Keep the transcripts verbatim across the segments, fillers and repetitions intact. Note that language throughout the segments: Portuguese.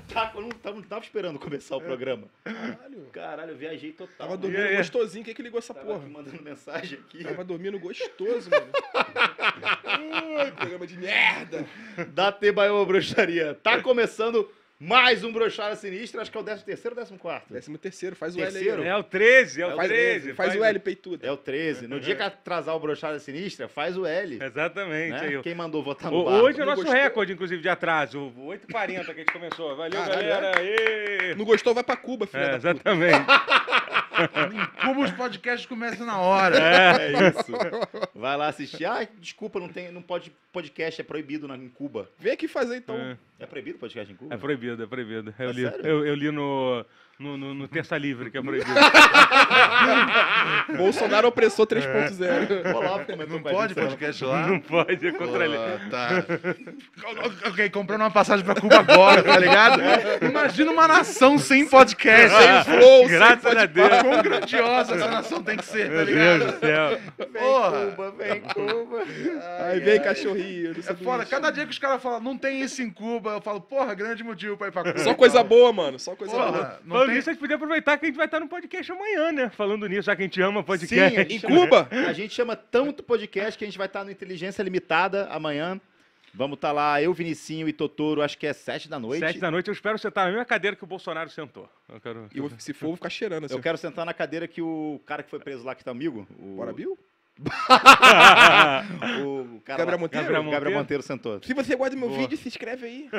Tá, eu não tava, não tava esperando começar o programa. Caralho. Caralho, eu viajei total. Tava dormindo é, gostosinho, quem que ligou essa tava porra? Aqui mandando mensagem aqui. Tava dormindo gostoso, mano. Ai, programa de merda. Da Tebaiô Bruxaria. Tá começando mais um Broxada Sinistra, acho que é o décimo terceiro ou décimo quarto? Décimo terceiro, faz o Terceiro? L aí. É o treze, é o Faz, treze. faz, faz o L, peitudo. É o treze. No dia que atrasar o Broxada Sinistra, faz o L. Exatamente. Né? Aí, Quem mandou votar no o, bar? hoje é o Não nosso gostou? recorde, inclusive, de atraso. oito e quarenta que a gente começou. Valeu, Caralho, galera. Aê! Não gostou, vai pra Cuba, filha É, da puta. exatamente. Em Cuba os podcasts começam na hora. É isso. Vai lá assistir. Ah, desculpa, não, tem, não pode podcast, é proibido na, em Cuba. Vem aqui fazer, então. É. É proibido podcast em Cuba? É proibido, é proibido. Eu É li, sério? eu, eu li no, no, no, no Terça Livre que é proibido. Bolsonaro opressor três ponto zero. Olá, comentou Não com a pode gente, podcast lá? Não pode, é contra a lei. Pô, tá. Ok, comprando uma passagem pra Cuba agora, tá ligado? Imagina uma nação sem podcast. Sem flow, sem Graças a podcast. Deus. Quão grandiosa essa nação tem que ser, tá Meu Deus ligado? do céu. Vem Porra. Cuba, vem Cuba. Aí vem cachorrinho. não sei É do foda, isso. cada dia que os caras falam, não tem isso em Cuba, eu falo, porra, grande motivo pra ir pra Cuba. Só coisa boa, mano. Só coisa boa. Porra, não Falando tem... nisso, a gente podia aproveitar que a gente vai estar no podcast amanhã, né? Falando nisso, já que a gente ama Sim, podcast. a gente Em chama- Cuba? A gente chama tanto podcast que a gente vai estar no Inteligência Limitada amanhã. Vamos estar lá, eu, Vinicinho e Totoro, acho que é sete da noite. Sete da noite, eu espero sentar na mesma cadeira que o Bolsonaro sentou. Eu quero... E eu- se for, eu vou ficar cheirando assim. Eu quero sentar na cadeira que o cara que foi preso lá, que tá amigo. O... Bora, Bill? O cara Gabriel lá- Monteiro? Gabriel o Gabriel Monteiro? Monteiro sentou. Se você gosta do meu Boa. vídeo, se inscreve aí.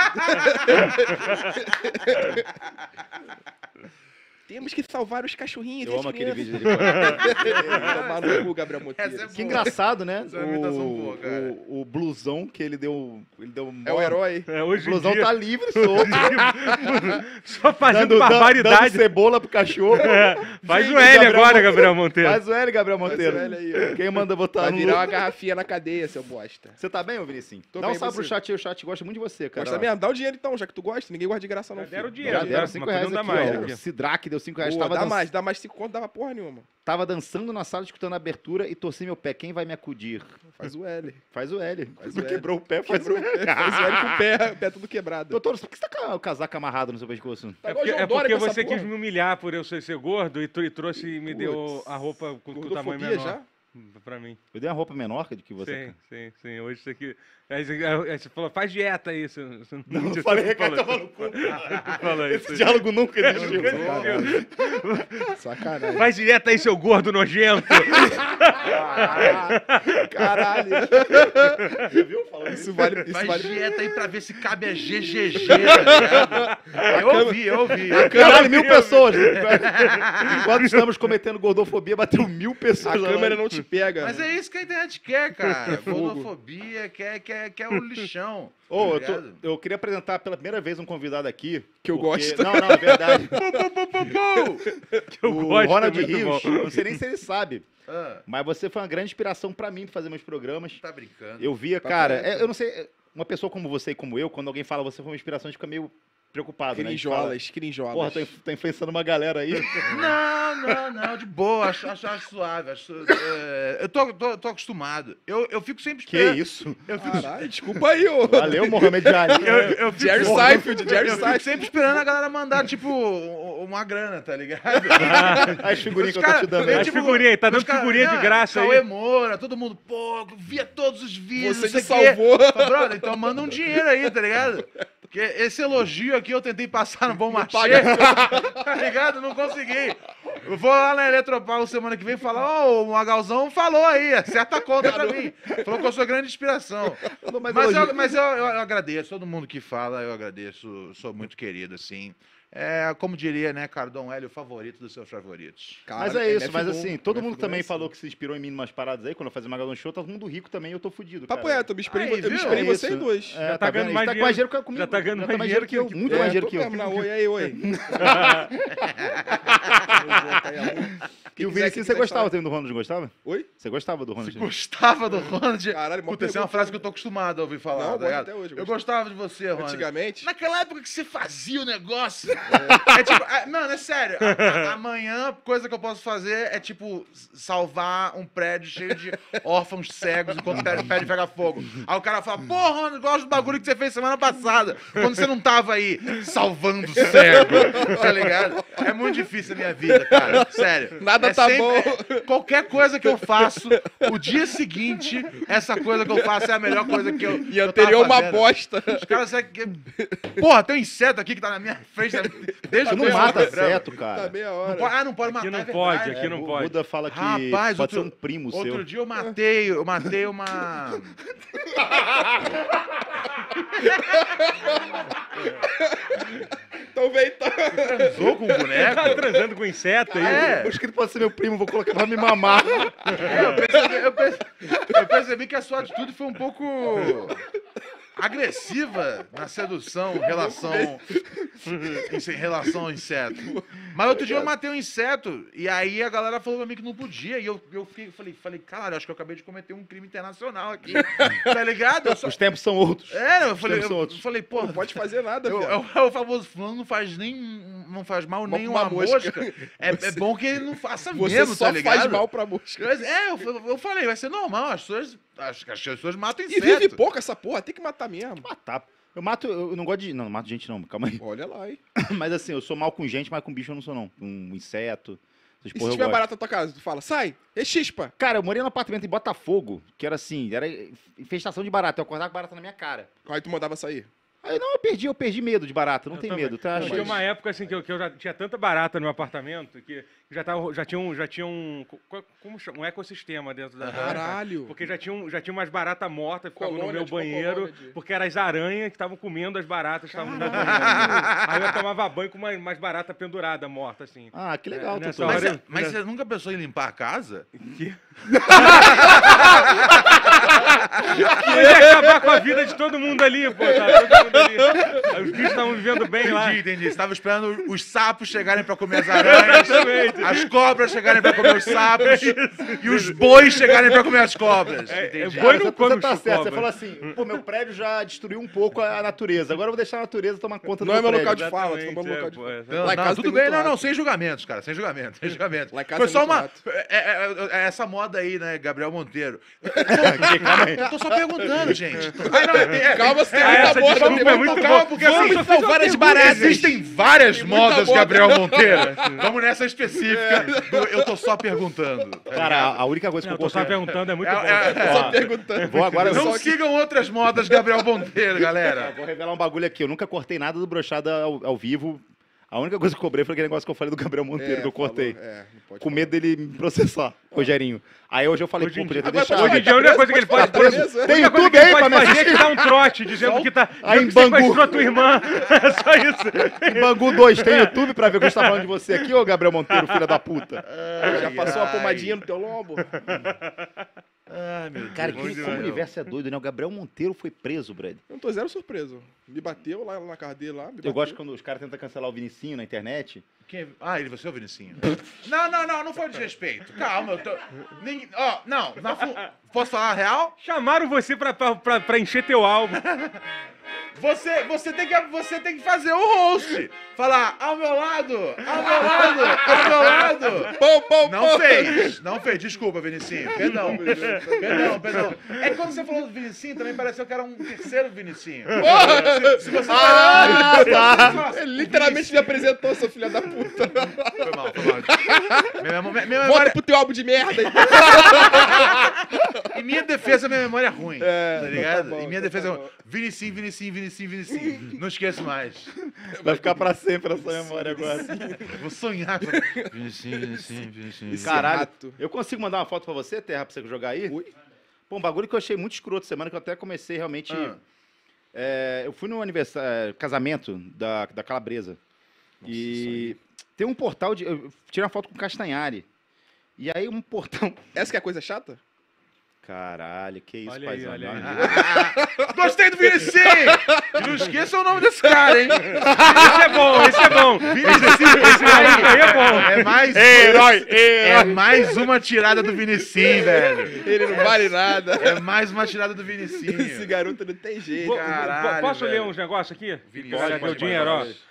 Temos que salvar os cachorrinhos e Eu as amo aquele crianças. vídeo dele. Tomar no cu, Gabriel Monteiro. Essa é Que boa. engraçado, né? Essa é uma imitação O, boa, cara. o, o blusão que ele deu. Ele deu É o herói. É, O hoje em blusão dia, tá livre, solto. só fazendo dando, barbaridade. dando cebola pro cachorro. É, faz Gente, o L Gabriel agora, Monteiro. Gabriel Monteiro. Faz o L, Gabriel Monteiro. Faz o L aí, ó. Quem manda botar Vai no. virar uma garrafinha na cadeia, seu bosta. Você tá bem, ô Vinicinho? Tô Dá bem, um salve você? pro chat aí, o chat gosta muito de você, cara. Gosta mesmo? Dá o dinheiro então, já que tu gosta. Ninguém gosta de graça não, Já deram filho. dinheiro. Já deram né? cinco Mas reais podia aqui, dar mais ó. aqui. O Sidraque deu cinco reais. Boa, Tava, dá dan- mais, dá mais cinco conto, dava porra nenhuma. tava dançando na sala, escutando a abertura e torci meu pé. Quem vai me acudir? Faz o L. Faz o L. Faz Não o L. quebrou o pé, faz Quebrou o o L. pé, faz o L com o pé, o pé tudo quebrado. Doutor, por que você tá com o casaco amarrado no seu pescoço? Tá É igual o porque, João é Dória porque com essa você quis porra. me humilhar por eu ser, ser gordo e, tu- e trouxe e me deu Putz. a roupa com, com o tamanho Gordofobia menor. já? Pra mim. Eu dei uma roupa menor que que você. Sim, sim, sim. Hoje isso aqui. Aí você, aí você falou, faz dieta aí. Você, você Não, você eu falei, falou cara, isso. tava no cu. Falou isso. Esse diálogo nunca existiu. Caralho. Sacanagem. Faz dieta aí, seu gordo nojento. Caralho. Você viu? Falando isso. Isso vale. Isso Faz vale. dieta aí pra ver se cabe a G G G, tá ligado? Eu ouvi, eu ouvi. Caralho, mil pessoas. Enquanto estamos cometendo gordofobia, bateu mil pessoas. A lá. câmera não te pega. Mas é isso que a internet quer, cara. Fogo. Gordofobia, quer, quer, quer o lixão. Ô, tá eu, tô- ligado? eu queria apresentar pela primeira vez um convidado aqui. Que eu porque- gosto. Não, não, é verdade. Que eu o gosto, Ronald muito Rios, bom. eu não sei nem se ele sabe, Ah, mas você foi uma grande inspiração pra mim pra fazer meus programas. tá brincando. Eu via, Papo cara, reto. é, eu não sei, uma pessoa como você e como eu, quando alguém fala você foi uma inspiração, a gente fica meio preocupado, né? A gente fala, Crinjolas, crinjolas. porra, tô, tô influenciando uma galera aí. Não, não, não, de boa, acho, acho, acho suave. Acho, é, eu tô, tô, tô acostumado. Eu, eu fico sempre Que esperando. isso? Eu fico, Caralho, desculpa aí, ô. Valeu, Mohamed Ali. eu, eu fico, Jerry porra, Seinfeld, Jerry eu fico Seinfeld. sempre esperando a galera mandar, tipo, u- uma grana, tá ligado? As figurinhas Os que eu tô cara- te dando. vem, né? As figurinhas aí, tá os dando cara- figurinha de não, graça aí. Cauê Moura, todo mundo, pô, via todos os vídeos, Você não te sei o quê. salvou. Fala, brother, então manda um dinheiro aí, tá ligado? Porque esse elogio aqui eu tentei passar no Bom Marché, tá ligado? Não consegui. Eu vou lá na Eletropaulo semana que vem e falar, ô, o Magalzão falou aí, acerta a conta pra mim. Falou que eu sou grande inspiração. Não, mas Mas, elogio- eu, mas eu, eu agradeço, todo mundo que fala, eu agradeço, sou muito querido, assim. É, como diria, né, Cardon Hélio, o favorito dos seus favoritos. Mas Caralho, é isso, M F mas bom, assim, todo M F mundo bom também é falou assim. que se inspirou em mim em umas paradas aí, quando eu fazia Magalhães Show, todo mundo rico também, eu tô fudido, Papo cara. reto, eu me inspirei, Aí, eu me viu? inspirei em É você isso. em dois. É, Já tá tá ganhando vendo? mais Ele tá com dinheiro. mais dinheiro que comigo. Já tá ganhando Já mais mais dinheiro que eu, dinheiro que- muito É, mais dinheiro tô que eu. mesmo na oi, aí, oi. E o Vinicius, você gostava também do Ronald, gostava? Oi? Você gostava do Ronald? Gostava do Ronald? Caralho, mó Puta, essa é uma pergunta. frase que eu tô acostumado a ouvir falar, Não, eu tá gosto ligado? até hoje, eu Eu gosto. gostava de você, Ronald. Antigamente. Naquela época que você fazia o negócio, É tipo, é, mano, é sério. A- a- amanhã, coisa que eu posso fazer é, tipo, salvar um prédio cheio de órfãos cegos enquanto o prédio prédio pega fogo. Aí o cara fala, porra, eu gosto do bagulho que você fez semana passada, quando você não tava aí salvando o cego, tá ligado? É muito difícil a minha vida, cara. Sério. Nada É tá sempre- bom. é- qualquer coisa que eu faço, o dia seguinte, essa coisa que eu faço é a melhor coisa que eu. E que eu anterior tava uma fazendo. bosta. Os caras sabem que. Porra, tem um inseto aqui que tá na minha frente. Desde Tu não que eu mata tava branco. inseto, Tá cara. meia Não hora. pode- ah, não pode matar. Aqui não é pode, verdade. aqui É, não o pode. Buda fala que Rapaz, pode outro- ser um primo Outro seu. dia eu matei, eu matei uma. Então vem, tá. Transou com um boneco? Tá transando com inseto aí? É. Acho que ele pode ser meu primo, vou colocar pra me mamar. É, eu, percebi, eu perce- eu percebi que a sua atitude foi um pouco agressiva na sedução, em relação, em relação ao inseto. Mas outro dia eu matei um inseto e aí a galera falou pra mim que não podia. E eu, eu fiquei, falei, falei, cara, acho que eu acabei de cometer um crime internacional aqui. Tá ligado? Eu só- Os tempos são outros. É, eu falei, tempos são eu, outros. eu falei, pô, Não pode fazer nada, eu, velho. eu, eu famoso fulano não faz nem não faz mal Uma- nem uma uma mosca. mosca. É, é bom que ele não faça Você mesmo, só tá ligado? faz mal pra mosca. Mas, É, eu, eu falei, vai ser normal, as pessoas, as, as pessoas matam E inseto. vive pouco essa porra, tem que matar mesmo. Matar. Eu mato, eu não gosto de. Não, não mato gente não, calma aí. Olha lá, hein. Mas assim, eu sou mal com gente, mas com bicho eu não sou, não. Com inseto. Essas E porra se eu tiver gosto. barata na tua casa, tu fala, sai, é chispa. Cara, eu morei num apartamento em Botafogo, que era assim, era infestação de barata. Eu acordava com barata na minha cara. Aí tu mandava sair. Aí não, eu perdi, eu perdi medo de barata, não Eu tem também. medo, tá? Não, Mas- tinha uma época assim que eu, que eu já tinha tanta barata no meu apartamento que já, tava, já tinha um, já tinha um, co- como chama? Um ecossistema dentro da casa. Caralho. Porque já tinha, um, já tinha umas baratas mortas que ficavam no Colônia, meu tipo uma banheiro, colônia de- porque eram as aranhas que estavam comendo as baratas que estavam no meu banheiro. Aí eu tomava banho com uma, umas baratas penduradas, mortas, assim. Ah, que legal, É, nessa doutor. Mas, hora- você- mas você nunca pensou em limpar a casa? Que... Eu ia acabar com a vida de todo mundo ali, pô. Tá, todo mundo ali. Aí os bichos estavam vivendo bem lá. Entendi, entendi. Você tava esperando os sapos chegarem pra comer as aranhas, Exatamente. as cobras chegarem pra comer os sapos e os bois chegarem pra comer as cobras. É, é Entendi. boi Cara, não você, come você tá os certo, você cobra. fala assim, pô, meu prédio já destruiu um pouco a a natureza, agora eu vou deixar a natureza tomar conta Não do é meu prédio. local de fala, tu Exatamente, tá falando é, local de pô, fala. é. Não, Lá em não, casa tudo tem bem, muito não, não, rato. sem julgamentos, cara, sem julgamentos, sem julgamentos. Lá em casa Foi tem só muito uma. rato. É, é- é essa moda aí, né, Gabriel Monteiro. Calma aí. Eu tô só perguntando, gente. Ai, não, é- é- Calma, você tem Ah, muita essa borda, desculpa tem é muita muito calma, boa. porque Vamos assim, fazer são uma várias pergunta, baratas. Existem várias muita modas, moda. Gabriel Monteiro. Vamos nessa específica. do Eu tô só perguntando. tá Cara, ligado? a, a única coisa que Não, eu eu tô só gostei... perguntando, é muito É- bom. é- é- Só Ó, perguntando. Vou agora... Não só que- sigam outras modas, Gabriel Monteiro, galera. Vou revelar um bagulho aqui. Eu nunca cortei nada do Brochada ao, ao vivo. A única coisa que eu cobrei foi aquele negócio que eu falei do Gabriel Monteiro, É, que eu cortei. falou, é, não pode Com falar. medo dele me processar, Rogerinho. Aí hoje eu falei, Hoje pô, em podia ter dia- deixado. Hoje em dia, a única coisa que ele pode Tá fazer. preso, é? Tem A única coisa YouTube que ele aí pra pode me fazer é assistir? te dar um trote, dizendo que tá. Aí dizendo em que Bangu. sequestrou a tua irmã. É só isso. Em Bangu dois, tem YouTube pra ver o que a gente tá falando de você aqui, ô Gabriel Monteiro, filho da puta. Já passou a ai. pomadinha no teu lombo? Ai, meu Deus. Cara, Bom que, demais, como o não. universo é doido, né? O Gabriel Monteiro foi preso, Brad. Eu não tô zero surpreso. Me bateu lá na casa dele lá. Me Eu bateu. gosto quando os caras tentam cancelar o Vinicinho na internet. Quem é- Ah, ele, você é o Vinicinho. Não, não, não, não foi desrespeito. Calma, eu tô. Ninguém... Ó, não, na fu- posso falar a real? Chamaram você pra, pra, pra, pra encher teu álbum. Você, você, tem que, você tem que fazer o host. Falar, ao meu lado, ao meu lado, ao meu lado. Pô, pô, Não pô. fez, não fez. Desculpa, Vinicinho. Perdão. Perdão, perdão. É que quando você falou do Vinicinho, também pareceu que era um terceiro Vinicinho. Se, se você Ah, falar- se tá. você falar- Ele literalmente me apresentou, seu filho da puta. Foi mal, foi mal. Minha, memória- minha Volta memória, pro teu álbum de merda. em minha defesa, minha memória é ruim. É, tá ligado? tá bom, em minha tá defesa, bom. Vinicinho, Vinicinho, Vinicinho, Vinicinho. Não esqueço mais. Vai ficar pra sempre essa memória agora. Vou sonhar com. Vinicinho, Vinicinho, Vinicinho. Esse Caralho. rato. Eu consigo mandar uma foto pra você, Terra, pra você jogar aí? Ui. Pô, um bagulho que eu achei muito escroto semana, que eu até comecei realmente... Ah. É, eu fui no aniversário, casamento da, da Calabresa. E tem um portal de... Eu tirei uma foto com o Castanhari. E aí um portal... Essa que é a coisa chata? Caralho, que isso, Olha aí, paizão. olha aí. Ah, gostei do Vinicinho! E não esqueça o nome desse cara, hein? Esse é bom, esse é bom. Esse, esse maluco aí é bom. É mais, Herói, é mais uma tirada do Vinicinho, velho. Ele não vale nada. É mais uma tirada do Esse Vinicinho. garoto não tem jeito. Vou- Caralho, Posso ler velho. uns negócios aqui? Vinícius, Olha, pode, meu dinheiro, ó. pode.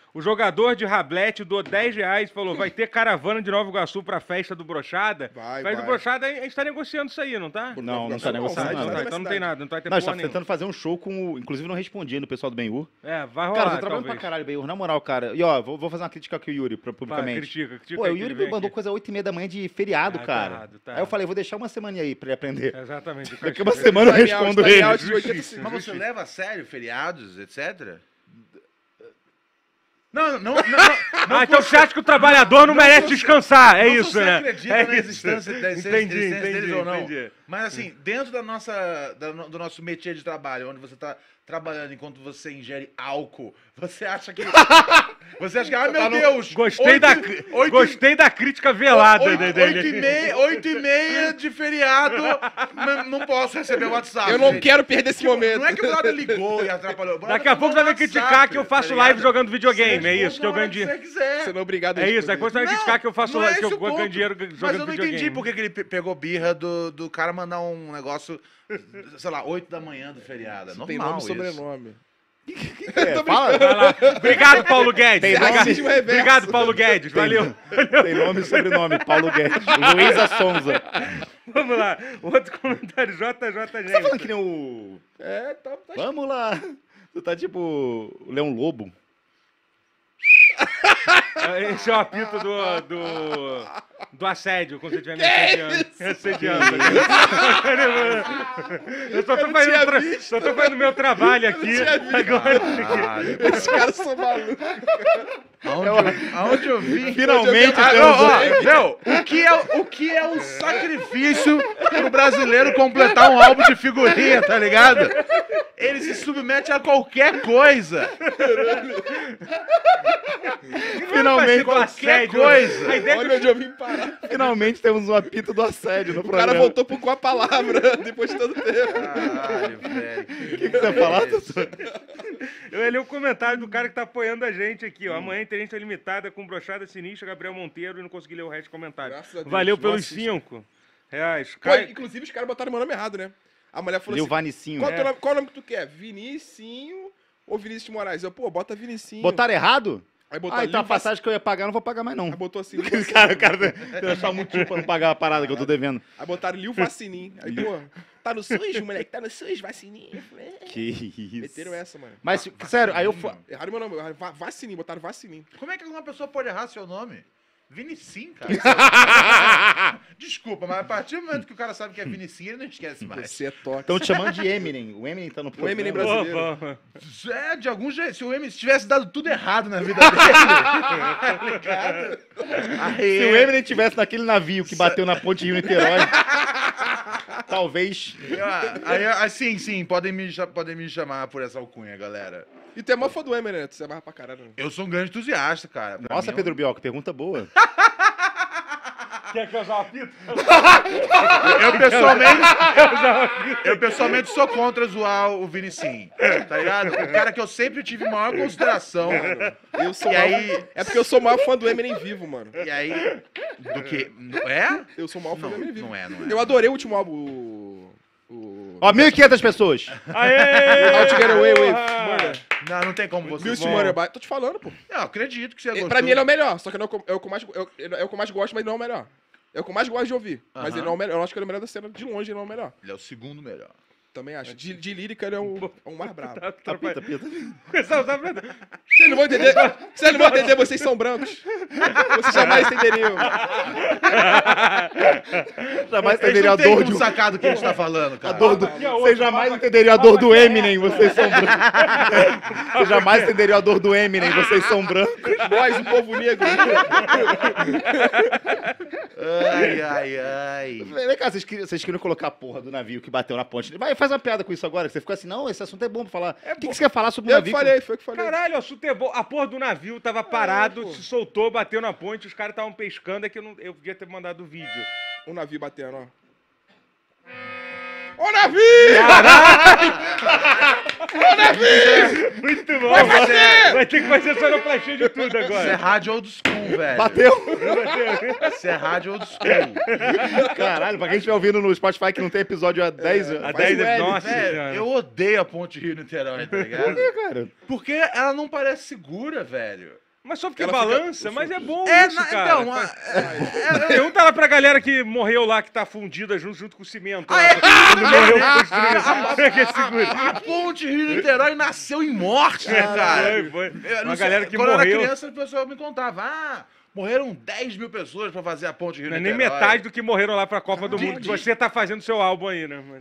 O jogador de Rablete doou dez reais e falou: vai ter caravana de Nova Iguaçu pra festa do Brochada. Vai, Festa vai. do Brochada, a gente tá negociando isso aí, não tá? Não, não Não, tá negociando, não, não. Tá, na então não tem cidade. nada, não vai ter Não, a gente porra tá nenhuma. tentando fazer um show com... o- Inclusive, não respondi no pessoal do Ben-Hur. É, vai rolar, Cara, eu tô trabalhando talvez. pra caralho, Ben-Hur. Na moral, cara. E ó, vou, vou fazer uma crítica aqui ao Yuri, pra- Vai, publicamente. critica, critica. Pô, aí o que Yuri ele me vem mandou aqui. coisa oito e meia da manhã de feriado, Ah, tá cara. errado, tá Aí eu falei, vou deixar uma semana aí pra ele aprender. Exatamente. Daqui a uma semana eu Time out, respondo time ele. out de oitenta Justiça. Mas você Justiça. leva a sério feriados, etcétera? Não, não, não. não, não Ah, então você acha que o trabalhador não, merece descansar, é não isso, se você né? acredita É na isso. existência, da existência, Entendi, existência entendi, deles ou não. entendi. Mas assim, dentro da nossa, da no- do nosso métier de trabalho, onde você tá trabalhando enquanto você ingere álcool, você acha que... Você acha que, ah, meu Deus! Gostei, oito- da, oito- gostei da crítica velada oito- dele. oito e meia, oito e meia de feriado, n- não posso receber o WhatsApp. Eu não gente. quero perder esse Tipo, momento. Não é que o brother ligou e atrapalhou. o brother Daqui a pouco você mandou vai no criticar WhatsApp, que eu faço tá live ligado? jogando videogame, Você é isso, responde que eu na hora ganho dinheiro. você quiser. Você não é obrigado a É isso, aí responder. quando você vai Não, criticar que eu faço não live, é que eu esse o ganho ponto. dinheiro jogando Mas eu não videogame. entendi porque que ele pe- pegou birra do, do cara mandar um negócio, sei lá, oito da manhã do feriado. É normal Tem nome e isso. sobrenome. É, fala. Vai lá. Obrigado, Paulo Guedes. Tem Obrigado, racismo reverso. obrigado, Paulo Guedes. Valeu. Tem nome e sobrenome. Paulo Guedes. Luísa Sonza. Vamos lá. Outro comentário, J J Você tá falando Gente. que nem o... É, tá, tá Vamos lá. Tu tá tipo o Leão Lobo. Esse é o apito do, do, do assédio, quando você estiver me assediando. Assediando. Eu só tô, não fazendo tinha tra- visto. só tô fazendo meu trabalho aqui. Agora, Caralho. Esses caras são malucos. Aonde, eu, aonde eu vi... Finalmente Ah, temos não, um- ó, meu, o que, é, o que é um sacrifício pro brasileiro completar um álbum de figurinha, tá ligado? Ele se submete a qualquer coisa. Finalmente, Qualquer assédio. coisa. A ideia é Olha que onde eu vim parar. finalmente temos um apito do assédio no O programa. cara voltou por com a palavra depois de tanto tempo. Caralho, velho. O que, que você ia falar, doutor? eu olhei o comentário do cara que tá apoiando a gente aqui, ó. Amanhã Inteligência Limitada com Brochada Sinistra, Gabriel Monteiro, e não consegui ler o resto do comentário. Graças a Deus, Valeu não pelos assisto. cinco reais. Pô, Cai- inclusive os caras botaram meu nome errado, né? A mulher falou Leu assim, Vanicinho. qual, É. teu nome, qual nome que tu quer? Vinicinho ou Vinícius de Moraes? Eu, pô, bota Vinicinho. Botaram errado? Aí botou Ah, então a Lil Vac- passagem que eu ia pagar, eu não vou pagar mais, não. Aí botou assim, cara, o cara tem achar um motivo pra não pagar a parada que eu tô devendo. aí botaram Lil Vacininho. Aí, pô, tá no SUS, moleque? Tá no SUS, Vacininho. Eu falei, é. Que isso. Meteram essa, mano. Mas, sério, aí eu... fa- Erraram meu nome, Va- Vacininho, botaram Vacininho. Como é que alguma pessoa pode errar seu nome? Vinicim, cara. Desculpa, mas a partir do momento que o cara sabe que é Vinicim, ele não esquece mais. Você é toque. Estão te chamando de Eminem. O Eminem tá no programa. Eminem Ô, brasileiro. vamos. É, de algum jeito. Se o Eminem tivesse dado tudo errado na vida dele, tá ligado? Aí, Se o Eminem tivesse naquele navio que bateu na ponte Rio-Niterói, talvez... Aí, aí, sim, sim, podem me, cha- podem me chamar por essa alcunha, galera. E tu é mó fã do Eminem, né? Tu é mais pra caralho. né? Eu sou um grande entusiasta, cara. Pra Nossa, mim, Pedro Bioco, pergunta boa. Quer que eu usar o apito? Eu pessoalmente, eu pessoalmente sou contra zoar o Vinicim, tá ligado? O cara que eu sempre tive maior consideração. Eu sou E maior- aí- É porque eu sou o maior fã do Eminem vivo, mano. E aí, do que? É? Eu sou o maior fã Não, do Eminem vivo. não é, não é. Eu adorei o último álbum. O... o... Ó, mil e quinhentas pessoas. Aê! How to Get Away with Porra! Murder. Não, não tem como você. Mills bom. Murder. By- Tô te falando, pô. Não, eu acredito que você É, gostou. pra mim ele é o melhor, só que não é o que- é o que eu mais, é o- é o que eu mais gosto, mas não é o melhor. É o que eu mais gosto de ouvir. Mas Aham. ele não é o melhor. Eu acho que ele é o melhor da cena. De longe ele não é o melhor. Ele é o segundo melhor. Também acho. De, de lírica ele é o, é o mais brabo. Tá, tá, Apita, apita. Começar a usar pra- Vocês não vão entender. Vocês não vão entender, vocês são brancos. Vocês jamais entenderiam. Jamais Eles entenderia não a têm dor como do... sacar do que a gente tá falando, A cara. dor do... Aqui, ó, outro, Vocês jamais mapa- entenderiam a dor do mapa aqui. Eminem, vocês são brancos. Vocês jamais entenderiam a dor do Eminem, vocês são brancos. Nós, o povo negro. Ai, ai, ai. Vem cá, vocês queriam, vocês queriam colocar a porra do navio que bateu na ponte. Vai, faz uma piada com isso agora, que você ficou assim, não, esse assunto é bom pra falar. O que, que você quer falar sobre o Eu navio? que falei, foi eu que falei. Caralho, o assunto é bom. A porra do navio tava parado, pô. se soltou, bateu na ponte, os caras estavam pescando, é que eu, não, eu podia ter mandado o vídeo. O navio batendo, ó. Ô navio! Muito bom. Vai fazer! Vai ter que fazer sonoplastia de tudo Isso é agora. rádio old school, velho. Bateu. Isso é rádio old school. Caralho, pra quem estiver ouvindo no Spotify que não tem episódio há dez anos. A faz dez o L. nossa, Velho, senhora. eu odeio a ponte Rio-Niterói, tá ligado? Por quê, cara? Porque ela não parece segura, velho. Mas só porque Ela balança, fica- mas é bom É, isso, na- cara. então, Faz- a- Pergunta lá pra galera que morreu lá, que tá fundida junto, junto com o cimento. Ah, lá. é? Quando morreu construindo. Como é que é seguro? a ponte Rio-Niterói nasceu em morte, né, cara? Foi, foi. Eu não Uma sei, galera que quando eu era morreu. criança, o pessoal me contava, ah, morreram dez mil pessoas pra fazer a ponte Não é Rio-Niterói. nem metade do que morreram lá pra Copa do De- Mundo. de- Você tá fazendo seu álbum aí, né?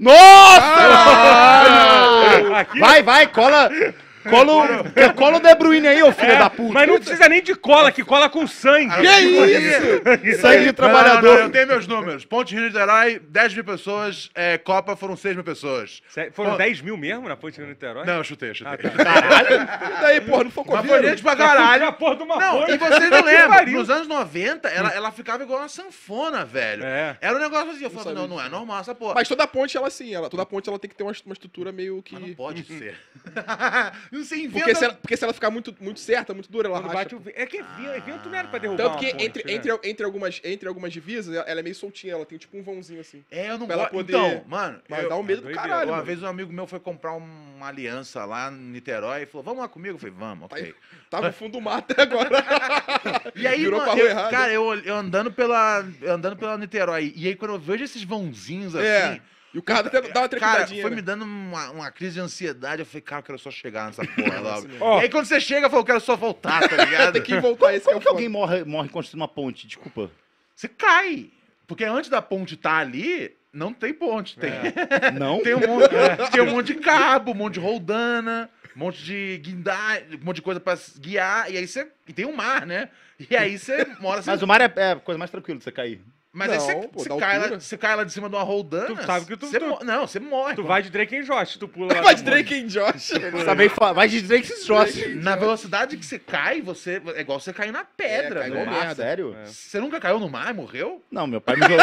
Nossa! Aqui, Vai, vai, cola. Cola, o- cola o De Bruyne aí, ô filho é, da puta. mas não precisa nem de cola, que cola com sangue. Que isso? Sangue de Não, não, trabalhador. não, eu tenho meus números. Ponte Rio-Niterói, dez mil pessoas. É, Copa foram seis mil pessoas. Sé- Foram Pô. dez mil mesmo na Ponte do Niterói? Não, eu chutei, eu chutei. Ah, tá. Caralho. E daí, porra, não foi Mas Covid? foi gente pra caralho. A porra de uma Não, ponte. e vocês não Que lembram, pariu. nos anos noventa, ela, ela ficava igual uma sanfona, velho. É. Era um negócio assim, eu falava, sabia não, não é normal essa porra. Mas toda ponte, ela sim, ela, toda ponte ela tem que ter uma, uma estrutura meio que... Mas não pode ser. Não se inventa... Porque se, ela, porque se ela ficar muito, muito certa, muito dura, ela Quando racha. bate o... ve- É que vi- vento não era pra derrubar Tanto uma que ponte, entre, né? entre, entre, algumas, entre algumas divisas, ela ela é meio soltinha, ela tem tipo um vãozinho assim. É, eu não Pra ela gosto. poder- Então, mano, Mas eu- dá um medo do doideira. caralho, uma mano. vez um amigo meu foi comprar uma aliança lá em Niterói e falou, vamos lá comigo? Eu falei, vamos, ok. Tá no fundo do mar até agora. E aí, Virou mano, pra rua eu- errada. cara, eu, eu andando pela eu andando pela Niterói, e aí quando eu vejo esses vãozinhos assim, É. E o carro até dá uma cara, trepidadinha. foi né? me dando uma, uma crise de ansiedade. Eu falei, cara, eu quero só chegar nessa porra logo. Ó. E aí quando você chega, eu falo, eu quero só voltar, tá ligado? Tem que voltar, esse que é Como o que foda. alguém morre, morre construindo uma ponte? Desculpa. Você cai. Porque antes da ponte estar ali, não tem ponte. Tem, Não? tem, um monte, tem um monte de cabo, um monte de roldana, um monte de guindar, um monte de coisa pra guiar. E aí você. E tem um mar, né? E aí você mora. Você, Mas o mar é, é a coisa mais tranquila de você cair. mas aí você, Não, pô, você da cai lá, altura. você cai lá de cima de uma roldana. Tu sabe que tu- você tu- mo- Não, você morre. Tu vai de Drake em Josh, tu pula lá. Vai do de Drake em Josh. Também fa- vai de Drake e Josh. Na velocidade que você cai, você. É igual você cair na pedra, É, cai velho. igual merda. Sério? Você nunca caiu no mar e morreu? Não, meu pai me jogou.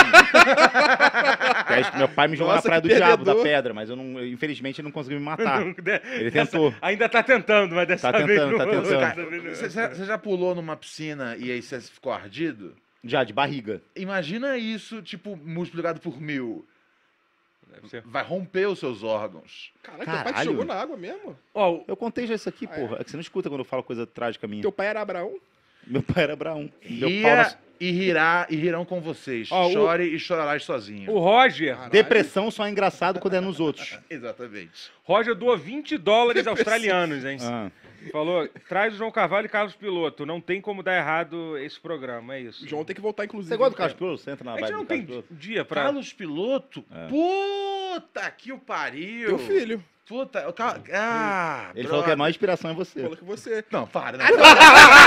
meu pai me jogou Nossa, na praia que do diabo, da perdedor. pedra, mas eu não, eu, infelizmente ele não conseguiu me matar. Não, né? Ele tentou. Ainda tá tentando, mas dessa Tá vez tentando, não. tá tentando. Dessa vez não. Você, você- você já pulou numa piscina e aí você ficou ardido? Já, de barriga. Imagina isso, tipo, multiplicado por mil. Deve ser. Vai romper os seus órgãos. Caraca, teu pai te Caralho. jogou na água mesmo? Ó, Eu contei já isso aqui, porra. É que você não escuta quando eu falo coisa trágica minha. Teu pai era Abraão? Meu pai era Abraão. Meu pau Ria nas- e rirá e rirão com vocês. Ó, o- Chore e chorarás sozinho. o Roger, Caralho. Depressão só é engraçado quando é nos outros. Exatamente. Roger doou vinte dólares australianos, hein? Ah. Falou, traz o João Carvalho e Carlos Piloto. Não tem como dar errado esse programa, é isso. O João tem que voltar, inclusive. Você gosta do Carlos Piloto? Você entra na A gente vibe não do tem Carlos Piloto? dia pra... Carlos Piloto? É. Puta que o pariu. Teu filho. Puta, o Car... Ah, Ele falou que a maior inspiração é você. Falou que você. Não, para. Não, não, não, não,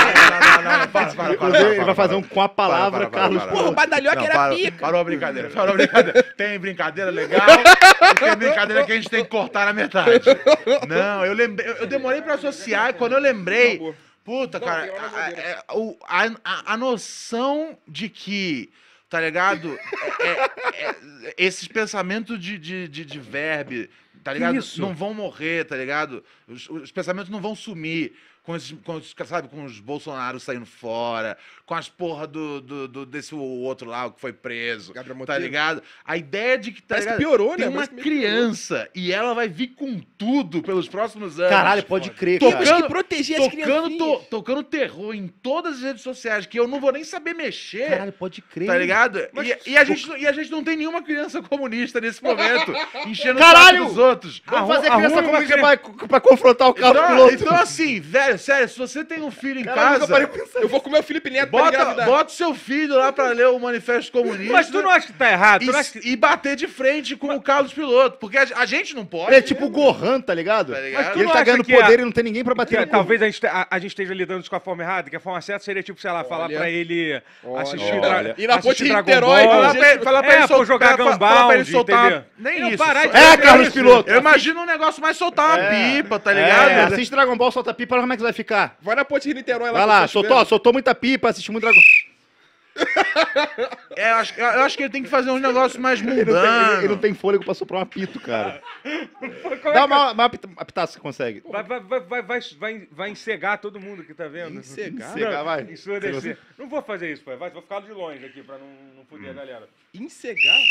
não, para, para, para, Inclusive, para, ele vai fazer um com a palavra para, para, Carlos para, para. Piloto. Porra, o Badalhoca Não, era para, pica. Parou a brincadeira, parou a brincadeira. Tem brincadeira legal e tem brincadeira que a gente tem que cortar na metade. Não, eu lembrei, eu eu demorei pra associar e quando eu lembrei, Acabou. puta, Não, cara, tem uma a, madeira. é, o- a, a, a noção de que, tá ligado? É- é- é- esses pensamentos de, de, de, de verbe, tá ligado? Isso. Não vão morrer, tá ligado? Os, os pensamentos não vão sumir. Com esses, com os, sabe, com os Bolsonaros saindo fora, com as porra do, do, do- desse outro lá, o que foi preso, Gabriel tá Monteiro. ligado? A ideia de que, tá Parece que ligado? piorou, Tem né? uma Parece que meio que piorou. criança e ela vai vir com tudo pelos próximos anos. Caralho, pode crer, Tocando- cara. Temos que proteger as Tocando, crianças. to- tocando terror em todas as redes sociais, que eu não vou nem saber mexer. Caralho, pode crer. Tá ligado? Mas- E, e a gente, não- e a gente não tem nenhuma criança comunista nesse momento, enchendo Caralho! o saco dos outros. Vamos Arru- fazer criança arruma uma comunista criança- pra, pra confrontar o Carlos Então, Piloto. então, assim, velho, sério, se você tem um filho em Caralho, nunca casa, parei pra pensar Eu vou comer o Felipe Neto pra bota, engravidar. bota o seu filho lá pra ler o Manifesto Comunista. Mas tu não acha que tá errado? Tu não acha que... e, e bater de frente com o Carlos Piloto, porque a, a gente não pode. Ele é tipo o Gohan, tá ligado? Tá ligado? Mas tu Ele não tá acha ganhando que a- poder e não tem ninguém pra bater que no talvez a gente, a, a gente esteja lidando com a forma errada, que a forma certa seria, tipo, sei lá, falar Olha. pra ele Olha. assistir, Olha. Dra E na assistir ponte de Dragon Niterói, Ball. Falar pra ele, falar pra É, ele pô, sol- jogar falar- falar pra ele Gunbound, soltar. entendeu? Nem E não isso. parar de só- É, fazer Carlos isso. Piloto. Eu imagino um negócio mais soltar uma É. pipa, tá ligado? É, assiste Dragon Ball, solta pipa, olha como é que você vai ficar. Vai na ponte de Niterói lá. Vai que eu lá, tô soltou, esperando. soltou muita pipa, assiste muito Dragon É, eu, acho, eu acho que ele tem que fazer uns negócios mais Ele não, tem, ele- mundanos. ele não tem fôlego pra soprar um apito, cara. Como é Dá que- uma, uma apita- apitaça que consegue. Vai, vai, vai, vai, vai, vai, vai encegar todo mundo que tá vendo. Encegar? Encegar, vai. Ensurdecer. Não vou fazer isso, pai. Vai, vou ficar de longe aqui pra não, não foder a galera. Encegar?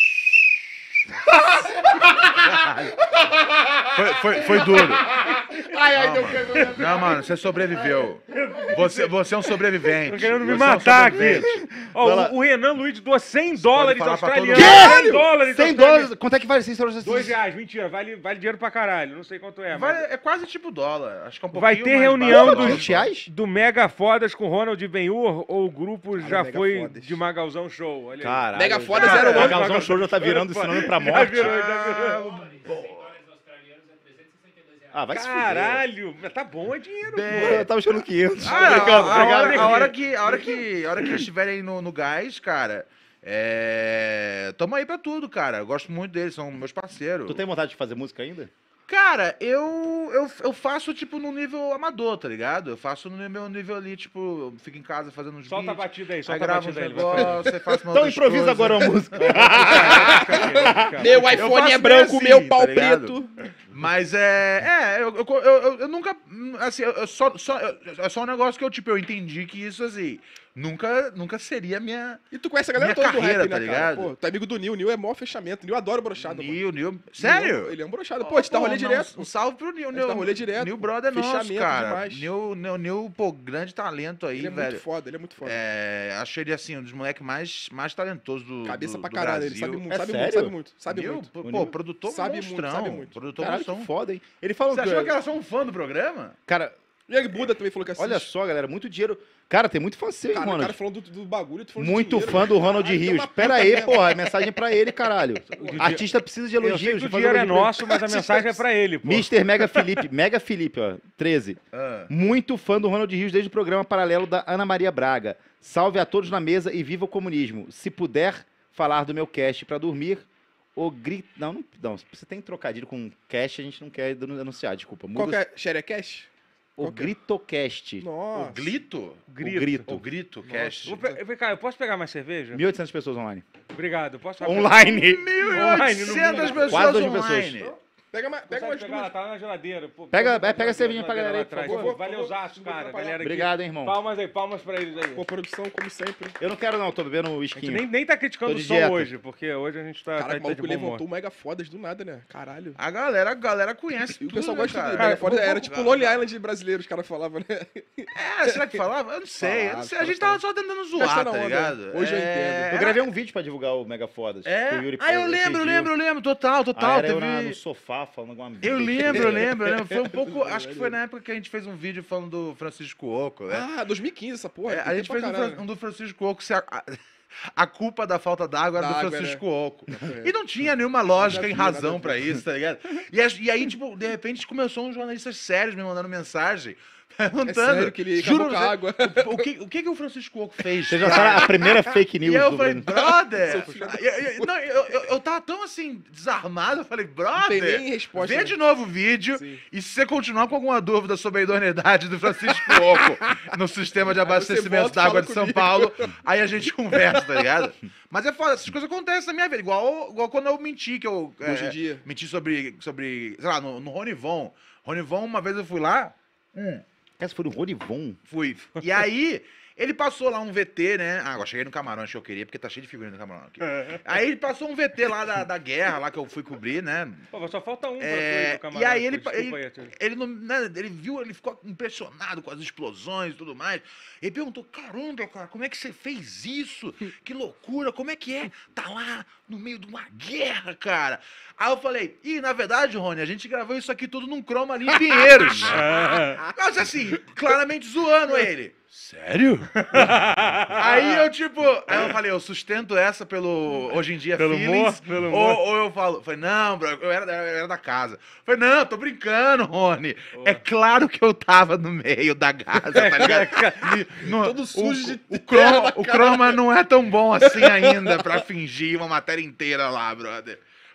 Foi, foi, foi duro. Ai, ai, Não, deu mano. Não, mano, você sobreviveu. Você, você é um sobrevivente. Tô querendo me Você é um matar aqui. sobrevivente. Ó, Vai lá. o, o Renan Luiz doou cem dólares falar pra todo australianos. mundo. cem dólares cem australianos. dólares. Quanto é que vale cem dólares? Dois reais, mentira. Vale, vale dinheiro pra caralho. Não sei quanto é. mas- Vai- é quase tipo dólar. Acho que é um pouquinho Vai ter mais reunião barato. dos- vinte reais? Do Mega Fodas com Ronald Benhur ou o grupo já Mega foi Fodas. de Magalzão Show? Olha aí. Caralho. Mega foda, já- zero nove. Magalzão Show já tá virando esse nome pra Já morte. virou, já virou. Ah, vai se fuder. Caralho, mas tá bom, é dinheiro, Pô, pô. Eu tava achando quinhentos. Ah, a, Brincando, a, a obrigado. hora, a hora que, a hora que, a hora que eles estiverem no, no gás, cara, é... tamo aí pra tudo, cara. Eu gosto muito deles, são meus parceiros. Tu tem vontade de fazer música ainda? Cara, eu, eu, eu faço, tipo, no nível amador, tá ligado? Eu faço no meu nível ali, tipo, eu fico em casa fazendo uns Solta a beats, batida aí, aí solta a gravo uns batida aí. ele vai fazer. negócios, aí faço uma Então outras improvisa coisas. agora uma música. Meu Eu iPhone faço é branco, assim, meu pau tá ligado? preto. Mas é. É, eu, eu, eu, eu- eu nunca. Assim, eu, eu só, só, eu- é só um negócio que eu, tipo, eu entendi que isso, assim, nunca, nunca seria minha. E tu conhece a galera Minha toda do carreira, rap, tá né, cara? ligado? Pô, tu é amigo do Nil, o Nil é maior fechamento. O Nil adora brochada, mano. Nil, Nil. Nil- Sério? Ele é um brochado. Pô, a gente tá Pô, rolê não, direto. Um salve pro Nil. A gente tá rolê direto, Nil pô. brother nosso, Fechamento cara. demais. Nil, Nil, Nil, pô, grande talento aí, Ele é velho. muito foda, ele é muito foda. É, achei ele, assim, um dos moleques mais, mais talentosos do, Cabeça do, pra do caralho, Brasil. ele sabe muito, É sabe sério? muito, sabe muito. Sabe Nil, muito. pô, O Nil produtor sabe muito, monstrão. sabe muito. Produtor Caralho, que monstrão. foda, hein? Ele falou Você que... achou que era só um fã do programa? Cara, O Young Buda também falou que assiste. olha só, galera, muito dinheiro. Cara, tem muito fã seu, hein, Cara, o Ronald? cara falando do, do bagulho, tu falando de Muito dinheiro. fã do Ronald Caralho, tem Rios. uma Pera puta aí, merda. porra, é mensagem pra ele, caralho. Artista precisa de Eu sei elogios. que o faz um dinheiro é elogio pra ele. nosso, mas a mensagem é pra ele, pô. mister Mega Felipe, Mega Felipe, ó, treze. Ah. Muito fã do Ronald Rios desde o programa paralelo da Ana Maria Braga. Salve a todos na mesa e viva o comunismo. Se puder falar do meu cast pra dormir, o grito... Não, não, não, você tem trocadilho com cast, a gente não quer denunciar, desculpa. Muda Qual que é? Xerecast? o qual que é? Gritocast. Nossa. O Glito? Grito. O grito. O Grito, Nossa. cast. Vou pe- Vem cá, eu posso pegar mais cerveja? mil e oitocentas pessoas online. Obrigado. Posso Online! mil e Online, no oitocentas mundo. pessoas Quase dois mil online. Pega mais, pega mais Consegue pegar? Ela tá na geladeira. Pô, Pega- pega é, pega a cervejinha pra geladeira galera aí, lá por atrás. favor. Valeu os aços, Não vou cara. atrapalhar. Galera aqui. Obrigado, hein, irmão. Palmas aí, palmas pra eles aí. Pô, produção, como sempre. Eu não quero não, tô bebendo A gente whisky. nem, nem tá criticando Tô o de som dieta. hoje, porque hoje a gente tá, Caraca, tá, o tá maluco de bom levantou humor. o Mega Fodas do nada, né? Caralho. A galera, a galera conhece E o tudo, pessoal né, gosta cara? dele. Mega Foda vamos- era tipo o Lonely Island brasileiro, os caras falavam, né? É, será que falava? Eu não sei. Eu não sei. A gente tava só tentando zoar, Gastando tá onda. ligado? Hoje eu É, entendo. Eu gravei um vídeo pra divulgar o Mega Fodas. É? que o Yuri Ah, eu pediu. lembro, eu lembro, eu lembro. Total, total. Ah, era eu teve... na- no sofá falando alguma Eu besteira. lembro, eu lembro, eu lembro. Foi um pouco. Acho que foi na época que a gente fez um vídeo falando do Francisco Oco, né? Ah, dois mil e quinze essa porra. É, tem a gente tempo fez um, pra caralho. Fran- um do Francisco Oco. Se a, a, a culpa da falta d'água era Da do água, Francisco né? Oco. É. E não tinha nenhuma lógica Nada em a ver, nada razão a pra ver. isso, tá ligado? E, as- e aí, tipo, de repente começou uns jornalistas sérios me mandando mensagem. Perguntando. É sério que ele acabou com a você- água. O, o que, o que que o Francisco Oco fez? Vocês já sabem a primeira fake news E aí eu do falei, Brasil. brother! Seu filho da- eu, eu- não, eu, eu, eu tava tão assim, desarmado, eu falei, Não tem brother! nem resposta. Vê né? de novo o vídeo Sim. e se você continuar com alguma dúvida sobre a idoneidade do Francisco Oco no sistema de abastecimento volta e d'água fala de São comigo. Paulo, aí a gente conversa, tá ligado? Mas é foda, essas coisas acontecem na minha vida. Igual, igual quando eu menti, que eu Hoje em é, dia. menti sobre, sobre, sei lá, no, no Ronivon. Ronivon, uma vez eu fui lá, hum, Essa foi do Ronivon. fui. E aí, ele passou lá um V T, né? Ah, agora cheguei no camarão, acho que eu queria, porque tá cheio de figurinha no camarão aqui. Aí ele passou um V T lá da, da guerra, lá que eu fui cobrir, né? Pô, só falta um pra É, tu, do camarão. e aí ele, Desculpa ele, aí, tio. ele, não, né, ele viu, ele ficou impressionado com as explosões e tudo mais. Ele perguntou, caramba, cara, como é que você fez isso? Que loucura, como é que é? Tá lá no meio de uma guerra, cara. Aí eu falei, ih, na verdade, Rony, a gente gravou isso aqui tudo num croma ali em Pinheiros. Mas assim, claramente zoando ele. Sério? Aí eu, tipo, aí eu falei, eu sustento essa pelo Hoje em Dia Pelo Feelings, humor, pelo ou, humor. ou eu falo, falei, não, bro, eu era, eu era da casa. Falei, não, tô brincando, Rony. É claro que eu tava no meio da casa, tá ligado? No- Todo sujo de o, o, terra croma, na o cara. croma não é tão bom assim ainda pra fingir uma matéria inteira lá, brother.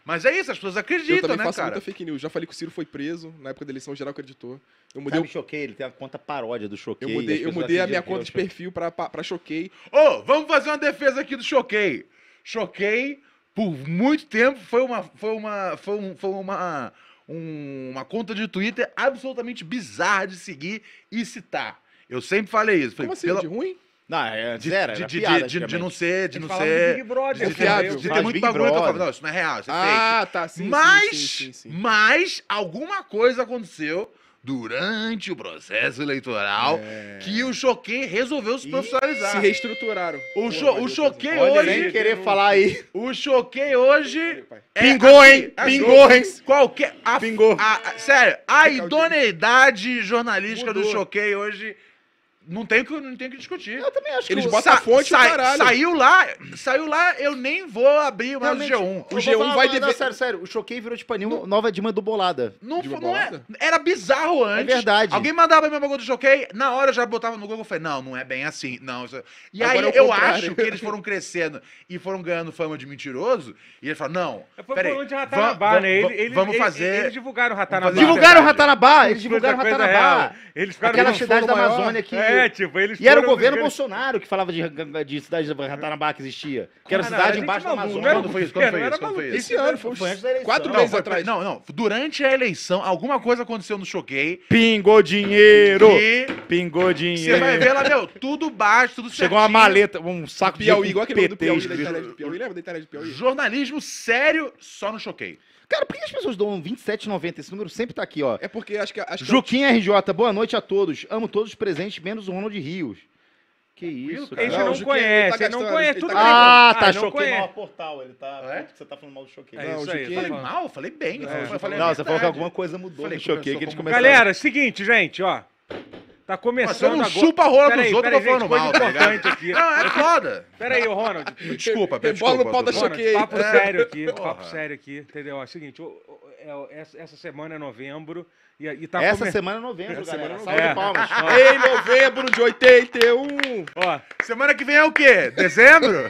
Mas é isso, as pessoas Eu acreditam, também né, faço cara? muita fake news. Já falei que o Ciro foi preso, na época da eleição geral acreditou. Eu mudei, Sabe o Choquei? Ele tem uma conta paródia do Choquei. eu mudei, eu mudei a minha conta de perfil pra, pra, pra Choquei. Ô, vamos fazer uma defesa aqui do Choquei. Choquei, por muito tempo, foi uma, foi uma, foi um, foi uma, um- uma conta de Twitter absolutamente bizarra de seguir e citar. Eu sempre falei isso. Falei, Como assim? pela- De ruim? Não, é de, zero, de, era de, piada, de, de não antigamente. ser, de Eles não falavam de ser... Big Brother. De, Confiável. de, de ter Fala de muito Big bagulho que eu Brother. falo, não, isso não é real, isso é fake. Ah, tá. Sim, mas, sim, sim, sim, sim. mas alguma coisa aconteceu durante o processo eleitoral É. que o Choquei resolveu se Ih, profissionalizar. Se reestruturaram. O, Pô, cho, mas o eu Choquei fazer- Olha, hoje... sem querer falar aí. O Choquei hoje... pai. é Pingou, assim, hein? assim, Pingou, hein? Qualquer... A, Pingou. a- a- sério, a Recaldinho. idoneidade jornalística do Mudou. Choquei hoje... Não tem, que, não tem que discutir. Eu também acho que Eles o- botam a fonte e o sai- caralho. Saiu lá, saiu lá, eu nem vou abrir mais o Realmente, G um. eu O vou G um falar- vai não, dever- sério, sério. O Choquei virou tipo a Nil- nova Dilma do Bolada. Não, De fo- uma não é, bolada? era bizarro antes. É verdade. Alguém mandava pra mim uma bagulho do Choquei, na hora eu já botava no Google e falei, não, não é bem assim. Não, isso- E Agora aí é o eu contrário. acho que eles foram crescendo e foram ganhando fama de mentiroso, e eles falaram, não, É, Foi peraí, falando de va- Ratanabá, va- né? Ele- va- ele- vamos ele- fazer... Eles divulgaram o Ratanabá. fazer- Divulgaram o verdade. Ratanabá! Eles Foi divulgaram o outra coisa Ratanabá! real. Eles ficaram Aquela no cidade fogo da maior. Amazônia que... É, tipo, eles E era o foram governo dos- Bolsonaro que falava de, de cidade de Ratanabá que existia. Que era Ah, não, cidade era embaixo da gente maluca, Amazônia. não era Quando foi isso? Quando foi governo, isso? era Quando foi maluco. isso? Esse ano, foi uns Foi antes da eleição. quatro Não, meses foi- atrás. não, não, durante a eleição, alguma coisa aconteceu no Choquei, Pingou dinheiro! e Pingou você dinheiro! vai ver lá, meu, tudo baixo, tudo Chegou uma certinho. maleta, um saco de Piauí, igual aquele nome do P T Piauí, da escrito. internet do Piauí. Lembra da internet do Piauí? Jornalismo sério só no Choquei. Cara, por que as pessoas doam vinte e sete e noventa? Esse número sempre tá aqui, ó. É porque acho que... Acho que Juquinha R J, boa noite a todos. Amo todos os presentes, menos o Ronald Rios. Que isso, A gente Não, não o Juquinha, ele conhece, tá ele não gastando, conhece ele tudo tá bem. Ah, Ah, tá, não Choquei conhece. mal portal. Ele tá... É? Você tá falando mal do Choquei. É Não, isso o aí. Juquinha- tá Falei falando. mal, falei bem. Não, eu eu falei, falei Não, a você falou que verdade. alguma coisa mudou Falei no que o Choquei, que eles pessoal- começaram... Galera, seguinte, gente, ó. Tá Mas você começando não agora... chupa a rola Pera dos aí, outros, pera eu tô aí, falando gente, mal, coisa tá ligado? importante aqui. Não, é foda. Pera aí, ô Ronald. Desculpa, pede Rebola desculpa. no pau da doutor. Choquei. Papo É. sério aqui, Porra. papo sério aqui, entendeu? É o seguinte, o- o- é o- essa, essa semana é novembro e, e tá Essa come- semana é novembro, Essa galera. semana é Salve de novembro. palmas. É. Em novembro de oitenta e um. Ó, Semana que vem é o quê? Dezembro?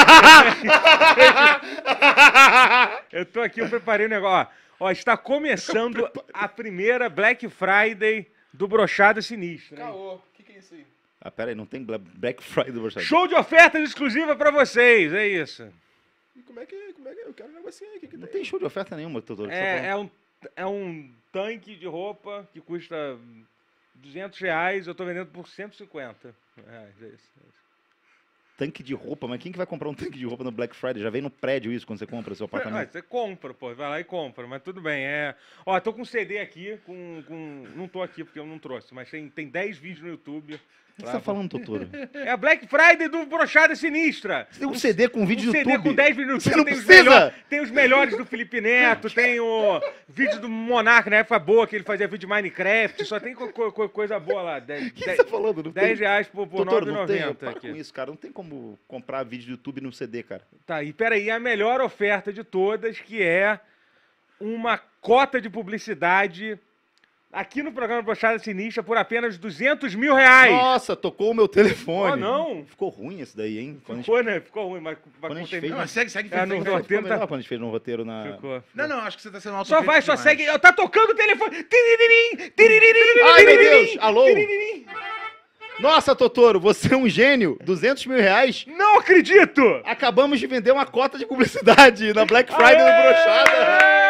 eu tô aqui, eu preparei um negócio. Ó, ó, está começando a primeira Black Friday do Brochada Sinistra. hein? Caô. O que, que é isso aí? Ah, pera aí, não tem Bla- Black Friday do Brochado. Show de ofertas exclusivas pra vocês, é isso. E como é que... Como é que eu quero um negocinho aí. O que, que Não tem? tem show de oferta nenhuma, doutor. É, é, um, é um tanque de roupa que custa duzentos reais, eu tô vendendo por cento e cinquenta reais, é isso. É isso. Tanque de roupa, mas quem que vai comprar um tanque de roupa no Black Friday? Já vem no prédio isso quando você compra o seu Ah, apartamento. você compra, pô, vai lá e compra, mas tudo bem. É... Ó, tô com um C D aqui, com, com... não tô aqui porque eu não trouxe, mas tem, tem dez vídeos no YouTube. O que você tá falando, doutor? É a Black Friday do Brochada Sinistra. Você tem um C D com vídeo Um do C D YouTube? com dez vídeos no Você YouTube. não Tem os, precisa! melhor- tem os melhores do Felipe Neto, tem o vídeo do Monarca na época boa, que ele fazia vídeo de Minecraft, só tem co- co- co- coisa boa lá. O que dez você tá falando? Não dez tem... reais por, por Doutor, nove não e tem. noventa Para com aqui. isso, cara. Não tem como comprar vídeo do YouTube no C D, cara. Tá, e peraí, a melhor oferta de todas, que é uma cota de publicidade aqui no programa Brochada Sinistra por apenas duzentos mil reais. Nossa, tocou o meu telefone. Oh, não. Ficou ruim esse daí, hein? Quando a gente- Ficou, né? Ficou ruim, mas Quando a gente contém- fez, Não, mas segue, segue. É, segue, no segue. roteiro Ficou melhor tá... quando a gente fez no roteiro na... Ficou. Não, não, acho que você tá sendo Só vai, só demais. segue. Tá tocando o telefone. Tiriririm, tiriririm, Ai, meu tiriririm, Deus. Alô? tiriririm. Nossa, Totoro, você é um gênio. duzentos mil reais. Não acredito! Acabamos de vender uma cota de publicidade na Black Friday do Brochada.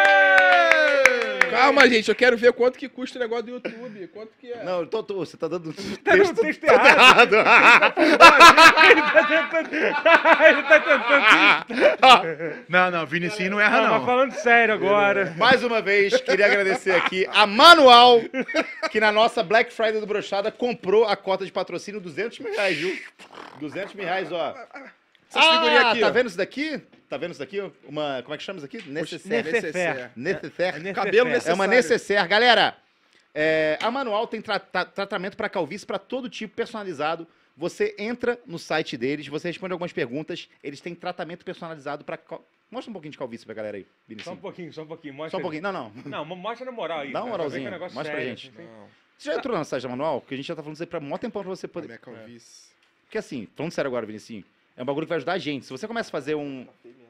Calma, gente. Eu quero ver quanto que custa o negócio do YouTube. Quanto que é. Não, Totoro, você tá dando Tá no texto texto todo errado. errado. Ele tá tentando. Ele tá tentando. Não, não, Vinicinho não erra, Não, mas não. falando sério agora. Mais uma vez, queria agradecer aqui a Manual, que na nossa Black Friday do Brochada comprou a cota de patrocínio duzentos mil reais, viu? duzentos mil reais, ó. Essas figurinhas aqui, tá ó. vendo isso daqui? Tá vendo isso daqui? Uma, como é que chama isso aqui? Necessaire. Necessaire. Necessaire. É Cabelo necessário. É uma necessaire. Galera, é, a Manual tem tra- tra- tratamento para calvície para todo tipo, personalizado. Você entra no site deles, você responde algumas perguntas, eles têm tratamento personalizado para... Mostra um pouquinho de calvície pra galera aí, Só um Vinicinho. pouquinho, só um pouquinho. Mostra Só um pouquinho. Não, não. Não, mo- mostra na moral aí. Dá uma cara, pra ver moralzinha, que é um negócio mostra pra sério, gente. assim. Não, Você já entrou na site da Manual? Porque a gente já tá falando isso aí pra mó tempão pra você a poder... minha calvície. Porque assim, falando sério agora, Vinicinho, é um bagulho que vai ajudar a gente. Se você começa a fazer um...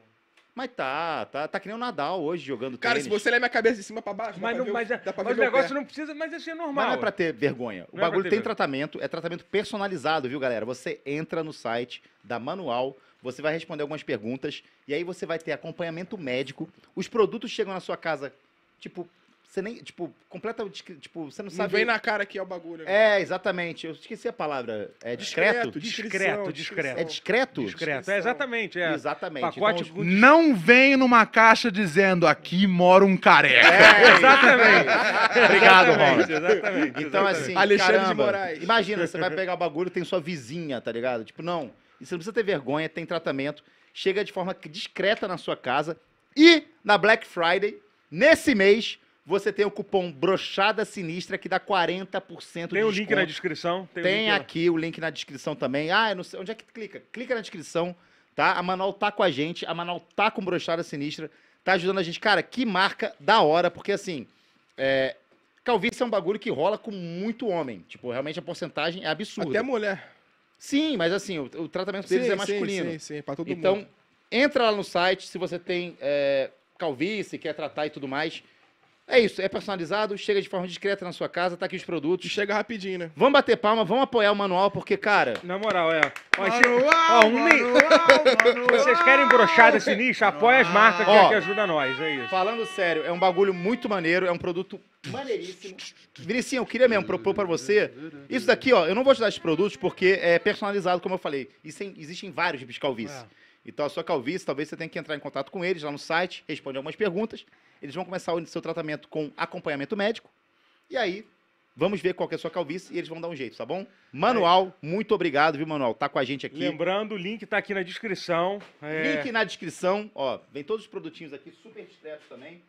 Mas tá, tá, tá que nem o Nadal hoje jogando Cara, tênis. se você ler minha cabeça de cima pra baixo, Mas, dá não, pra mas, ver, é- o- dá pra mas ver o meu negócio pé. não precisa, mas isso é normal. Mas não é pra ter vergonha. O Não é bagulho pra ter tem vergonha. tratamento, é tratamento personalizado, viu, galera? Você entra no site da Manual, você vai responder algumas perguntas, e aí você vai ter acompanhamento médico. Os produtos chegam na sua casa, tipo, você nem, tipo, completa, tipo, você não Não sabe... vem na cara aqui é o bagulho. né? É, exatamente. Eu esqueci a palavra. É discreto? Discreto, discreto. É discreto? Discreto. É, exatamente. É. Exatamente. Pacote Então, com- Não vem numa caixa dizendo aqui mora um careca. É, Exatamente. Obrigado, Exatamente, Ronald. Exatamente. Então, exatamente. assim, Alexandre de caramba, Moraes. imagina, você vai pegar o bagulho e tem sua vizinha, tá ligado? Tipo, não. E você não precisa ter vergonha, tem tratamento, chega de forma discreta na sua casa. E na Black Friday, nesse mês, você tem o cupom Brochada Sinistra que dá quarenta por cento de Tem o desconto. link na descrição. Tem, o Tem link lá. aqui o link na descrição também. Ah, eu não sei. Onde é que clica? Clica na descrição, tá? A Manual tá com a gente, a Manual tá com Brochada Sinistra, tá ajudando a gente. Cara, que marca da hora, porque assim, é, calvície é um bagulho que rola com muito homem. Tipo, realmente a porcentagem é absurda. Até mulher. Sim, mas assim, o, o tratamento deles Sim, é masculino. Sim, sim, sim, pra todo Então, mundo. entra lá no site, se você tem é, calvície, quer tratar e tudo mais. É isso, é personalizado, chega de forma discreta na sua casa, tá aqui os E produtos. chega rapidinho, né? Vamos bater palma, vamos apoiar o manual, porque, cara, Na moral, é. Ó, esse- Manual, ó, um nem- manual, manual. Vocês querem brochada sinistra? Apoia as marcas que, Ó. que ajudam nós. É isso. falando sério, é um bagulho muito maneiro, é um produto maneiríssimo. Vinicinho, eu queria mesmo propor pra você. Isso daqui, ó, eu não vou te dar esses produtos porque é personalizado, como eu falei. E sem- existem vários tipos de calvície. É. Então, a sua calvície, talvez você tenha que entrar em contato com eles lá no site, responde algumas perguntas. Eles vão começar o seu tratamento com acompanhamento médico. E aí, vamos ver qual que é a sua calvície e eles vão dar um jeito, tá bom? Manual, muito obrigado, viu, Manual? Tá com a gente aqui. Lembrando, o link tá aqui na descrição. É, Link na descrição, ó, vem todos os produtinhos aqui, super discretos também.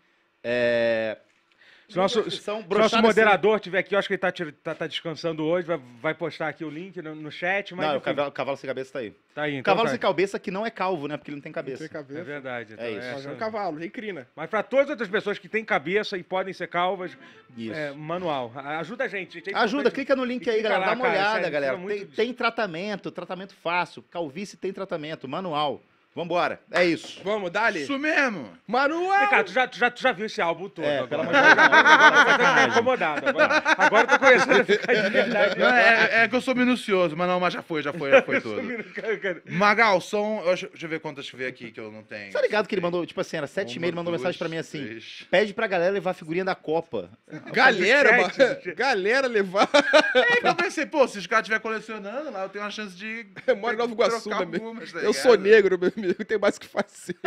É... Se nosso, na descrição, se nosso brochada moderador tiver aqui, eu acho que ele tá, tir- tá, tá descansando hoje, vai, vai postar aqui o link no, no chat, mas Não, o enfim, cavalo, cavalo sem cabeça tá aí. tá aí. O Então cavalo tá. sem cabeça que não é calvo, né? Porque ele não tem cabeça. Tem cabeça. É verdade. Então, É isso. Mas é um essa- cavalo, rei crina. Mas para todas as outras pessoas que têm cabeça e podem ser calvas, Isso. é, manual. A- Ajuda a gente. gente. É Ajuda, importante. clica no link E aí, clica galera. lá, Dá uma cara, olhada, sério, galera. fica Tem, muito- tem tratamento, tratamento fácil. Calvície tem tratamento, manual. Vambora, é isso. Vamos, dali. Isso mesmo. Manuel! Ricardo, tu já, tu, já, tu já viu esse álbum todo. É, agora. pelo amor de Deus. Agora você tá ficando incomodado. Agora, agora eu tô começando a ficar de verdade. Não, é, é que eu sou minucioso, mas não, mas já foi, já foi, já foi tudo. Cara, Magal, são. Deixa deixa eu ver quantas que veio aqui que eu não tenho. Tá ligado que ele mandou, tipo assim, era sete e meia, ele mandou mensagem pra mim assim. Pede pra galera levar a figurinha da Copa. Galera, Faz mano. sete. Galera levar. É, eu pensei, pô, se os caras estiverem colecionando lá, eu tenho uma chance de. Eu moro em Nova Iguaçu, trocar meu amigo. algumas, tá Eu sou ligado? negro, meu amigo. Tem mais o que fazer.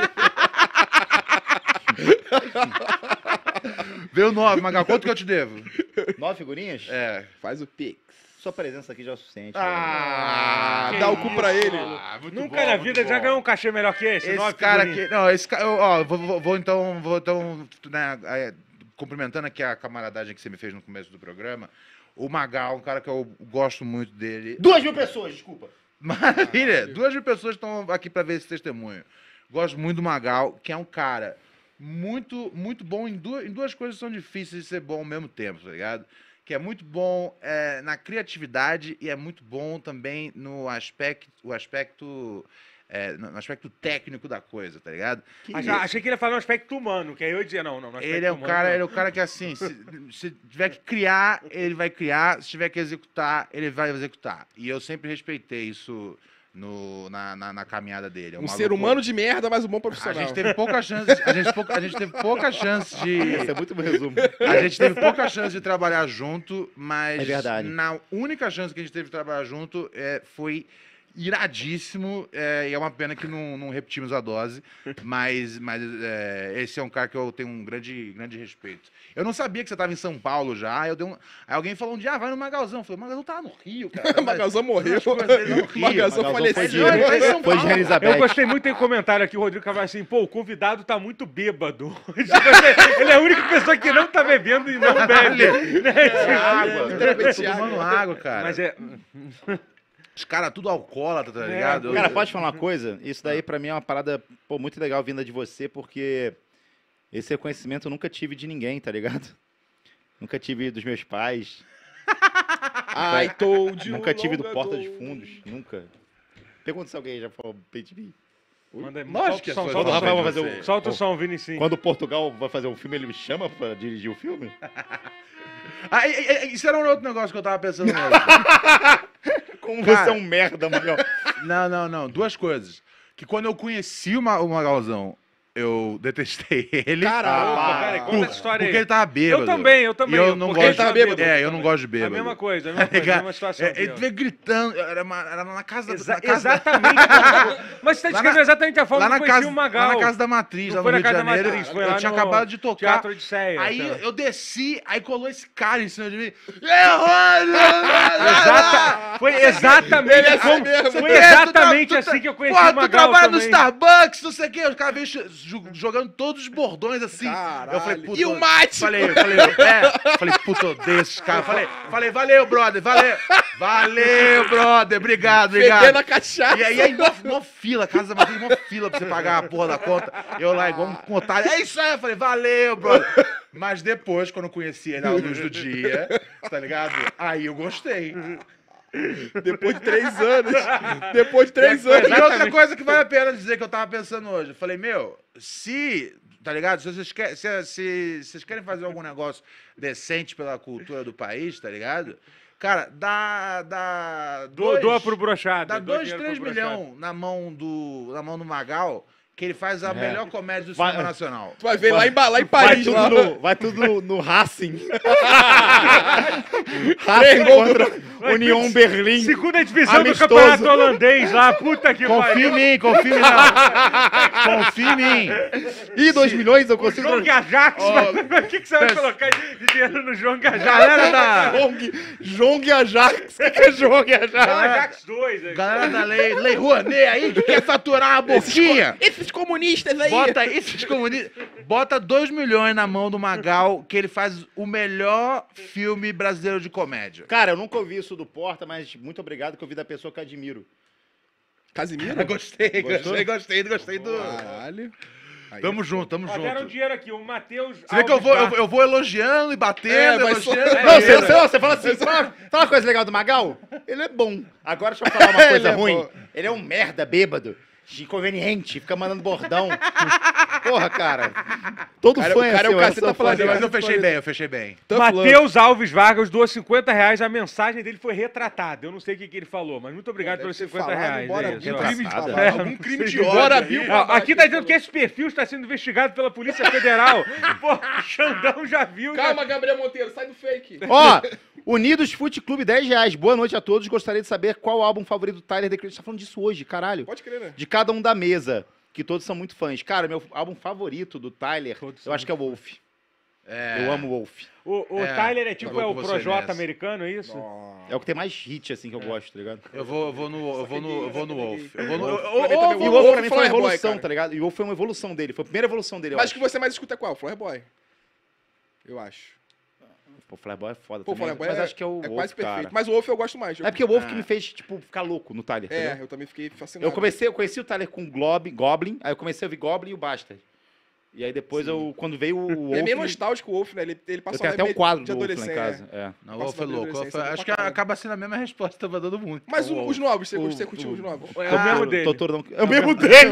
Veio nove, Magal, quanto que eu te devo? Nove figurinhas? É. Faz o pix. Sua presença aqui já é o suficiente. Ah, Que dá o cu isso, pra ele. Ah, muito Nunca bom, na muito vida bom. já ganhou um cachê melhor que esse. Esse nove cara figurinhas. aqui. Não, esse cara. eu, Ó, vou, vou- vou então. Vou então. Né, é, cumprimentando aqui a camaradagem que você me fez no começo do programa. O Magal, um cara que eu gosto muito dele. Duas mil pessoas, desculpa. Maravilha! Duas mil pessoas estão aqui para ver esse testemunho. Gosto muito do Magal, que é um cara muito, muito bom em duas, em duas coisas que são difíceis de ser bom ao mesmo tempo, tá ligado? Que é muito bom é, na criatividade e é muito bom também no aspecto, o aspecto, é, no aspecto técnico da coisa, tá ligado? Achei, achei que ele ia falar no aspecto humano, que aí eu ia dizer, não, não, no aspecto Ele é o humano, cara, não. ele é o cara que assim, se, se tiver que criar, ele vai criar, se tiver que executar, ele vai executar. E eu sempre respeitei isso no, na, na, na caminhada dele. É Um maluco- ser humano de merda, mas um bom A profissional. gente teve pouca chance, a gente, pouca, a gente teve pouca chance de, Esse é muito bom resumo. a gente teve pouca chance de trabalhar junto, mas É verdade. na única chance que a gente teve de trabalhar junto é, foi iradíssimo, é, e é uma pena que não, não repetimos a dose, mas, mas é, esse é um cara que eu tenho um grande, grande respeito. Eu não sabia que você estava em São Paulo já, eu dei um, aí alguém falou um dia, ah, vai no Magalzão. Eu falei, o Magalzão tava no Rio, cara. O Magalzão morreu. As coisas dele no Rio, O Magalzão Magalzão faleceu. foi de- Ele tá em São Foi de Paulo. Elizabeth. Eu gostei muito, tem um comentário aqui, o Rodrigo Cavalho assim, pô, o convidado tá muito bêbado. Tipo, ele é a única pessoa que não tá bebendo e não bebe. Né? água, Literalmente tô tomando água, cara. Mas é... Os caras tudo alcoólatra, tá É, ligado? Cara, pode falar uma coisa? Isso daí pra mim é uma parada pô, muito legal vinda de você, porque esse reconhecimento eu nunca tive de ninguém, tá ligado? Nunca tive dos meus pais, Ai, told you nunca tive do long Porta ago. de Fundos, nunca. Pergunta se alguém já falou bem de mim. Manda aí, Lógico solta que o som, as solta o coisas som. vão fazer você. o- Solta o som, Vinicinho. Quando o Portugal vai fazer um filme, ele me chama pra dirigir o filme? Ah, e- e- e- isso era um outro negócio que eu tava pensando hoje. Como Cara. você é um merda, Magal. Não, não, não. Duas coisas. Que quando eu conheci o, Ma o Magalzão, eu detestei ele. Caralho. Opa, peraí, conta Por- essa história porque aí. ele tava bêbado. Eu também, eu também. E eu não porque gosto ele tava de- bêbado. É, eu não também. gosto de A bêbado. mesma coisa, a mesma coisa, a mesma situação. É, ele aqui, ó. veio gritando, era, uma- era na casa, Exa- na casa exatamente. Mas você tá Lá descrevendo na- exatamente a forma lá que na eu conheci casa, o Magal. lá na casa da Matriz, Não lá no foi na Rio de casa da Janeiro. Matriz, foi eu lá tinha no acabado de tocar. Teatro Odisseia. Aí sei lá. eu desci, aí colou esse cara em cima de mim. Errou! Exata- Foi exatamente Ele é assim como, mesmo. foi Tu tra- exatamente tu tra- assim que eu conheci Porra, o Magal tu trabalha no também. Starbucks, não sei o quê. Os caras vêm jo- jo- jogando todos os bordões assim. Caralho. Eu falei, puta. E o mate? Falei, falei, é. Falei, puta, odeio esses caras. Falei, falei, valeu, brother, valeu. Valeu, brother, obrigado, obrigado. Fedendo a cachaça. E aí, aí mó, mó fila, casa da Matriz, mó fila pra você pagar a porra da conta. Eu lá, igual um otário. É isso aí, eu falei, valeu, brother. Mas depois, quando eu conheci ele à luz do dia, tá ligado? Aí eu gostei. Depois de três anos. Depois de três anos. E outra coisa que vale a pena dizer que eu tava pensando hoje. Eu falei, meu, se, tá ligado? Se vocês, querem, se, se- se vocês querem fazer algum negócio decente pela cultura do país, tá ligado? Cara, dá. dá Doa, dois, doa pro brochado. Dá doa dois, dinheiro três pro brochado. milhões na mão do, na mão do Magal, que ele faz a melhor comédia do Vai- cinema nacional. Tu vai ver lá em, Ba- lá em Vai Paris. tudo, lá. no, vai tudo no, no Racing. Racing contra União Berlim. Segunda divisão Amistoso. do campeonato holandês lá, puta que Confia em pariu. mim, confia em mim. não. Confia em mim. Ih, dois milhões eu O consigo... João Ajax, o que, que você vai colocar de dinheiro no João Ajax? Galera da. Jong, Jong Ajax. O que é Jong Ajax? Ajax dois. aí. Galera da Lei, Lei Rouanet aí que quer faturar uma boquinha. Esses comunistas aí. Bota esses comunistas. Bota dois milhões na mão do Magal, que ele faz o melhor filme brasileiro de comédia. Cara, eu nunca ouvi isso do Porta, mas muito obrigado que eu ouvi da pessoa que eu admiro. Casimiro? Eu gostei, Gostou? gostei, gostei, gostei do. Caralho. Aí Tamo é junto, tamo Ó, deram junto. dinheiro aqui, o Matheus. Você vê que eu vou, eu, eu vou elogiando e batendo, É, vai só- elogiando. É, Não, você, batendo. você, você fala assim, fala, fala uma coisa legal do Magal, ele é bom. Agora deixa eu falar uma Ele coisa é ruim. bom. Ele é um merda bêbado, inconveniente, fica mandando bordão. Porra, cara. Todo Cara, fã o cara é assim, o eu caceta sou fã falando, dele. Mas eu fechei bem, eu fechei bem. Tough love. Matheus Alves Vargas doou cinquenta reais, a mensagem dele foi retratada. Eu não sei o que, que ele falou, mas muito obrigado Deve pelos ter cinquenta falado, reais. bora, é isso, algum ó. crime de, Retratada. É, algum crime de bora, ódio. Bill. aí. Ó, aqui tá dizendo que esse perfil está sendo investigado pela Polícia Federal. Pô, Xandão já viu. já- Calma, Gabriel Monteiro, sai do fake. Ó, Unidos Fute Clube, dez reais. Boa noite a todos. Gostaria de saber qual o álbum favorito do Tyler, The Creator. A gente tá falando disso hoje, caralho. Pode crer, né? De cada um da mesa, que todos são muito fãs. Cara, meu álbum favorito do Tyler, Todos eu são acho que é o Wolf. É. Eu amo o Wolf. O, o É, Tyler é tipo tô é o com você Projota nessa. americano, é isso? É o que tem mais hit, assim, que eu gosto, tá ligado? Eu vou, eu vou no, eu vou no, eu vou no Wolf. Eu vou no. Wolf. eu- eu- Pra mim também, eu- E o Wolf Wolf pra mim foi uma Flower Boy, evolução, cara. tá ligado? E o Wolf foi uma evolução dele. Foi a primeira evolução dele, eu Mas acho. que você mais escuta é qual? Flower Boy. Eu acho. Pô, o Flyboy é foda Pô, também. Flower Boy Mas é, acho que é o é Wolf, quase perfeito. cara. Mas o Wolf eu gosto mais. Eu- É porque o Wolf Ah. que me fez, tipo, ficar louco no Tyler, É, entendeu? eu também fiquei fascinado. Eu comecei, eu conheci o Tyler com Glob, Goblin, aí eu comecei a ouvir Goblin e o Bastard. E aí depois, eu, quando veio o Wolf... Ele é meio nostálgico o Wolf, né? Ele, ele eu passou tenho uma até o meio quadro de do Wolf lá em adolescente, casa. é. É. Não, o Wolf é Passa louco. da Wolf é- adolescência, acho pra que caralho. acaba sendo a mesma resposta pra todo mundo. Mas o- O- os novos, você, o- você curtiu o- os novos? É o mesmo Ah, dele. Totoro não... É o mesmo dele!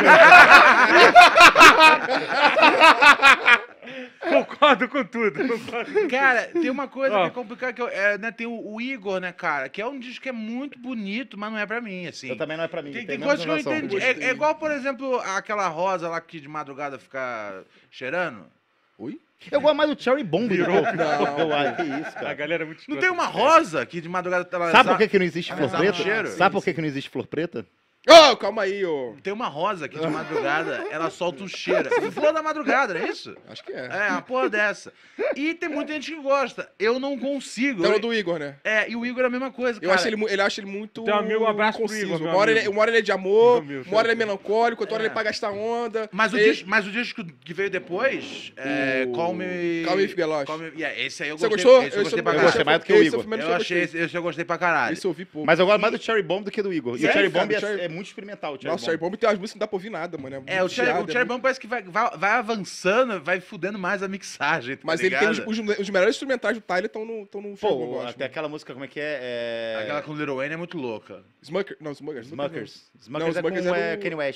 Concordo com tudo. Concordo. Cara, tem uma coisa Ó. que é complicada, que eu- é, né, tem o, o Igor, né, cara, que é um disco que é muito bonito, mas não é pra mim, assim. Eu também não é pra mim. Tem, tem tem a coisas mesma que eu sensação. entendi. É, Gostei. é igual, por exemplo, aquela rosa lá que de madrugada fica cheirando. Ui? Eu gosto mais do Cherry Bomb do que o... Não. Eu acho que isso, A cara. galera é muito Não escrota. tem uma rosa que de madrugada ela Sabe por que, que não existe Ah, flor mas dá preta? um cheiro. Sabe por que, que não existe flor preta? Ô, calma aí, ô. Tem uma rosa que de madrugada ela solta um cheiro. É flor da madrugada, não é isso? Acho que é. É, uma porra dessa. E tem muita gente que gosta. Eu não consigo. Então Eu- o do Igor, né? É, e o Igor é a mesma coisa, Eu cara. acho ele, mu- ele acha ele muito Teu amigo, um abraço pro conciso. Igor, meu uma, hora ele, amigo. uma hora ele é de amor, Meu amigo, uma hora ele é meu melancólico, outra hora É. ele pra gastar onda. Mas o, Ele- disco, mas o disco que veio depois, é, O- Call Me... Call Me If You Get Lost. Call Me- yeah, esse aí eu Você gostei. gostou? Esse eu gostei pra eu caralho. gostei mais do que o esse Igor. foi o primeiro Eu que eu achei, gostei. esse, esse eu gostei pra caralho. Esse eu ouvi pouco. Mas eu gosto mais do Cherry Bomb do que do Igor. E o Sério, Cherry cara? Bomb é, O Cherry- é muito experimental. O Cherry Nossa, o Cherry Bomb. Bomb tem umas músicas que não dá pra ouvir nada, mano. É, o muito Cherry, chiado, o Cherry muito- Bomb parece que vai, vai, vai avançando, vai fudendo mais a mixagem, tá Mas ele tem os, ligado? os, os melhores instrumentais do Tyler estão no, tão no Cherry Bomb, Pô, eu acho, até aquela música, como é que é? é... Aquela com o Lil Wayne é muito louca. Smucker, não, Smucker. Smuckers. Não, Smuckers é Smuckers com é é, do- Kanye West.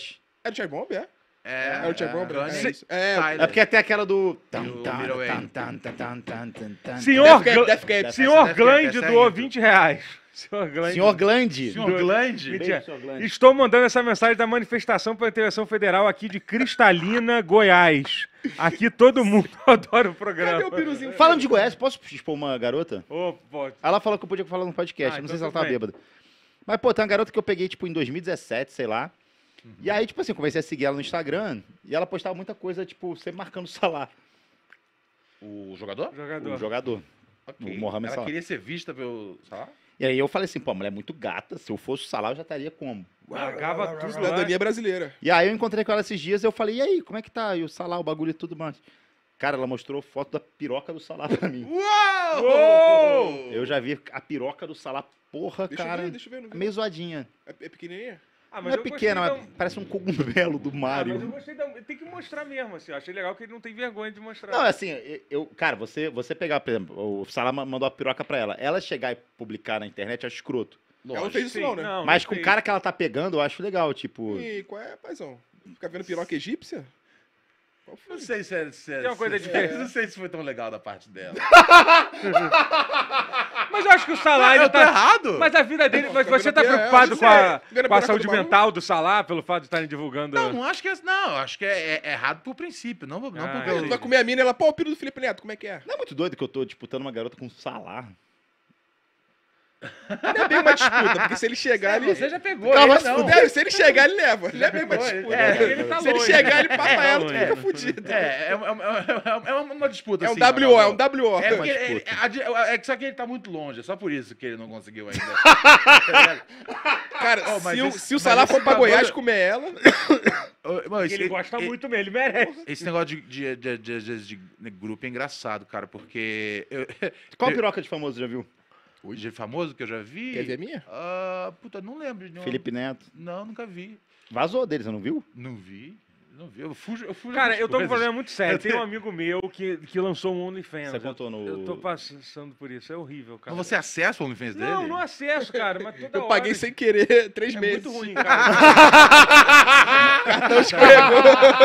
É do Charlie Bomb, é? É, É o Charlie Bomb? Gunny, É isso. É, Tyler. É porque até aquela do... E o Middleway. Senhor, Death Cab, Gla- Death Cab. Senhor Essa- Glande essa é doou intro. vinte reais. Senhor Glande. Senhor Glande. Senhor Glande? Mentira. Senhor Glande. Estou mandando essa mensagem da manifestação para a intervenção federal aqui de Cristalina, Goiás. Aqui todo mundo adora o programa. Cadê o piruzinho? Falando de Goiás, posso expor uma garota? Ô, pô, Ela falou que eu podia falar no podcast, Ah, não então sei se ela tudo tava bem. bêbada. Mas, pô, tem uma garota que eu peguei, tipo, em dois mil e dezessete, sei lá. E aí, tipo assim, eu comecei a seguir ela no Instagram e ela postava muita coisa, tipo, sempre marcando o Salah, O jogador? jogador. o jogador. Ok. O Mohamed Ela Salah. queria ser vista pelo... Salah? E aí eu falei assim, pô, a mulher é muito gata, se eu fosse o Salah eu já estaria como? Largava tudo lá. Cidadania brasileira. E aí eu encontrei com ela esses dias e eu falei, e aí, como é que tá? E o Salah, o bagulho e tudo mais. Cara, ela mostrou foto da piroca do Salah pra mim. Uou! Uou! Eu já vi a piroca do Salah, porra, Deixa eu cara, ver, deixa eu ver. Não vi. meio zoadinha. É, é pequenininha? Ah, Não mas é eu pequena, gostei mas da- parece um cogumelo do Ah, Mario. mas eu gostei da... Tem que mostrar mesmo, assim. Eu achei legal que ele não tem vergonha de mostrar. Não, assim, eu, cara, você, você pegar, por exemplo, o Salah ma- mandou a piroca pra ela. Ela chegar e publicar na internet é escroto. Ela não fez isso Sim, não, né? Mas não com o fez. cara que ela tá pegando, eu acho legal, tipo. E qual é, paizão? Ficar vendo piroca egípcia? Qual foi? Não sei se é... Se é Tem uma coisa se- diferente. Não sei se foi tão legal da parte dela. Mas eu acho que o Salah, ele eu tô tá... errado? Mas a vida dele... Mas Fica você tá vendo a preocupado piroca, com a, fica vendo a com a piroca saúde do maluco. mental do Salah, pelo fato de estarem divulgando... Não, não acho que é... Não, eu acho que é, é errado por princípio. Não, não Ah, porque Tu eu... vai comer a mina e ela, pô, o peru do Felipe Neto, como é que é? Não é muito doido que eu tô disputando uma garota com o Salah. Não é bem uma disputa, porque se ele chegar, ele... Você já pegou, Calma, ele se não. puder, se ele chegar, ele leva. Não é bem uma Pegou, disputa. É, ele tá se ele longe. chegar, ele papa É, ela, tu longe. fica fudido. É, é, é, é, é uma disputa É um assim. W O, é um Magal. W O. É, porque uma ele- disputa. é, a di- é que só que ele tá muito longe, é só por isso que ele não conseguiu ainda. Tá Cara, Oh, mas se, o, esse- se o mas Salah esse for pra bagulho- Goiás comer ela... Ô, mano, esse- Ele gosta e- muito mesmo, ele merece. Esse negócio de, de, de, de, de- de grupo é engraçado, cara, porque. Eu, Qual eu- piroca de famoso já viu? de famoso que eu já vi. Quer ver a minha? Ah, puta, não lembro de nenhum. Felipe Neto. Não, nunca vi. Vazou dele, você não viu? Não vi. Não vi. Eu fujo, eu fujo Cara, das eu tô com um coisas. problema muito sério. Eu Tem um tenho- amigo meu que, que lançou um OnlyFans. Você contou no- Eu tô passando por isso, é horrível, cara. Mas você acessa o OnlyFans dele? Não, não acesso, cara, mas toda Eu hora... paguei sem querer três É meses. muito ruim, cara. Cartão escorregou.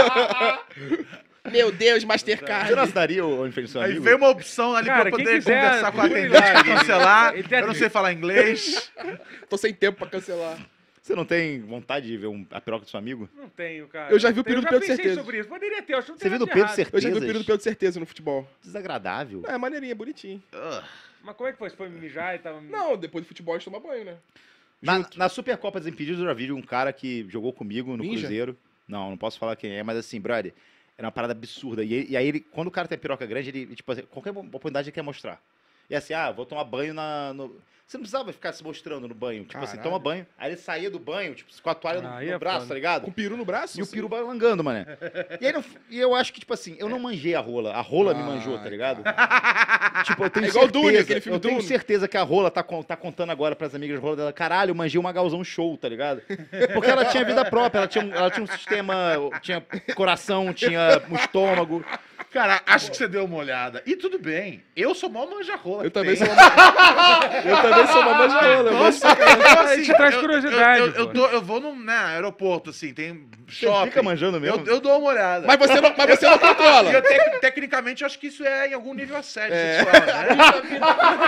Meu Deus, Você Mastercard. não assinaria o OnlyFans do seu Aí amigo? veio uma opção ali Cara, pra eu quem poder quiser, conversar com a procure atendente lá, pra cancelar. ele tem- Eu não sei falar inglês. Tô sem tempo pra cancelar. Você não tem vontade de ver um- a piroca do seu amigo? Não tenho, cara. Eu já vi o Não tenho. Pedro Eu Pedro já pensei Certeza. sobre isso. Poderia ter, eu acho que não Você tem viu nada do de Pedro errado. Certezas? Eu já vi o período Pedro Certeza no futebol. Desagradável. É, maneirinha, bonitinho. Ugh. Mas como é que foi? Você foi mijar e tava... Não, depois do futebol a gente toma banho, né? Na, na Supercopa Desimpedidos eu já vi um cara que jogou comigo no Ninja? Cruzeiro. Não, não posso falar quem é, mas assim, brother, era uma parada absurda. E, e aí, ele, quando o cara tem piroca grande, ele, tipo assim, qualquer oportunidade ele quer mostrar. E assim, ah, vou tomar banho na... no- Você não precisava ficar se mostrando no banho. Tipo assim, Caralho. toma banho. Aí ele saía do banho, tipo, com a toalha no, Aí no é braço, foda. tá ligado? Com peru no braço? E o assim? peru balangando, mané. E, aí, não- e eu acho que, tipo assim, eu não manjei a rola. A rola me Ai, manjou, tá ligado? Tipo, eu tenho É igual certeza, Dune, aquele filme eu tenho Dune. certeza que a rola tá, con- tá contando agora pras amigas da rola dela. Caralho, eu manjei uma galzão show, tá ligado? Porque ela tinha vida própria, ela tinha, um- ela tinha um sistema, tinha coração, tinha um estômago. Cara, acho que você deu uma olhada. E tudo bem. Eu sou mó manja-rola. Eu que também tem. sou uma... Eu também sou uma manjarola. Eu vou Nossa, sacar. então, A gente traz eu- curiosidade, Eu, eu, eu, pô. tô- eu vou num né, aeroporto, assim, tem Você shopping. fica manjando mesmo? Eu, eu dou uma olhada. Mas você não, mas você não controla. E eu, tec- tecnicamente, eu acho que isso é em algum nível assédio É. sexual, né?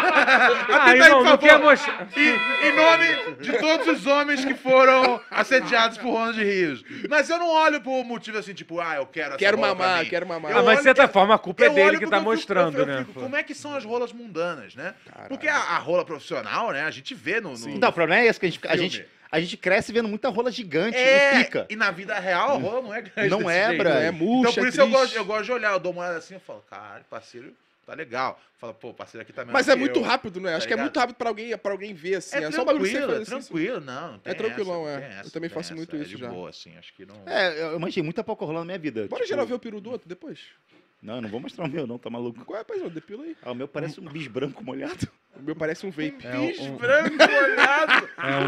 Ah, Atenta aí, irmão, por não quer favor. mostrar... E, em nome de todos os homens que foram assediados por Ronald Rios. Mas eu não olho por motivo assim, tipo, ah, eu quero essa Quero rola pra mamar, mim. quero mamar. Ah, mas de olho- certa forma a culpa é Eu dele olho que porque tá eu fico- mostrando, eu- eu né? fico, pô? como é que são as rolas mundanas, né? Caralho. Porque a, a rola profissional, né, a gente vê no... no Então, o problema é esse, que a gente, a Filme. gente, a gente cresce vendo muita rola gigante é, e pica. e na vida real a rola não é grande Não desse é, jeito. bra, É Então murcha, por isso eu triste. gosto, eu gosto de olhar, eu dou uma olhada assim, eu falo, caralho, parceiro, tá legal. Fala, pô, parceiro aqui tá melhor Mas é que muito eu. rápido, né? Acho que é ligado? muito rápido pra alguém, pra alguém ver, assim. É, É, só um bagulho que você tranquilo, faz é assim. tranquilo, não, não tem É tranquilão, essa, não é. tem essa, Eu também não faço tem muito essa, isso é de já. boa, assim, acho que não... É, eu manjei muita pouca rola na minha vida. Bora tipo, geral ver o peru do outro depois. Não, eu não vou mostrar o meu, não, tá maluco? Qual é, paizão? Depila aí. Ah, o meu parece um bis branco molhado. O meu parece um vape. Bicho um- branco olhado.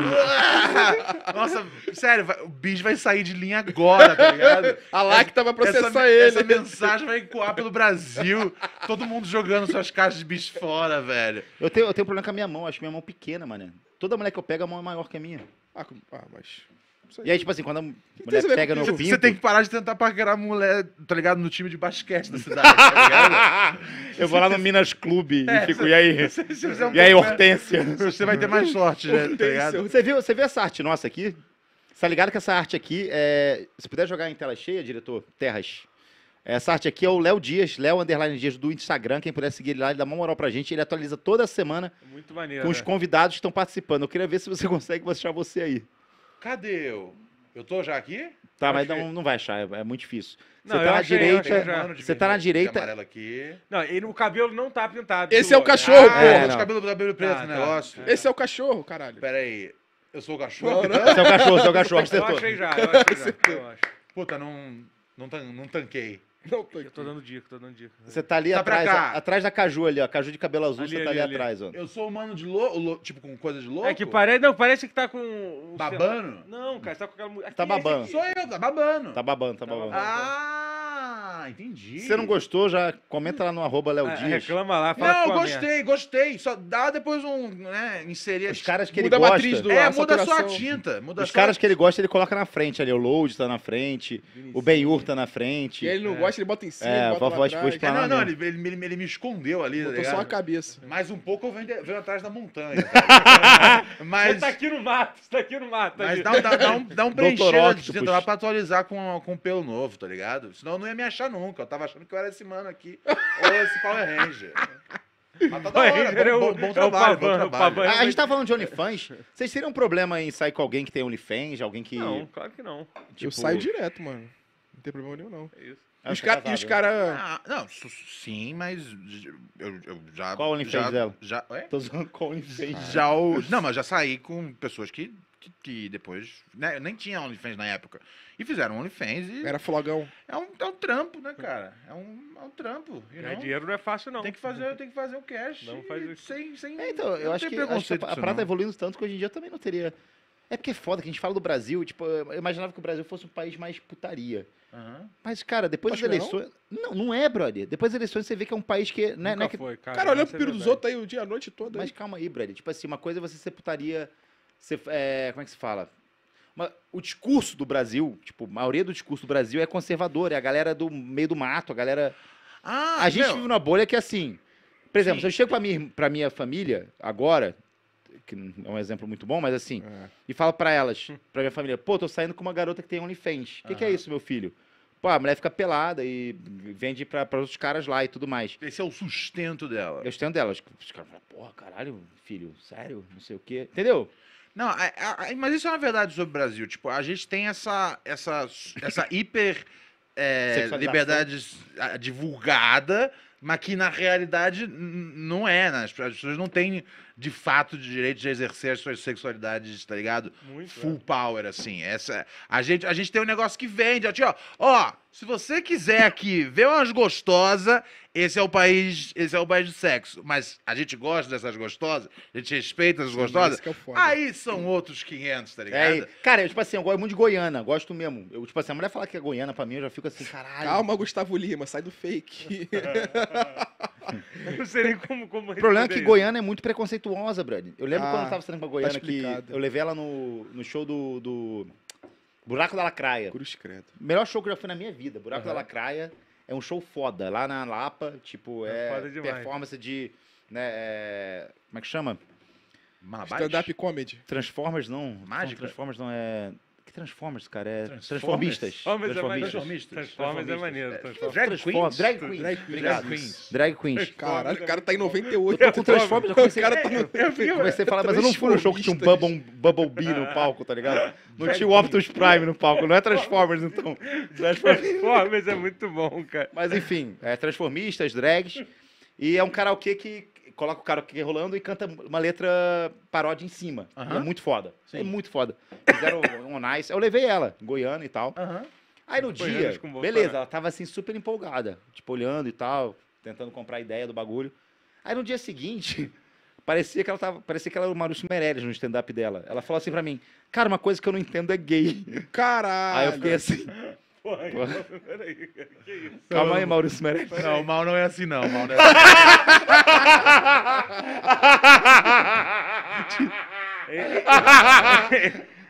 Nossa, sério, vai- o bicho vai sair de linha agora, tá ligado? A Lacta vai processar essa, ele. Essa mensagem vai ecoar pelo Brasil. Todo mundo jogando suas caixas de bicho fora, velho. Eu tenho, eu tenho um problema com a minha mão, acho minha mão pequena, mané. Toda mulher que eu pego, a mão é maior que a minha. Ah, com- ah, mas... Isso aí. E aí, tipo assim, quando a tem mulher a ver pega no com pinto... Você tem que parar de tentar paquerar mulher, tá ligado? No time de basquete da cidade, tá ligado? Eu vou lá no Minas Clube É, e fico, você- e aí? Se você fizer um E aí, pouco mais- Hortência? Você vai ter mais sorte, né? Tá ligado? Você viu, você viu essa arte nossa aqui? Você tá ligado que essa arte aqui, é... se puder jogar em tela cheia, diretor, Terras. Essa arte aqui é o Léo Dias, Léo Underline Dias do Instagram. Quem puder seguir ele lá, ele dá uma moral pra gente. Ele atualiza toda semana Muito maneiro. com os né? convidados que estão participando. Eu queria ver se você consegue achar você aí. Cadê eu? Eu tô já aqui? Tá, Eu mas achei. não, não vai achar, é, é muito difícil. Você Não, tá eu na achei, eu direita. achei já. Mano de Você tá na vermelho, de direita. amarelo aqui. Não, e o cabelo não tá pintado. Esse é o Pô, cachorro, Ah, pô. É, os não. cabelos cabelo preto, Tá, o tá. negócio. Esse é o cachorro, caralho. Pera aí. Eu sou o cachorro? Não, não. Seu cachorro, seu cachorro, Eu acertou. achei já, eu achei já. Eu acho. Puta, não, não, tan- não tanquei. Não, tô Eu tô dando dica, tô dando dica. Você tá ali Tá pra atrás, cá. a- atrás da Caju ali, ó. Caju de cabelo azul, Ali, você tá ali, ali, ali. atrás, ó. Eu sou humano de louco, tipo com coisa de louco? É que parece. Não, parece que tá com. um Babando? Não, cara, você tá com aquela. mu- aqui, Tá esse babando. aqui. Sou eu, tá babando. Tá babando, tá Tá babando. babando. Ah, entendi. Se você não gostou, já comenta lá no arroba Léo Ah, Dias. reclama lá, fala Não, que ficou uma gostei, gostei. Só dá depois um, né, inserir... Os caras que ele Muda a gosta... matriz do- É, a muda a sua saturação. tinta. Muda Os a caras sua... que ele gosta, ele coloca na frente ali. O Load tá na frente, o Ben-Hur tá na frente. E aí ele não É. gosta, ele bota em cima, É, bota lá voz atrás. pôs É, pra- não, não, mesmo. ele, ele, ele me escondeu ali, tá Botou só a ligado? cabeça. Mais um pouco eu venho, de- venho atrás da montanha, cara. Você Mas... tá aqui no mato, você tá aqui no mato. tá Mas aqui. dá, um- dá, dá um, dá um doutor preencher na Octopus. tinta lá pra atualizar com, com pelo novo, tá ligado? Senão eu não ia me achar nunca. Eu tava achando que eu era esse mano aqui. Ou esse Power Ranger. Mas tá da hora, Ranger é bom, o- bom, bom é o trabalho, Pavan, bom o trabalho. Pavan. A, a gente tá falando de OnlyFans. Vocês teriam um problema em sair com alguém que tem OnlyFans? Alguém que... Não, claro que não. tipo, Eu saio direto, mano. Não tem problema nenhum, não. É isso. Ah, E os você caras... tá E os casado, né? cara... Ah, não, su- sim, mas eu, eu já... Qual o OnlyFans já, dela? Já, é? Tô zoando com OnlyFans. Já o, não, mas já saí com pessoas que, que, que depois... Né, nem tinha OnlyFans na época. E fizeram OnlyFans e... Era flogão. É um, é um trampo, né, cara? É um, é um trampo. you Ganhar know? dinheiro não é fácil, não. Tem que fazer, tem que fazer o cash. Não faz isso. sem, sem. É, então, eu não acho tem que, acho que preconceito a, com a isso, parada tá não. evoluindo tanto que hoje em dia eu também não teria... É porque é foda que a gente fala do Brasil, tipo, eu imaginava que o Brasil fosse um país mais putaria. Aham. Mas, cara, depois Acho das que não. eleições... Não, não é, brother. Depois das eleições você vê que é um país que... Né, Nunca não é que... foi, cara. Cara, olhando Isso pro é piro dos verdade. outros aí o dia, a noite toda. Mas Aí. calma aí, brother. Tipo assim, uma coisa é você ser putaria... Ser, é, como é que se fala? Uma- o discurso do Brasil, tipo, a maioria do discurso do Brasil é conservador. É a galera do meio do mato, a galera... Ah, A gente meu, vive numa bolha que, assim... Por exemplo, Sim. se eu chego pra minha, pra minha família agora, que não é um exemplo muito bom, mas assim, É. e falo pra elas, pra minha família, pô, tô saindo com uma garota que tem OnlyFans. O que, que é Aham. isso, meu filho? Pô, a mulher fica pelada e vende pra, pra outros caras lá e tudo mais. esse é o sustento dela. Eu estendo delas. Os caras falam, porra, caralho, filho, sério? Não sei o quê. Entendeu? Não, a- a- a- mas isso é uma verdade sobre o Brasil. Tipo, a gente tem essa, essa, essa hiper é, Sexualização. liberdade ah, divulgada, mas que na realidade n- não é, né? As pessoas não têm de fato o direito de exercer as suas sexualidades, tá ligado? Muito, Full power, assim. Essa, a, gente, a gente tem um negócio que vende. Aqui, ó, ó, se você quiser aqui ver umas gostosas, esse é o país, esse é o país do sexo. Mas a gente gosta dessas gostosas, a gente respeita essas gostosas. Esse que é o foda. Aí são outros quinhentos, tá É, ligado? e- cara, eu, tipo assim, eu gosto muito de Goiana, gosto mesmo. Eu, tipo assim, a mulher fala que é Goiana pra mim, eu já fico assim, caralho. Calma, Gustavo Lima, sai do fake. Eu não sei nem como, como O problema é que responder Goiânia é muito preconceituosa, brother. Eu lembro Ah, quando eu tava saindo com a Goiânia que explicado. eu levei ela no, no show do, do Buraco da Lacraia. Cruz credo. Melhor show que eu já fui na minha vida. Buraco da Aham. Lacraia é um show foda. Lá na Lapa, tipo, É é, foda demais. performance de. Né, é, como é que chama? Malabares? Stand-up comedy. Transformers não. Mágica? Não, Transformers não é. Que Transformers, cara? É Transformers? Transformistas. Transformers é maneiro. Transformistas. Transformers é maneiro. Transformers. Drag Transformers. Queens? Drag Queens. Drag Queens. Obrigado. Drag Queens. Drag Queens. Caralho, o cara tá em Eu noventa e oito. tô com Transformers, eu comecei, O cara tá no... eu comecei a falar, mas eu não fui no show que tinha um Bubble, Bubble Bee no palco, tá ligado? Não tinha o Optimus Prime no palco, não é Transformers, então. Transformers. Transformers é muito bom, cara. Mas enfim, é transformistas, drags. E é um karaokê que coloca o karaokê rolando e canta uma letra paródia em cima. Aham. E é muito foda. Sim. É muito foda. Fizeram um nice. Eu levei ela, Goiânia e tal. Aham. Aí no Goiânia dia, com beleza, Bolsonaro. ela tava assim super empolgada, tipo olhando e tal, tentando comprar a ideia do bagulho. Aí no dia seguinte, parecia que ela tava, parecia que ela era o Maurício Meirelles no stand-up dela. Ela falou assim pra mim: "Cara, uma coisa que eu não entendo é gay". Caralho. Aí eu fiquei assim: Porra, Porra. peraí, cara, que isso? "Calma aí, Maurício Meirelles". Não, o mal não é assim, não. O mal não é assim.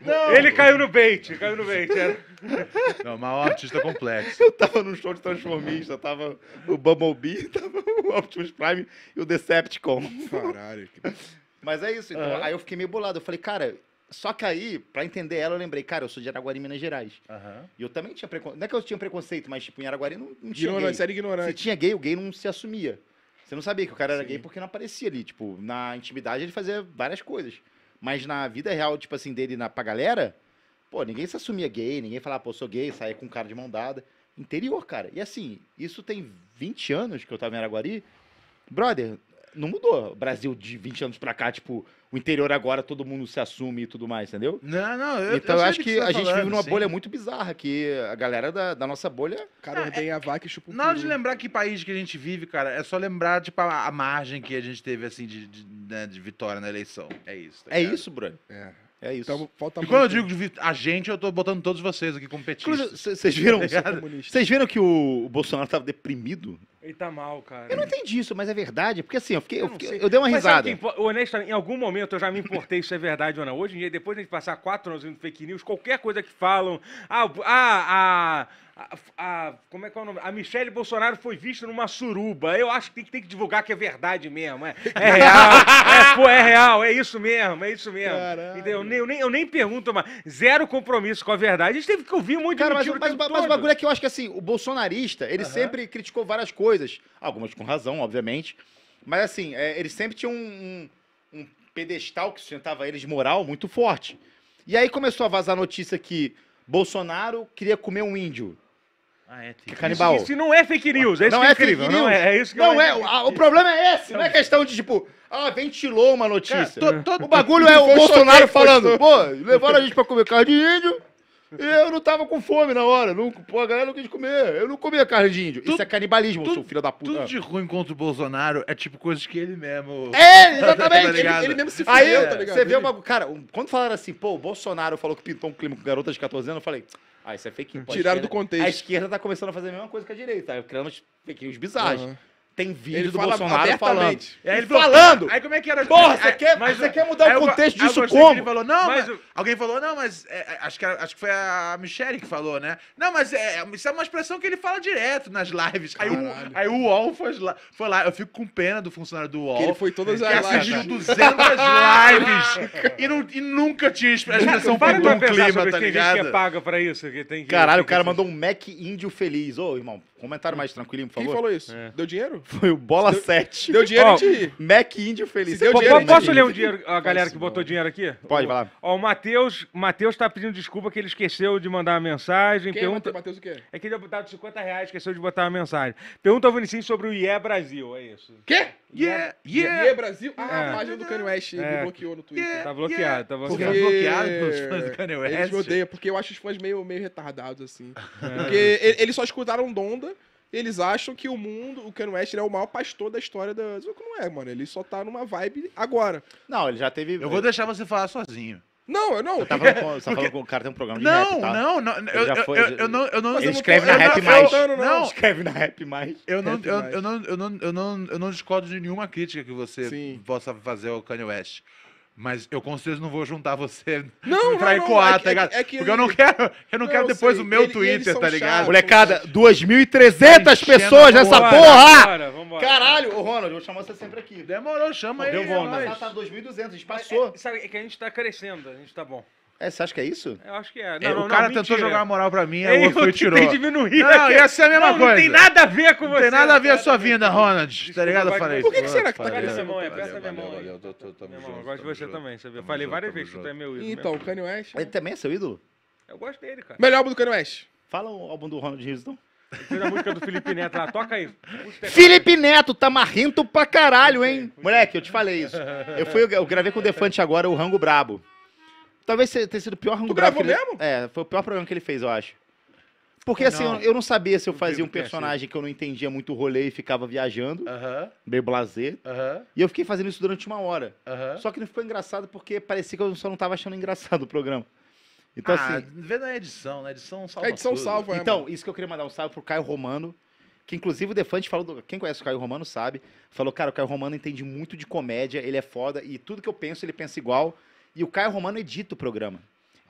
Ele caiu no bait, caiu no bait. Era. Não, mas é um artista complexo. Eu tava num show de Transformista, tava o Bumblebee, tava o Optimus Prime e o Decepticon. Caralho. que- Mas é isso, então, Aham. aí eu fiquei meio bolado. Eu falei, cara, só que aí, pra entender ela, eu lembrei, cara, eu sou de Araguari, Minas Gerais. Aham. E eu também tinha preconceito. Não é que eu tinha preconceito, mas, tipo, em Araguari não, não tinha Ignorante, gay. série Se ignorante. tinha gay, o gay não se assumia. Você não sabia que o cara era Sim. gay porque não aparecia ali. Tipo, na intimidade ele fazia várias coisas. Mas na vida real, tipo assim, dele na, pra galera, pô, ninguém se assumia gay, ninguém falava, pô, sou gay, saía com um cara de mão dada. Interior, cara. E assim, isso tem vinte anos que eu tava em Araguari. Brother, não mudou. O Brasil de vinte anos pra cá, tipo, o interior agora todo mundo se assume e tudo mais, entendeu? Não, não, eu Então eu, sei acho do que você tá a gente falando, vive numa sim. bolha muito bizarra, que a galera da, da nossa bolha. O cara ordenha a vaca e chupa o Na hora de peru. lembrar que país que a gente vive, cara, é só lembrar, tipo, a, a margem que a gente teve, assim, de, de, né, de vitória na eleição. É isso. tá É ligado? isso, brother. É. É isso. Então, falta E quando eu muito. digo de vi- a gente, eu tô botando todos vocês aqui como Inclusive, petistas. c- vocês viram, Tá ligado? Comunista. vocês viram que o, o Bolsonaro tava deprimido? Ele tá mal, cara. Eu não entendi isso, mas é verdade. Porque assim, eu, fiquei, eu, não fiquei- sei. eu dei uma Mas sabe risada. o que impo- honestamente, em algum momento eu já me importei se é verdade ou não. Hoje em dia, depois de a gente passar quatro anos no fake news, qualquer coisa que falam. Ah, o- ah, a, a, a- como é que é o nome? A Michelle Bolsonaro foi vista numa suruba. Eu acho que tem, que tem que divulgar que é verdade mesmo. É, é real. é, pô, é real. É isso mesmo. É isso mesmo. Caralho. Entendeu? Eu nem, eu, nem, eu nem pergunto, mas zero compromisso com a verdade. A gente teve que ouvir muito Cara, mas, mentira o mas, tempo mas o todo. bagulho é que eu acho que assim, o bolsonarista, ele Aham. sempre criticou várias coisas. Algumas com razão, obviamente. Mas assim, é, ele sempre tinha um, um, um pedestal que sustentava ele de moral muito forte. E aí começou a vazar a notícia que Bolsonaro queria comer um índio. Ah, é, Que é tem- canibal. Isso, isso não é fake news. É isso Não que é é fake incrível. Não news. é, é isso que Não eu é, o, a- o problema é esse, não é questão de tipo, ah, ventilou uma notícia. Cara, to- to- O bagulho é o Postou Bolsonaro quem falando, pô, levaram a gente pra comer carne de índio e eu não tava com fome na hora. Não, pô, a galera não quis comer. Eu não comia carne de índio. Isso Tu- é canibalismo, tu- seu filho da puta. Tudo de ruim contra o Bolsonaro é tipo coisas que ele mesmo... É, exatamente. Tá ele, ligado? Ele mesmo se Aí fudeu, tá ligado? você vê o Ele- bagulho. Cara, um- quando falaram assim, pô, o Bolsonaro falou que pintou um clima com garota de catorze anos, eu falei, ah, isso é fake news. Pô, a Tiraram do esquerda- contexto. A esquerda tá começando a fazer a mesma coisa que a direita, tá criando umas fake news bizarras. Aham. Tem vídeo Ele do fala Bolsonaro falando. abertamente. E aí ele Falando! Aí como é que era? Porra, você Aí- quer, mas você o- quer mudar aí o eu go- contexto aí eu disso gostei que como? Ele falou, não, Mas mas, o- alguém falou, não, mas é, é, acho, que era- acho que foi a Michelle que falou, né? Não, mas é, isso é uma expressão que ele fala direto nas lives. Aí o, Caralho. aí o U O L foi lá, foi lá, eu fico com pena do funcionário do U O L. Que ele foi todas que as assistiu lives. duzentas lives e, não- e nunca tinha exp- a expressão Para pintou pra um pensar clima, sobre tá tem gente que é ligado? paga pra isso. Que tem que, Caralho, tem o que cara assistir. mandou um Mac índio feliz. Ô, irmão, comentário mais tranquilinho, por Quem favor. falou isso? É. Deu dinheiro? Foi o Bola Deu- sete. Deu dinheiro Ó, a gente ri. Mac índio feliz. Se deu Você dinheiro, pode- a gente Posso ri. ler o dinheiro, a galera que Faz botou isso, dinheiro aqui? Pode, O- vai lá. Ó, o Matheus, Matheus tá pedindo desculpa que ele esqueceu de mandar uma mensagem. Quem é pergunta... Matheus o quê? É que ele tinha botado cinquenta reais, esqueceu de botar uma mensagem. Pergunta ao Vinicius sobre o I E Brasil, é isso. Quê? Yeah, Yeah. yeah. Brasil? Ah, É. a página do Kanye West É. me bloqueou no Twitter. Yeah. Tá bloqueado, tá Porque bloqueado. é bloqueado pelos fãs do Kanye West. Eles me odeiam, porque eu acho os fãs meio, meio retardados, assim. É. Porque e- eles só escutaram Donda, eles acham que o mundo, o Kanye West, ele é o maior pastor da história da... Só que não é, mano. Ele só tá numa vibe agora. Não, ele já teve. Eu vou deixar você falar sozinho. Não, eu não. Você tá falando com, você tá falando com o cara tem um programa de Não, rap, tá? não, não. Eu, já eu- foi- eu, eu não, eu não. Mas Ele eu não escreve tô- na eu Rap não- Mais. eu não- Não, Escreve na Rap Mais. eu não, Rap eu, mais. eu não, eu não, eu não, eu não discordo de nenhuma crítica que você Sim. possa fazer ao Kanye West. Mas eu com certeza não vou juntar você Não, pra não, não, ecoar, é que- tá ligado? é que- é que Porque eu ele- não quero, eu não, Não, quero eu depois sei. o meu Ele- e eles Twitter, são tá ligado? chatos. Molecada, duas mil e trezentas Tá enchendo pessoas a nessa Vambora, porra! Vambora, vambora. Caralho, ô Ronald, eu vou chamar você sempre aqui. Demorou, chama Deu aí. bom, é né? nóis. Tá dois mil e duzentos, a gente Mas passou. É, sabe, é que a gente tá crescendo, a gente tá bom. É, você acha que é isso? Eu acho que é. É, o cara tentou jogar uma moral pra mim, aí É o eu outro foi e que tirou. tenho diminuído Não, aqui. ia ser a mesma não, coisa. Não tem nada a ver com você. Não tem nada a ver a sua Desculpa, vinda, Ronald. Desculpa, Tá ligado? Eu vai falei. com você. Por que que será que tá Valeu, Aperta querendo? minha mão aí, valeu, aperta minha valeu, mão aí. valeu, tô- tô- tamo Meu irmão, junto, eu gosto de tamo você junto. também, você viu? Tamo Falei junto, várias tamo vezes que junto. tu é meu ídolo. Então, o mesmo. Kanye West... Ele também é seu ídolo? Eu gosto dele, cara. Melhor álbum do Kanye West. Fala o álbum do Ronald Houston. Ele fez a música do Felipe Neto lá, toca aí. Puxa, Felipe Neto, tá marrento pra caralho, hein? Moleque, eu te falei isso. Eu, fui, eu gravei com o Defante agora o Rango Brabo. Talvez se- tenha sido o pior Rango Tu Brabo. gravou que ele- mesmo? É, foi o pior programa que ele fez, eu acho. Porque Não. assim, eu, eu não sabia se eu fazia um Duvido que tenha personagem que eu não entendia muito o rolê e ficava viajando, Aham, meio blasé. aham, E eu fiquei fazendo isso durante uma hora. aham. Só que não ficou engraçado porque parecia que eu só não tava achando engraçado o programa. Então, Ah, assim. vê na edição, na edição salva A edição tudo. salva, é, Então, mano. isso que eu queria mandar um salve pro Caio Romano, que inclusive o Defante falou, do- quem conhece o Caio Romano sabe, falou, cara, o Caio Romano entende muito de comédia, ele é foda, e tudo que eu penso, ele pensa igual, e o Caio Romano edita o programa.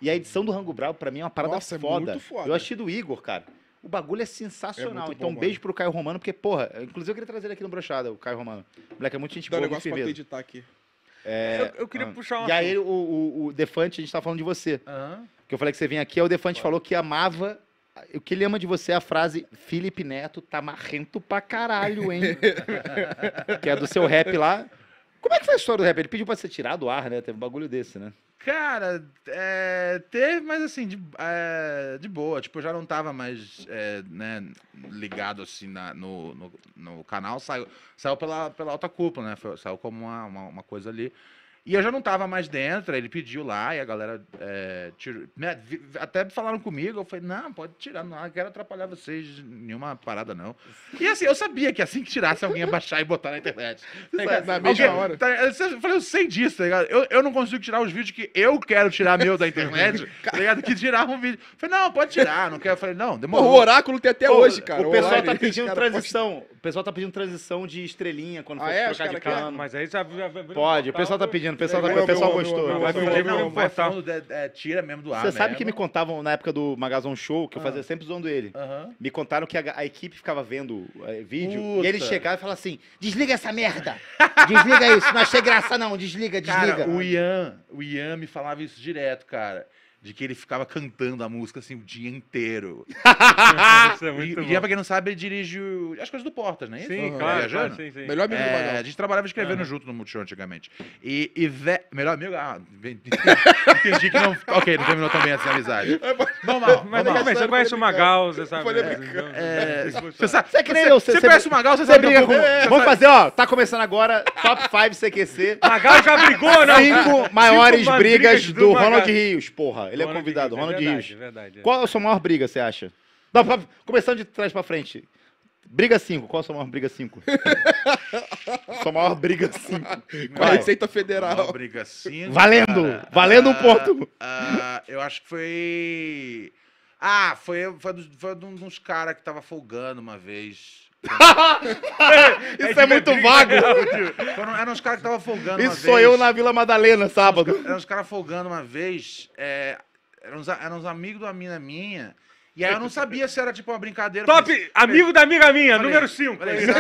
E a edição do Rango Bravo, pra mim, é uma parada Nossa, é foda. muito foda. Eu achei do Igor, cara. O bagulho é sensacional. É muito então, bom, um beijo mano. pro Caio Romano, porque, porra, inclusive eu queria trazer ele aqui no Brochada, o Caio Romano. O moleque é muito gente Dá um boa, muito negócio pra tu firmeza. editar aqui. É, Eu, eu queria ah. puxar uma. E aí, o, o, o Defante, a gente tá falando de você. Aham. Que eu falei que você vinha aqui, aí o Defante falou que amava. O que ele ama de você é a frase Felipe Neto tá marrento pra caralho, hein? Que é do seu rap lá. Como é que foi a história do rap? Ele pediu pra ser tirado do ar, né? Teve um bagulho desse, né? Cara, é, teve, mas assim, de, é, de boa. Tipo, eu já não tava mais é, né, ligado assim na- no, no, no canal. Saiu, saiu pela, pela alta cúpula, né? Foi- saiu como uma, uma, uma coisa ali. E eu já não tava mais dentro, aí ele pediu lá e a galera é, tirou. Né, vi- até falaram comigo, eu falei, não, pode tirar, não, não quero atrapalhar vocês em nenhuma parada, não. E assim, eu sabia que assim que tirasse, alguém ia baixar e botar na internet. Na mesma Alguém- hora. tá, eu sei- eu falei, eu sei disso, tá ligado? Eu, eu não consigo tirar os vídeos que eu quero tirar meu da internet, tá ligado? Que tirar um vídeo. Eu falei, não, pode tirar, não quero. Eu falei, não, Pô, o demorou. Oráculo tem até Pô, hoje, cara. O pessoal online, tá os pedindo caras transição. O pessoal tá pedindo transição de estrelinha quando Ah, for é? Os trocar de caras querem? cano. Mas aí já. já- já- Pode, o pessoal tá pedindo, o pessoal, tá, Meu, o pessoal meu, gostou. meu, o meu, pessoal meu, falou, meu, não, meu, vai- Vai falando, é, é, tira mesmo do ar. Você sabe mesmo. que me contavam na época do Magazon Show, que eu Ah. fazia sempre zoando ele. Aham. Me contaram que a, a equipe ficava vendo eh, vídeo Puta. e ele chegava e falava assim: desliga essa merda! Desliga isso, não achei graça não, desliga, desliga. Cara, o Ian, o Ian me falava isso direto, cara. De que ele ficava cantando a música assim o dia inteiro. Isso é E muito o bom. Ian, pra quem não sabe, ele dirige o- as coisas do Portas, não é isso? Sim, Uhum. claro, Viajando? claro, sim, sim. Melhor amigo do É, Magal. a gente trabalhava escrevendo Aham. junto no Multishow antigamente. E, e ve... melhor amigo. Ah, entendi que não. Ok, não terminou tão bem essa amizade. Normal, Mas normal. também, você conhece o Magal, você sabe. Falei né? brincando. É, Então, você sabe, Você é que nem você, eu, você- você você- conhece o Magal, você Você sabe briga que com. eu vou- Vamos fazer, ó, tá começando agora, Top cinco C Q C. Magal já brigou, não? Cinco maiores Cinco brigas brigas do do Magal. Ronald Rios, porra. Ele é Ronald convidado, Rios, é Ronald verdade, Rios. é verdade, é. Qual é a sua maior briga, você acha? Não, pra- começando de trás pra frente. Briga cinco. Qual é a sua maior briga cinco? Sua maior briga cinco. Com a Qual? Receita Uma Federal. briga assim. Valendo! cara. Valendo um Ah, ponto. ah, eu acho que foi. Ah, foi, foi, dos- foi de uns caras que tava folgando uma vez. Isso é muito vago. Foram, eram uns caras que estavam folgando uma Isso vez. sou eu na Vila Madalena, sábado. Eram uns caras folgando uma vez. É, eram, uns, a- eram uns amigos de uma mina minha. E aí eu não sabia se era tipo uma brincadeira. Top! Falei, Amigo da amiga minha, Falei, número cinco. Falei, isso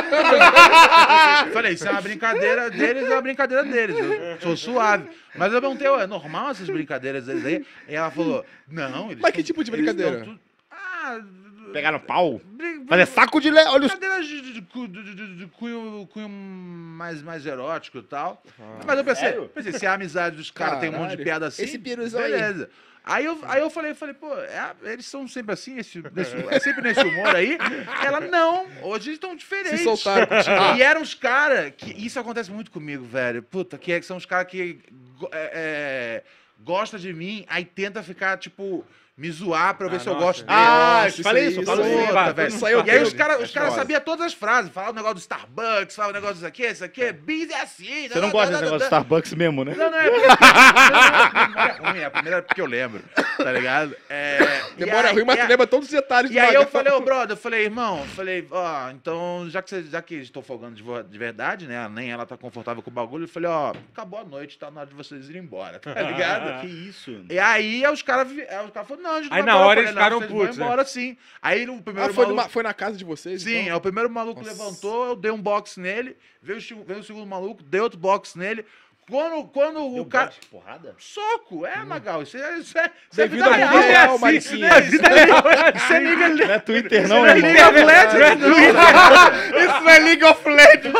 é... falei, isso é uma brincadeira deles, é uma brincadeira deles. Eu sou suave. Mas eu perguntei, "Ué, é normal essas brincadeiras deles aí?" E ela falou, não, eles Mas que tão- tipo de eles brincadeira? tão tudo- Ah... Pegaram pau? brin- Fazer saco de leite. Olha os. Brincadeiras de, de, de, cu- de, de- de cunho, cunho mais, mais erótico e tal. Mas eu pensei, sério? pensei, se a amizade dos caras tem um monte de Caralho. piada assim, Esse piruzão aí. beleza. Aí eu, aí eu falei, falei, pô, é, eles são sempre assim, esse, nesse- é sempre nesse humor aí. Ela, não, hoje eles estão diferentes. Se soltaram contigo. E eram os caras, que isso acontece muito comigo, velho. Puta, que, é, que são os caras que go- é, é, gosta de mim, aí tenta ficar, tipo, me zoar pra eu ver Ah, se eu nossa. gosto dele. Ah, Nossa, falei isso isso, aí, falo isso sim. aí. Puta, Puta, velho. saiu E aí tudo. os caras os É caras foda. sabiam todas as frases. Falava o negócio do Starbucks, falava o negócio disso aqui, isso aqui, bis é assim. Você não gosta desse negócio de Starbucks mesmo, né? Não, não é. Porque, a memória é ruim, a primeira é porque eu lembro, tá ligado? É, e Memória aí- ruim, mas e tu aí- lembra todos os detalhes E do aí eu Magal. falei, ô brother, eu falei, irmão, eu falei, ó, então, já que, você, já que estou folgando de, vo- de verdade, né? Nem ela tá confortável com o bagulho, eu falei, ó, acabou a noite, tá na hora de vocês irem embora, tá ligado? Que isso? E aí os caras vi- aí os caras falaram, não, a gente não Aí vai na embora. hora Eu eles falei, ficaram não, vocês vão putos, né? embora sim. Aí o primeiro Ah, foi, maluco... numa- foi na casa de vocês? Sim, então? é o primeiro maluco Nossa. levantou, eu dei um box nele, veio o, seg- veio o segundo maluco, dei outro box nele. Quando, quando o cara... Porrada? Soco, é, Magal, isso é, isso é, isso é Devido vida à real. vida É real, assim, Mariquinha. é vida real. Isso é Liga Não é Twitter, não, Isso é irmão. League of Legends, não. Isso não é League of Legends.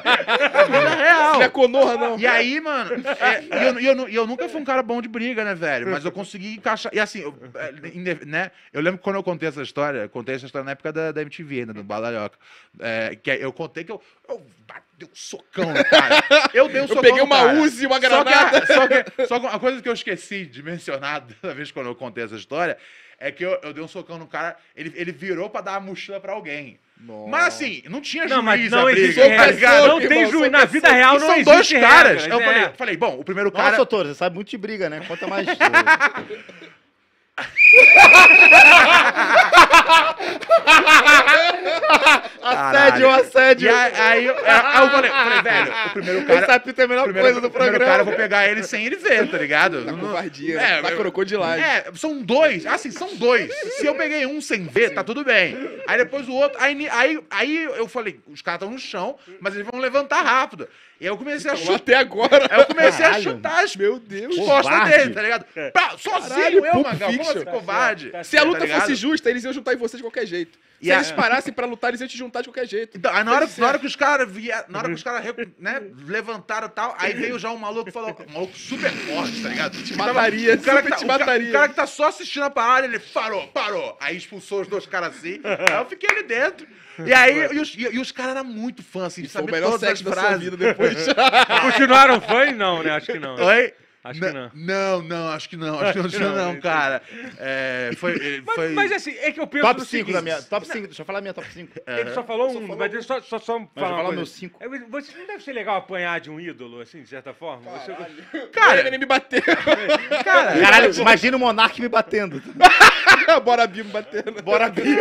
É vida real. Não é Konoha, não. E aí, mano, é, e eu, e eu, nu- e eu nunca fui um cara bom de briga, né, velho? Mas eu consegui encaixar. E assim, eu, é, inde- né? Eu lembro que quando eu contei essa história, eu contei essa história na época da, da M T V, ainda, do Badalhoca. É, que eu contei que eu, eu bati um socão no cara. Eu dei um Eu socão peguei no uma cara. Uzi e uma Só que, granada. a, só, que, só que uma coisa que eu esqueci de mencionar da vez quando eu contei essa história é que eu, eu dei um socão no cara, ele, ele virou pra dar a mochila pra alguém. Nossa. Mas assim, não tinha juiz Não, mas a não briga, existe Soco tá é ligado? soco, Não tem irmão, juiz. soco Na é vida soco. real E não são existe dois caras. regras, Eu é. falei, falei, bom, o primeiro Nossa, cara... doutor, você sabe muito de briga, né? Conta mais. Assédio, assédio. E aí, aí, eu- aí eu falei, falei, velho, o primeiro cara... Esse apito é a melhor primeiro, coisa do primeiro programa. cara, eu vou pegar ele sem ele ver, tá ligado? Na Não- covardia, É, na eu- crocodilagem. É, são dois. Assim, são dois. Se eu peguei um sem ver, tá tudo bem. Aí depois o outro. Aí, ni- aí, aí eu falei, os caras estão no chão, mas eles vão levantar rápido. E aí eu comecei a Então, chutar. até agora. Aí eu comecei Caralho. a chutar as, Meu Deus. as costas Covarde. dele, tá ligado? Pá, sozinho Caralho, eu, Pulp Magal. Como Fiction. assim, covarde? Tá Se a Tá luta ligado? fosse justa, eles iam juntar em você de qualquer jeito. Se E a- eles parassem pra lutar, eles iam te juntar de qualquer jeito. Então, aí na hora, na hora que os caras via, na hora que os caras né, levantaram e tal, aí veio já um maluco e falou, um maluco super forte, tá ligado? Te mataria, o cara, super que tá, te o, ca- mataria. o cara que tá só assistindo a parada, ele parou, parou. Aí expulsou os dois caras assim, aí eu fiquei ali dentro. E aí, e os, e, e os caras eram muito fãs, assim, de Foi o saber melhor todas as sexo da sua frases. vida depois. Continuaram fãs? Não, né? Acho que não. Oi? Acho que não. Não, não, acho que não, acho que não, Acho que não, não, entendi. cara. É, foi, ele Mas, foi... mas assim, é que eu penso Top no cinco seguinte, da minha. Top cinco, deixa eu falar a minha top cinco. Ele só falou um, mas ele só, só, só Mas eu falar vou uma falar coisa. meus cinco. É, você não deve ser legal apanhar de um ídolo, assim, de certa forma? Você- Cara, ele me bateu. Cara, Caralho, imagina o Monark me batendo. Bora Bim batendo. Bora, Bia.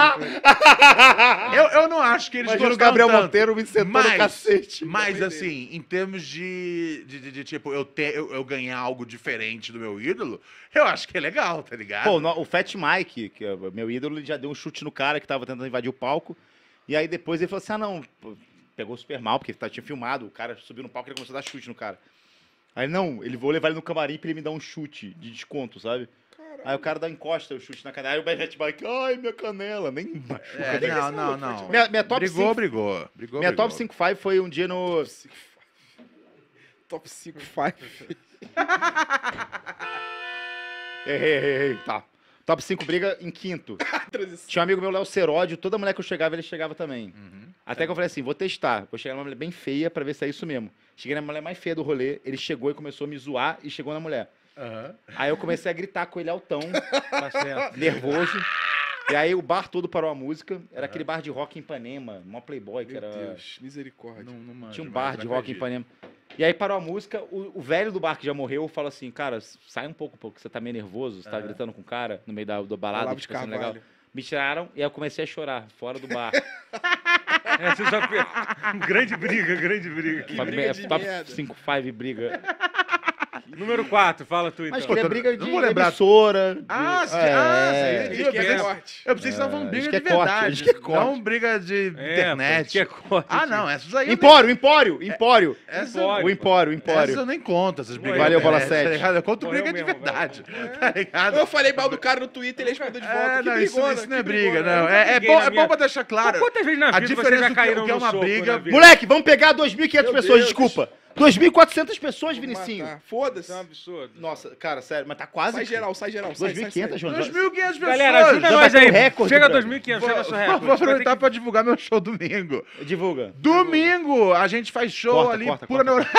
eu, eu não acho que eles Imagina o gostaram Gabriel tanto. Monteiro me sentando Mas- no cacete. Mas, assim, em termos de, de, de- de, tipo, eu, ter, eu, eu ganhar algo diferente do meu ídolo, eu acho que é legal, tá ligado? Pô, no- o Fat Mike, que é o meu ídolo, ele já deu um chute no cara que tava tentando invadir o palco. E aí depois ele falou assim: ah, não, pô, pegou super mal, porque tá, tinha filmado, o cara subiu no palco e ele começou a dar chute no cara. Aí não, ele vou levar ele no camarim pra ele me dar um chute de desconto, sabe? Aí o cara dá encosta o chute na canela, aí o Fat Mike, ai, minha canela, nem machuca. É, nem- não, não, não. Minha, minha top brigou, cinco, brigou, brigou. minha brigou. top cinco five foi um dia no... Top cinco, five. Errei, errei, errei, tá. Top cinco briga em quinto. Transição. Tinha um amigo meu, Léo Seródio, toda mulher que eu chegava, ele chegava também. Uhum. Até que eu falei assim, vou testar. Vou chegar numa mulher bem feia pra ver se é isso mesmo. Cheguei na mulher mais feia do rolê, ele chegou e começou a me zoar e chegou na mulher. Aham. Aí eu comecei a gritar com ele altão, Tá certo. nervoso. E aí o bar todo parou a música. Era aquele bar de rock em Ipanema, mó playboy, que Meu era... Deus, misericórdia. Não, não manjo, Tinha um mas bar não de rock em acredito. Ipanema. E aí parou a música, o, o velho do bar que já morreu falou assim, cara, sai um pouco, porque você tá meio nervoso, você tá gritando com o cara no meio da, da balada, Olavo de fica sendo legal. Carvalho. Me tiraram e aí eu comecei a chorar, fora do bar. É, você já fez- grande briga, grande briga. Que Top- briga é de top merda. cinco, five briga. Número quatro, fala tu então. Mas queria tô- briga não de vou lembrar. emissora. de- Ah, sim, é, ah, sim. Diz Eu que é pensei- corte. Eu pensei que você tava falando É, briga diz que de é corte, verdade. diz que é corte. Não briga de É, internet. pô, que é corte. Ah, não, essas aí... eu nem- Empório, Empório, Empório. Essa, Empório. O Empório, o essas Empório. eu nem conto, essas brigas Valeu, de bola internet, sete. tá ligado? Eu conto Morreu briga de mesmo, verdade, valeu. tá ligado? Eu falei mal do cara no Twitter, ele respondeu de volta. É, que não, isso, brigona, isso não é que briga, brigona. não. É, é Ninguém bom, na é minha- bom pra deixar claro. Quantas vezes na A vida vocês diferença já do que- caíram o que é no uma soco briga- na vida? Moleque, vamos pegar dois mil e quinhentas Meu pessoas, Deus. desculpa. dois mil e quatrocentas pessoas, Vou Vinicinho. matar. Foda-se. Isso é um absurdo. Nossa, cara, sério, mas tá quase. Sai geral, sai geral. Sai, dois mil e sai, quinhentas, sai. João. dois mil e quinhentas pessoas. Galera, ajuda já nós bateu aí. o recorde, Chega a brother. dois mil e quinhentos, Vou, chega a sua vou- recorde. vou Vai ter aproveitar que- pra divulgar meu show domingo. Divulga. Domingo, a gente faz show Corta, ali, corta, pura, corta.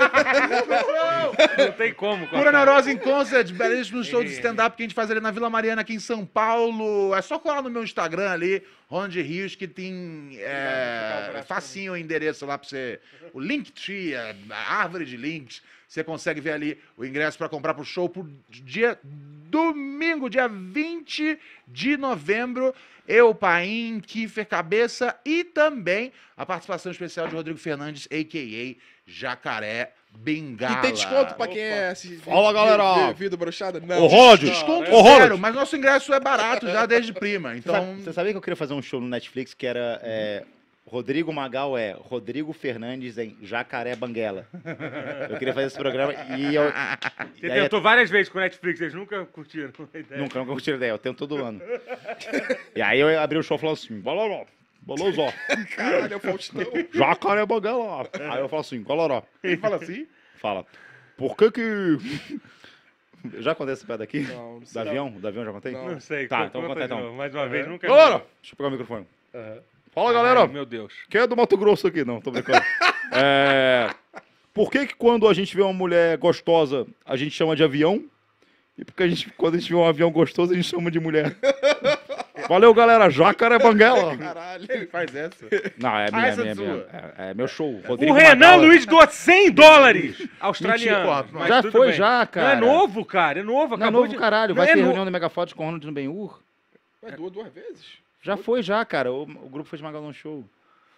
neuro- Não tem como. pura neurose em concert, belíssimo show de stand-up que a gente faz ali na Vila Mariana, aqui em São Paulo. É só colar no meu Instagram ali, Ronald Rios, que tem é, facinho o endereço lá pra você. O Linktree, a a árvore de links. Você consegue ver ali o ingresso para comprar pro show pro dia domingo, dia vinte de novembro. Eu, Paim, Kiefer Cabeça e também a participação especial de Rodrigo Fernandes, a k a. Jacaré Bengala. E tem desconto pra quem é assistir. Fala, galera. Vida brochada? Ô, Não. Rod, Desconto ô, zero, Rod. mas nosso ingresso é barato já desde prima. Você Então, sabe- Você sabia que eu queria fazer um show no Netflix que era é, Rodrigo Magal é Rodrigo Fernandes em Jacaré Banguela. Eu queria fazer esse programa e eu Você e aí- tentou várias vezes com o Netflix, eles nunca curtiram a ideia. nunca, nunca curti a ideia, eu tento todo ano. E aí eu abri o show falando assim, galera, beleza, Caralho, é o Faustão. Jacaré Banguela. Aí eu falo assim, galera, ele fala assim? fala, por que que... Eu já contei essa piada aqui? Não, não Do sei. avião? Do avião eu já contei? Não. Não sei. Tá, conta então vou de contar então. novo. Mais uma vez, nunca Galera, deixa eu pegar o microfone. Fala, galera. Ai, meu Deus. Quem é do Mato Grosso aqui? Não, tô brincando. É, por que que quando a gente vê uma mulher gostosa, a gente chama de avião? E porque a gente, quando a gente vê um avião gostoso, a gente chama de mulher. Valeu, galera. Jacaré Banguela. Caralho. Ele faz essa. Não, é Ah, minha, essa minha, é minha. sua. É, é meu show. O Rodrigo Renan Magala. Luiz doou cem dólares australiano. Mentira, porra, Mas já tudo foi, bem. já, cara. Não é novo, cara. É novo. Não é Acabou novo, de... caralho. Não Vai é ter no- reunião do Megafotos com o Ronald no Ben-Hur. Mas duas, duas vezes? Já foi, já, cara. O, o grupo foi de Magalhães Show.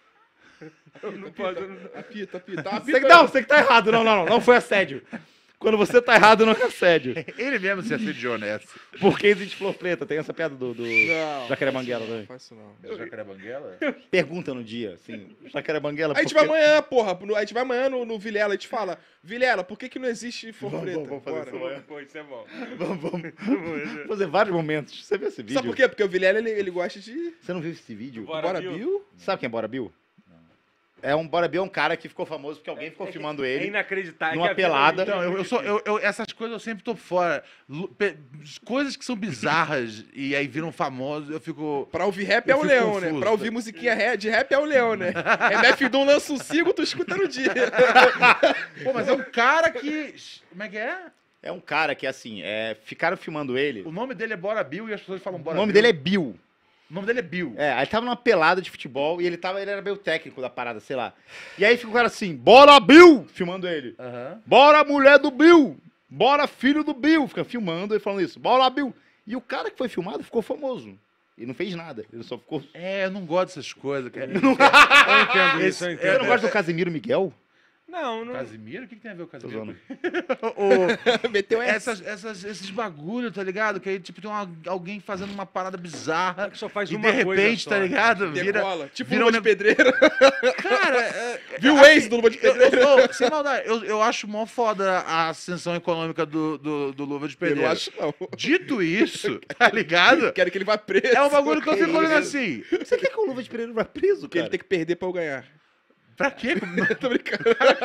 Não pode- Apita, apita. Apita. Você, que- não, você que tá errado. Não, não, não. Não foi assédio. Quando você tá errado, não é assédio. Ele mesmo se assediou nessa. Porque existe flor preta. Tem essa piada do, do Não. Jacaré não Banguela faço também. Não, faço não. Jacaré Banguela? Pergunta no dia, assim. Jacaré Banguela. A gente por vai quê? amanhã, porra. no- A gente vai amanhã no, no Vilela. A gente fala, Vilela, por que que não existe flor Vamos, preta? vamos, vamos fazer Bora. isso. Pô, isso é bom. Vamos, vamos. Vamos fazer vários momentos. Você viu esse vídeo? Sabe por quê? Porque o Vilela, ele, ele gosta de... Você não viu esse vídeo? Bora, Bora, Bill? Bill? Sabe quem é Bora Bill? É um Bora Bill é um cara que ficou famoso porque alguém ficou filmando É ele. inacreditável. numa É que a vida pelada. hoje em Então, dia é eu, eu muito sou, difícil. eu, eu- essas coisas eu sempre tô fora. Lu- pe- Coisas que são bizarras e aí viram famosos, eu fico. Pra ouvir rap Eu é o fico Leão, confuso. né? Pra ouvir musiquinha rap- de rap é o Leão, né? M F Doom lança um single, tu escuta no dia. Pô, mas é um cara que. Como é que é? É um cara que, assim, é, ficaram filmando ele. O nome dele é Bora Bill e as pessoas falam O Bora nome Bill. dele é Bill. O nome dele é Bill. É, aí ele tava numa pelada de futebol e ele tava, ele era meio técnico da parada, sei lá. E aí fica o cara assim, bora Bill! Filmando ele. Aham. Bora mulher do Bill! Bora filho do Bill! Fica filmando e falando isso, bora Bill! E o cara que foi filmado ficou famoso. E não fez nada, ele só ficou... É, eu não gosto dessas coisas. cara. Eu entendo isso, eu Você entendo. não gosta do Casimiro Miguel? Não, não. Casimiro? O que, que tem a ver com o Tô Casimiro? zoando. O- Meteu essa. essas, essas, esses bagulho, tá ligado? Que aí, tipo, tem uma- alguém fazendo uma parada bizarra. Que só faz E uma de coisa repente, só. tá ligado? Vira. Decola. Tipo vira Luva um de ne- Pedreiro. Cara, é- Viu o assim, Waze do Luva de eu, Pedreiro? eu, eu- sem maldade, eu, eu acho mó foda a ascensão econômica do, do, do Luva de Eu Pedreiro. não acho, não. Dito isso, tá ligado? Quero que ele vá preso. É um bagulho que eu fico olhando isso? assim. Você quer que o Luva de Pereira vá preso, Que ele cara? tem que perder pra eu ganhar. Pra quê? Tô brincando.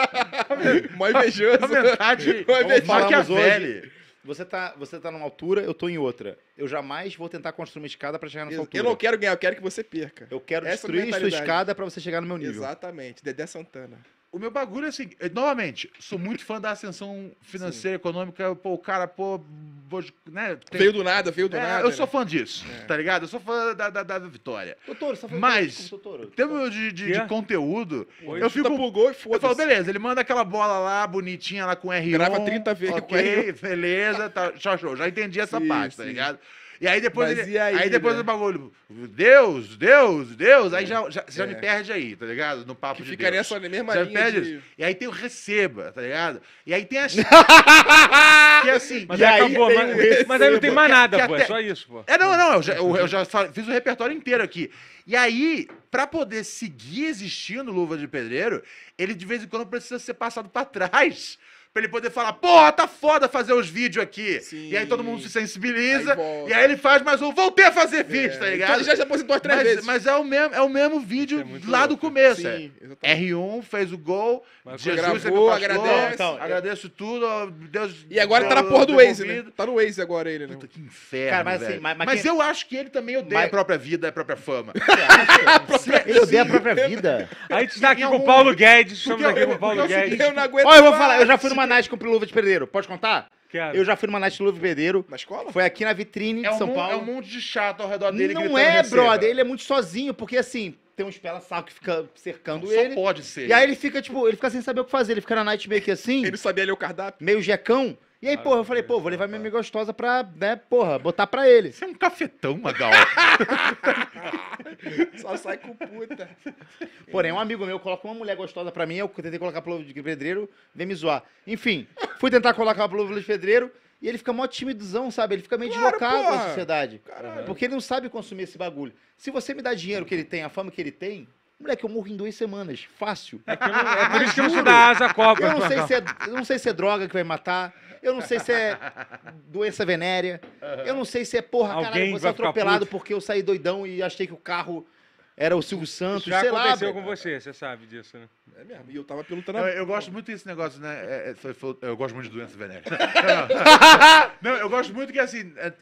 Mó invejoso. Vontade Vai ver, falamos Maquiavelli. Você tá, você tá numa altura, eu tô em outra. Eu jamais vou tentar construir uma escada pra chegar nessa Eu, altura. eu não quero ganhar, eu quero que você perca. Eu quero Essa destruir sua mentalidade. escada pra você chegar no meu nível. Exatamente. Dedé Santana. O meu bagulho é assim, eu, novamente, sou muito fã da ascensão financeira, econômica, pô, o cara, pô, pô, né? tem- Veio do nada, veio do É, nada. eu sou né? fã disso, tá ligado? Eu sou fã da, da, da vitória. Totoro, você tá falando Mas, como Totoro? Em termos de, de, Quê? de conteúdo, Oi, eu Chuta fico. pro gol e Eu falo, foda-se. beleza, ele manda aquela bola lá, bonitinha, lá com R um. Grava trinta vezes com ok, R um. beleza, tá, show, show, já entendi essa Sim, parte, tá sim. ligado? E aí depois Mas ele, e aí, depois né? o bagulho, Deus, Deus, Deus, aí já, já, você já É. me perde aí, tá ligado? No papo Que de fica Deus. nessa mesma Já me linha perde de... isso. E aí tem o receba, tá ligado? E aí tem as... que é assim... Mas E aí aí acabou, tem mas, o receba, mas aí não tem mais que- nada, que pô. até- É só isso, pô. É, não, não, eu já, eu, eu já fa- fiz o repertório inteiro aqui. E aí, pra poder seguir existindo Luva de Pedreiro, ele de vez em quando precisa ser passado pra trás. Pra ele poder falar, porra, tá foda fazer os vídeos aqui. Sim. E aí todo mundo se sensibiliza. Aí volta. E aí ele faz mais um, voltei a fazer vídeo, tá Então ligado? ele já se aposentou as três mas, vezes. mas é o mesmo, é o mesmo vídeo é muito lá do louco. começo. Sim, é. exatamente. R um fez o gol, Mas Jesus gravou, é meu pastor, agradece. Então, agradeço tudo, ó, Deus... E agora tá na Deus porra do Waze, né? devolvido. Tá no Waze agora ele, né? Puta, que inferno, Cara, mas assim, velho. mas- Mas, mas quem- eu acho que ele também odeia Mas- a própria vida, a própria fama. Ele odeia a própria vida. A gente tá aqui Em com o algum- Paulo Guedes, estamos Porque aqui eu- com o Paulo porque é o Guedes. Eu não aguento Olha, eu vou mais. falar, eu já fui numa night com o Luva de Pedreiro. Pode contar? Quero. Eu já fui numa night do Luva de Pedreiro. Na escola? Foi aqui na vitrine de É um, São mon- Paulo. é um monte de chato ao redor dele Não gritando é, receba. brother. Ele é muito sozinho, porque assim, tem uns pela-saco que fica cercando Só ele. pode ser. E aí ele fica, tipo, ele fica sem saber o que fazer. Ele fica na night meio que assim, Ele sabia ler o cardápio? meio jecão. E aí, porra, eu falei, pô, vou levar minha amiga gostosa pra, né, porra, botar pra ele. Você é um cafetão, Magal. Só sai com puta. Porém, um amigo meu coloca uma mulher gostosa pra mim, eu tentei colocar pro Luva de Pedreiro, vem me zoar. Enfim, fui tentar colocar pro Luva de Pedreiro e ele fica mó timidozão, sabe? Ele fica meio Claro, deslocado porra. da sociedade. Caralho. Porque ele não sabe consumir esse bagulho. Se você me dá dinheiro que ele tem, a fama que ele tem, moleque, eu morro em duas semanas. Fácil. É, que eu não- é por isso que eu não se dá asa à Copa. Eu não sei se é, eu não sei se é droga que vai matar. Eu não sei se é doença venérea. Eu não sei se é, porra, Alguém caralho, você vai ficar atropelado puto. porque eu saí doidão e achei que o carro era o Silvio Santos. Já sei lá. aconteceu velho. com você, você sabe disso, né? É mesmo. E eu tava pilotando Eu, a... eu gosto muito desse negócio, né? É, é, foi- foi- eu gosto muito de doença venérea. Não, eu gosto muito que, assim, é,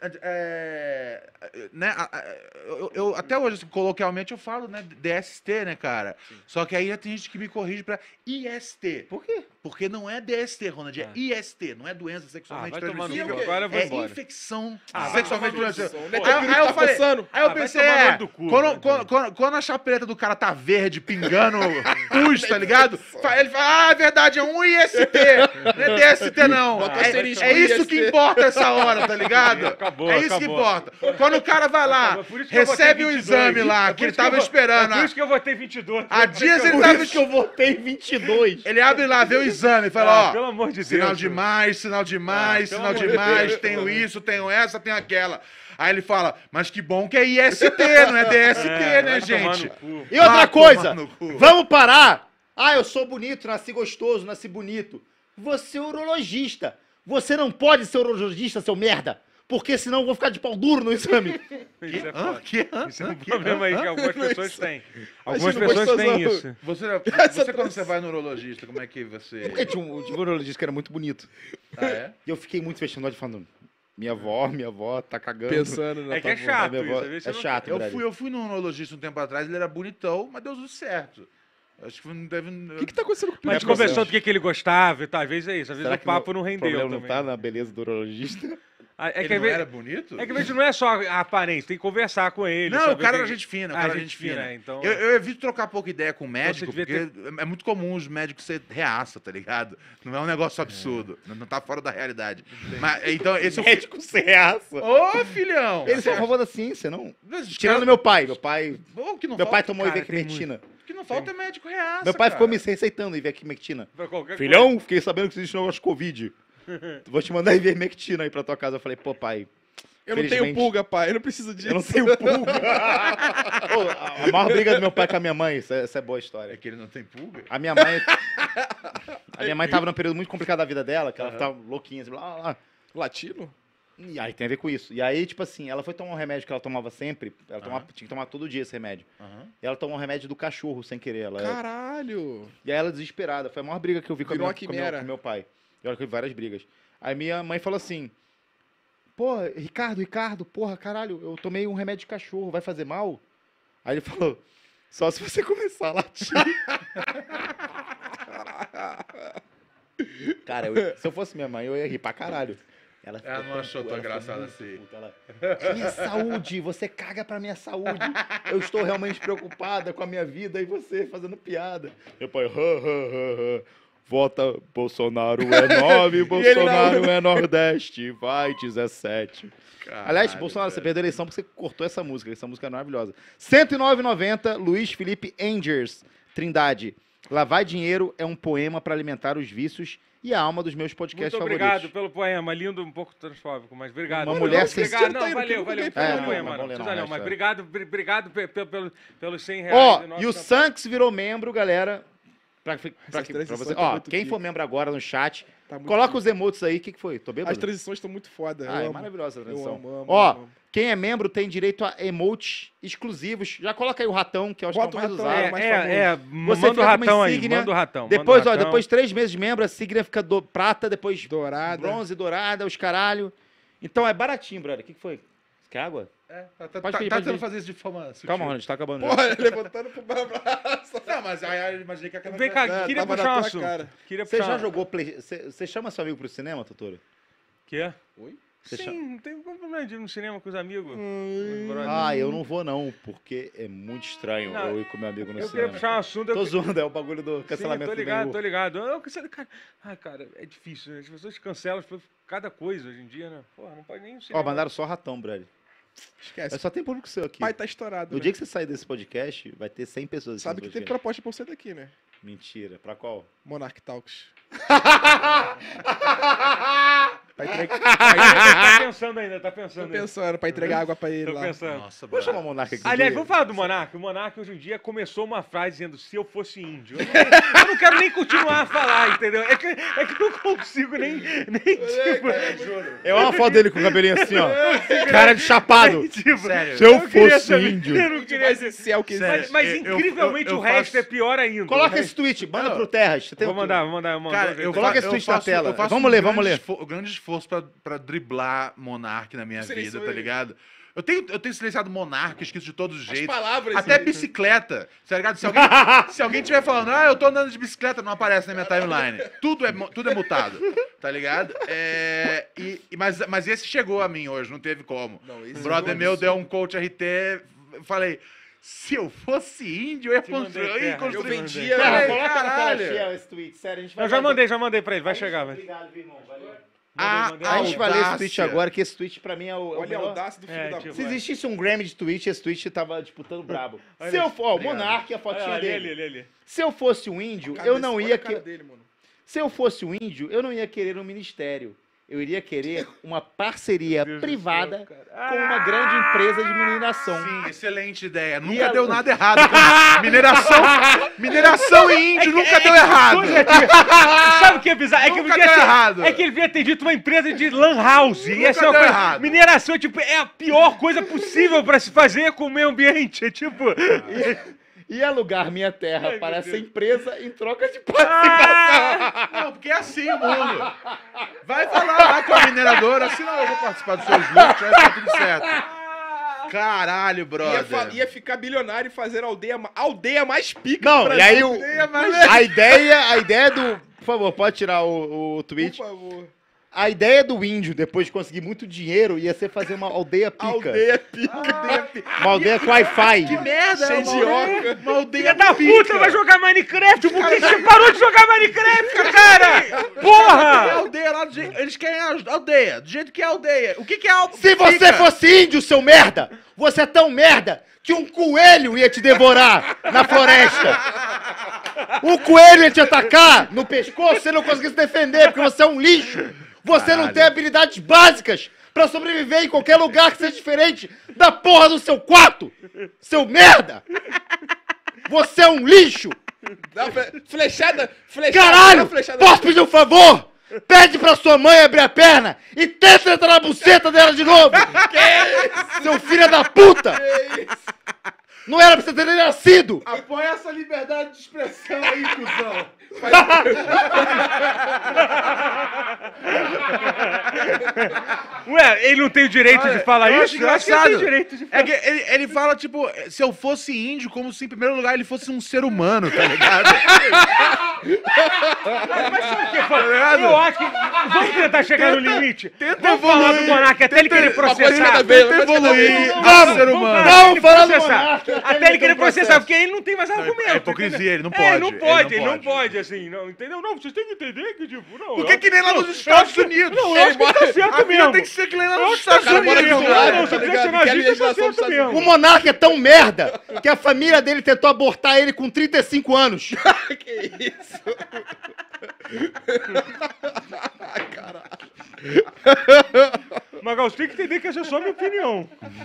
é, é, né, a- a- eu, eu- até hoje, assim, coloquialmente, eu falo, né, D S T, né, cara? Só que aí tem gente que me corrige pra I S T. Por quê? Porque não é D S T, Ronald, é Ah. I S T, não é doença Ah, sexualmente vai tomar no transmissível. cu, agora eu vou É embora. infecção Ah, vai sexualmente tomar no transmissível. Não é Aí, que o peru aí eu tá falei, coçando. aí eu Ah, vai pensei, tomar no é, olho do cu, quando, né, quando, quando, quando a chapeleta do cara tá verde, pingando pus, tá ligado? Fa- Ele fala, ah, é verdade, é um I S T, não é D S T não. Bota É, asterisco é no isso I S que T. importa essa hora, tá ligado? Acabou, é isso que acabou. importa. Quando o cara vai lá, Acabou. Por isso que eu votei recebe o vinte e dois. exame lá, É por que ele isso eu tava vou- esperando, É por isso que eu votei vinte e dois. há dias ele Por tava... isso que eu votei vinte e dois. Ele abre lá, vê o exame e fala, Ah, ó, pelo amor de Deus. sinal de mais, sinal de mais, Ah, sinal pelo de amor de mais, Deus, tenho pelo isso, tenho essa, tenho aquela. Aí ele fala, mas que bom que é I S T, não é D S T, É, né, vai tomar gente? no cu. E outra Vai coisa, tomar no cu. vamos parar. Ah, eu sou bonito, nasci gostoso, nasci bonito. Você é urologista. Você não pode ser urologista, seu merda. Porque senão eu vou ficar de pau duro no exame. Isso é Hã? foda. Que? Hã? Isso é um Hã? Que? problema aí Hã? que algumas Não é pessoas isso. têm. Algumas Imagina o pessoas têm gostosão. isso. Você, Essa você quando você vai no urologista, como é que você... Porque tinha um, tinha um urologista que era muito bonito. Ah, é? E eu fiquei muito fechando falando, minha avó, minha avó tá cagando. Pensando na É que é tua chato minha avó- isso. às vezes é você não- chato, Eu Brad. fui, eu fui num urologista um tempo atrás, ele era bonitão, mas deu tudo certo. Acho que não deve... O que que tá acontecendo com o Mas a gente Pedro? conversou do que, que ele gostava e tal. Às vezes é isso. Às vezes Será o que papo o não O rendeu problema também. não tá na beleza do urologista. Ah, É Ele que, às não vezes, era bonito? é que às vezes não é só a aparência, tem que conversar com ele. Não, o saber cara que- era gente fina, o Ah, cara era gente gente fina. fina, então- Eu, eu evito trocar pouca ideia com o médico, devia porque é muito comum os médicos ser reaça, tá ligado? Não é um negócio absurdo, não, não tá fora da realidade. Mas, então, esse é o... Médico sem reaça. Ô, filhão! Eles são a favor da ciência, não? Mas os Tirando caras- meu pai. Meu pai, Ô, que não meu pai falta- tomou cara, ivermectina. O que não falta é médico reaça, Meu pai cara. ficou me receitando ivermectina. Pra qualquer Filhão, fiquei sabendo que existe um negócio de Covid. Vou te mandar ivermectina aí pra tua casa. Eu falei, pô, pai, Eu não tenho felizmente, pulga, pai. Eu não preciso disso. eu não tenho pulga. Pô, a a maior briga do meu pai com a minha mãe, isso é, essa é boa É história. que ele não tem pulga? A minha mãe. A minha mãe tava num período muito complicado da vida dela, que ela tava louquinha, assim, blá, blá, blá. Latino? E aí tem a ver com isso. E aí, tipo assim, ela foi tomar um remédio que ela tomava sempre. Ela tomava- Aham. tinha que tomar todo dia esse remédio. Aham. E ela tomou um remédio do cachorro sem querer. Ela, Caralho. E aí ela desesperada. Foi a maior briga que eu vi com, a Virou minha, uma com, meu, quimera. com meu pai. E olha que eu vi várias brigas. Aí minha mãe falou assim: Pô, Ricardo, Ricardo, porra, caralho, eu tomei um remédio de cachorro, vai fazer mal? Aí ele falou: Só se você começar a latir. Cara, eu- se eu fosse minha mãe, eu ia rir pra caralho. Ela, ficou Ela não tão achou puta, tão ela ficou engraçado muito assim. puta, ela, É minha saúde, você caga pra minha saúde. Eu estou realmente preocupada com a minha vida e você fazendo piada. Meu pai, hã, hã, hã, hã. Vota Bolsonaro é nove, Bolsonaro é Nordeste, vai dezessete. Aliás, Caralho, Bolsonaro, você velho. perdeu a eleição porque você cortou essa música. Essa música é maravilhosa. cento e nove reais e noventa centavos, Luiz Felipe Angers, Trindade. Lá vai dinheiro é um poema para alimentar os vícios e a alma dos meus podcasts Muito obrigado favoritos. pelo poema, lindo, um pouco transfóbico, mas obrigado. Uma Não, mulher não, sem- obrigado, não, Tá indo, valeu, que valeu ninguém pelo falou, não, poema, não não, vou ler precisa não, não, mas essa- obrigado, bri- obrigado pe- pe- pelo- pelos cem reais. Ó, de nossa e o campanha. Sanks virou membro, galera. Pra, fi- pra, Essas que- pra transições você. tão Ó, muito quem pica. for membro agora no chat, Tá muito coloca pica. os emotes aí. O que, que foi? Tô bêbado? As transições estão muito foda. Ah, eu é amo. maravilhosa a Eu transição. amo, amo, Ó, amo. quem é membro tem direito a emotes exclusivos. Já coloca aí o ratão, que eu acho Bota que é o o mais ratão, usado. É, mais é, famoso. é, Você manda o fica com uma ratão aí, insígnia, manda o ratão. Depois, manda o ó, ratão. depois de três meses de membro, a signa fica do, prata, depois Dourada. bronze, dourada, os caralho. Então é baratinho, brother. O que, que foi? Você quer água? É, tá, tá, Pode tá, pedir, tá pode tentando pedir. fazer isso de forma sutil. Calma, Ronald, tá acabando. já. Porra, levantando pro braço. Não, mas aí aí eu imaginei que aquela... Vem cá, É, queria tava na puxar um tua assunto. cara. Queria Você puxar já um- jogou Play... Você você chama seu amigo pro cinema, Totoro? Que é? Oi? Você Sim, chama- não tem problema de ir no cinema com os amigos. Hum, os brothers. Ah, eu não vou não, porque é muito estranho Não, eu ir com meu amigo no eu queria cinema. puxar um assunto. Tô Eu... zoando, é o bagulho do Sim, cancelamento tô do ligado, Ben-Hur. tô ligado. Eu, cancelo- cara, ai, cara, é difícil, né? As pessoas cancelam por cada coisa hoje em dia, né? Porra, não pode nem ir no Ó, cinema. mandaram só ratão, brother. Esquece. É só tem público seu aqui. O pai tá estourado. No né? dia que você sair desse podcast, vai ter cem pessoas Sabe que assistindo teve esse podcast. proposta pra você daqui, né? Mentira. Pra qual? Monarch Talks. Aí tem que tá pensando pensando ainda, tá Tô pensando ainda. pensando pra entregar água pra ele Tô lá. pensando. Nossa, Vou brother. chamar o Monarca aqui. Aliás, vamos falar do Monark. O Monark hoje em dia começou uma frase dizendo se eu fosse índio. Eu não, eu não quero nem continuar a falar, entendeu? É que, é que eu não consigo nem, nem tipo... É uma foto dele com o cabelinho assim, ó. Cara de chapado. tipo Sério. Se eu queria fosse saber- índio. Eu não queria Mas dizer. esse é o que Sério. Mas, mas Eu- eu- incrivelmente eu- eu o resto faço- é pior ainda. Coloca O esse tweet, manda Não. pro Terras. Você tem Vou um- mandar, vou mandar. vou mandar. Cara, eu, Coloca fa- esse eu tweet na faço, tela. eu faço Vamos um ler, vamos grande ler. esfor- um grande esforço pra, pra driblar Monark na minha Silenciou vida, tá ele. ligado? Eu tenho, eu tenho silenciado Monark, escrito de todos os As jeitos. palavras. Até né? bicicleta, tá ligado? Se alguém, se alguém tiver falando, ah, eu tô andando de bicicleta, não aparece na minha timeline. Tudo é, mu- tudo é mutado, tá ligado? É, e, e- mas, mas esse chegou a mim hoje, não teve como. Não, esse O brother é um meu absurdo. deu um coach R T, eu falei, se eu fosse índio, eu ia Te mandei, construir. Terra, Eu ia eu construir. vendia- Terra, Ai, coloca na tela caralho. cheia esse tweet. Sério, a gente vai... Eu já vai- mandei, já mandei pra ele. Vai chegar, vai. Obrigado, viu, irmão. Valeu. A, mandei. A gente vai ler esse audácia. tweet agora, que esse tweet pra mim é o, é o Olha a melhor. audácia do filho É, da tipo, puta. Se existisse um Grammy de tweet, esse tweet tava disputando brabo. Olha Se eu isso, for, ó, o obrigado. Monark, a fotinha Olha ali, dele. ali, ali, ali. Se eu fosse um índio, Cara eu desse- não olha ia a cara que... dele, mano. Se eu fosse um índio, eu não ia querer um ministério. Eu iria querer uma parceria Deus do privada céu, cara. com uma grande empresa de mineração. Sim, excelente ideia. E Nunca a- deu nada errado. mineração, mineração e índio nunca deu errado. Coisa que- Sabe o que é bizarro? É que, Nunca devia deu ter- errado. é que ele devia ter dito uma empresa de lan house. E essa é uma deu coisa- errado. Mineração tipo, é a pior coisa possível pra se fazer com o meio ambiente. É tipo. E alugar minha terra Ai, para meu essa Deus. empresa em troca de participação. Não, porque é assim o mundo. Vai falar lá com a mineradora, assim não, eu vou participar dos seus lucros, vai ficar tudo certo. Caralho, Ia, fa- brother. ia ficar bilionário e fazer a aldeia, ma- a aldeia mais pica Não, do e Brasil. aí o, Ideia mais- a ideia, a ideia do... Por favor, pode tirar o, o Por tweet. favor. A ideia do índio, depois de conseguir muito dinheiro, ia ser fazer uma aldeia pica. Aldeia pica. Aldeia pi- Uma aldeia com Wi-Fi. Que merda, Cheio é de uma aldeia- oca. Uma aldeia Filha da pica. puta, vai jogar Minecraft? Por que você parou de jogar Minecraft, cara? É a Porra! aldeia lá do jeito. Eles querem a aldeia, do jeito que é a aldeia. O que, que é a aldeia? Se você fosse índio, seu merda, você é tão merda que um coelho ia te devorar na floresta. O coelho ia te atacar no pescoço, você não conseguia se defender, porque você é um lixo. Você não Caralho. tem habilidades básicas pra sobreviver em qualquer lugar que seja diferente da porra do seu quarto. Seu merda. Você é um lixo. Dá uma fle- Flechada, flechada. Caralho, dá uma flechada. posso pedir um favor? Pede pra sua mãe abrir a perna e tenta entrar na buceta dela de novo. Seu filho da puta. Que isso? Não era pra você ter nem nascido. Apoia essa liberdade de expressão aí, cuzão. Ué, ele não tem o direito de falar eu isso? acho Eu acho que ele tem engraçado. direito de É que ele, ele fala, tipo, se eu fosse índio, como se em primeiro lugar ele fosse um ser humano, tá ligado? Mas sabe o que foi? Eu acho que. Vamos tentar chegar no limite. Vamos falar evoluir, do Monark até ele querer Uma coisa de processar. cada vez, uma Tenta coisa de cada evoluir vez. a Vamos, ser Vamos humano. falar Não, ele fala do processar. Monark, até Até ele ele ter querer um processo. processar, porque ele não tem mais argumento. é hipocrisia, entendeu? ele não É, pode, não ele pode, ele não não pode. pode, assim, não, entendeu? Não, vocês têm que entender que, tipo, não. Por que eu- que nem lá não, nos eu Estados acho que- Unidos? Não, eu acho que tá certo A vida mesmo. tem que ser que nem lá Eu nos acho que tá Estados Cara, bora certo Unidos. mesmo. zoar, Não, tá se quiser ligado? ser Que a nazista, tá legislação certo dos Estados mesmo. O Monark é tão merda que a família dele tentou abortar ele com trinta e cinco anos. Que isso? Ai, caralho. Magal, você tem que entender que essa é só a minha opinião.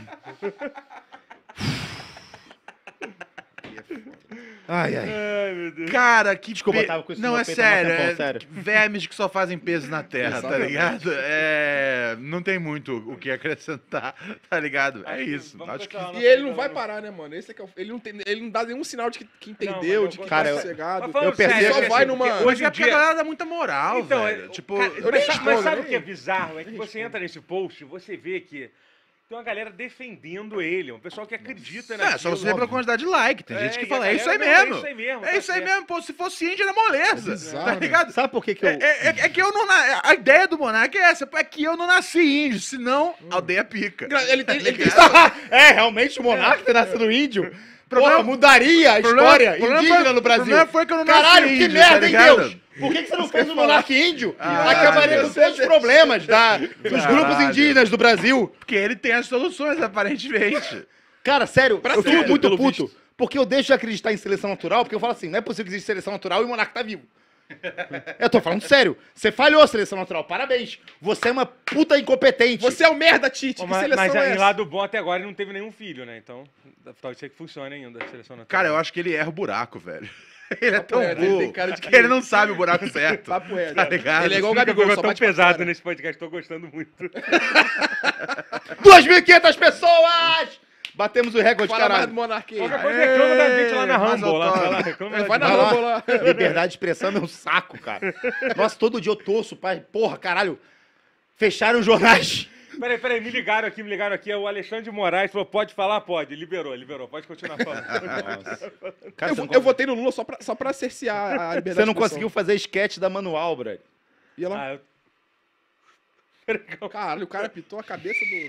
Ai, ai. Ai, meu Deus. Cara, que Desculpa, pe- eu tava com isso Não, no é peito há mó sério, tempão, é sério. vermes que só fazem peso na terra, tá Exatamente. ligado? É... Não tem muito o que acrescentar, tá ligado? É isso. Vamos Acho que... continuar a E nossa ele não vida, vai vamos. parar, né, mano? Esse é que é o... ele, não tem... ele não dá nenhum sinal de que, que Não, entendeu, mas de eu- que cara, tá eu- sossegado. Mas falando Eu percebo- sério, Só assim, vai porque numa- Hoje Hoje em é porque a dia... galera dá muita moral, Então, velho. é- Tipo, cara, eu mas, nem sabe- respondo, mas sabe nem- o que é bizarro? É que você entra nesse post, você vê que tem uma galera defendendo ele, um pessoal que acredita é, naquilo. só você ver pela quantidade de like. Tem É, gente que e a fala, é isso aí galera, não, mesmo. É isso aí mesmo. É tá isso aí certo. mesmo, pô. Se fosse índio, era moleza. bizarro, Tá né? ligado? Sabe por que que eu... É, é- é que eu não. na- A ideia do Monark é essa. É que eu não nasci índio, senão aldeia pica. Gra- Ele, ele, ele tem É, realmente o Monark ter nascido índio... Problema- Porra, mudaria a problema- história problema indígena foi- no Brasil. O problema foi que eu não nasci Caralho, que índio, merda, tá hein, ligado? Deus? Por que, que você não fez um monarca índio? Ah, Acabaria Deus. com todos os problemas da, dos Caralho. grupos indígenas do Brasil. Porque ele tem as soluções, aparentemente. Cara, sério, eu fico sério, muito pelo puto. Porque eu deixo de acreditar em seleção natural, porque eu falo assim, não é possível que exista seleção natural e o monarca tá vivo. Eu tô falando sério. Você falhou, seleção natural. Parabéns. Você é uma puta incompetente. Você é o merda, Tite. Pô, Que mas seleção mas é em essa? lado bom até agora ele não teve nenhum filho, né? Então, pode ser que funcione ainda a seleção natural. Cara, eu acho que ele erra o buraco, velho. Ele é Papo tão reto, ele burro tem cara de que que- ele não sabe o buraco certo. Papo reto. Tá ligado? Ele é igual o Nunca Gabigol, pegou só tão bate pra pesado fora. nesse podcast, tô gostando muito. duas mil e quinhentas pessoas! Batemos o recorde, Fala mais caralho. do Monark aí. Qualquer coisa reclama da gente lá na mais Rumble. Lá, autógrafo. vai lá, reclama Vai da na gente. Vai Rumble lá. lá. Liberdade de expressão é um saco, cara. Nossa, todo dia eu torço, pai. Porra, caralho. Fecharam os jornais. Peraí, peraí, me ligaram aqui, me ligaram aqui. É o Alexandre de Moraes falou: pode falar? Pode. Liberou, liberou. Pode continuar falando. Nossa. Cara, Eu, você, não, eu votei no Lula só pra, só pra cercear a liberdade você não de expressão. conseguiu fazer sketch da manual, brother. E ela... Ah, eu... Peraí, calma. Caralho, o cara pitou a cabeça do...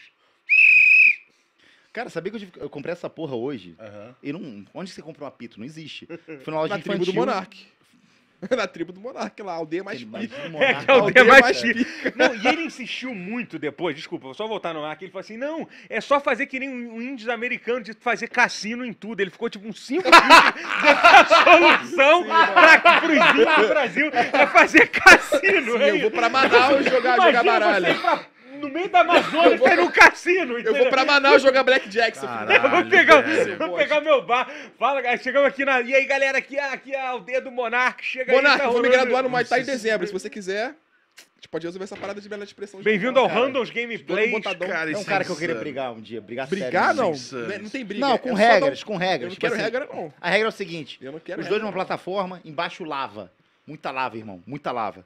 Cara, sabia que eu, tive- eu comprei essa porra hoje? Aham. E não. Onde você comprou um apito? Não existe. Foi na loja Na tribo infantil. do Monark. Na tribo do Monark, lá, a aldeia mais Aquele pica. bagulho do É Monark. que é o Aldeia D mais mais pica. Não, e ele insistiu muito depois, desculpa, vou só voltar no ar, que ele falou assim, não, é só fazer que nem um índio americano de fazer cassino em tudo. Ele ficou tipo uns cinco vídeos dessa solução para pros índios do Brasil é fazer cassino. Sim, é eu isso. vou pra Manaus jogar, jogar Imagina baralho. você ir pra- no meio da Amazônia, cair no cassino. Eu vou pra Manaus jogar Blackjack, seu filho da Eu vou Caralho, pegar, velho. vou pegar meu bar. Fala, cara, chegamos aqui na. E aí, galera, aqui, é- aqui é a aldeia do Monark. Chega aí. Monark, tá eu vou me rolando- graduar no Muay Thai em dezembro. Se você quiser, a gente pode resolver essa parada de bela expressão. Bem-vindo ao Cara, Randoms todo Gameplays. botadão. Cara, É um isso cara que eu queria insano. brigar um dia. Brigar, Brigar, sério. não. insano. Não, não tem briga. Não, com é só regras, dar- com regras. Eu não Tipo quero assim, regra, não. A regra é o seguinte: Eu não quero os dois regra, numa plataforma, embaixo lava. Muita lava, irmão. Muita lava.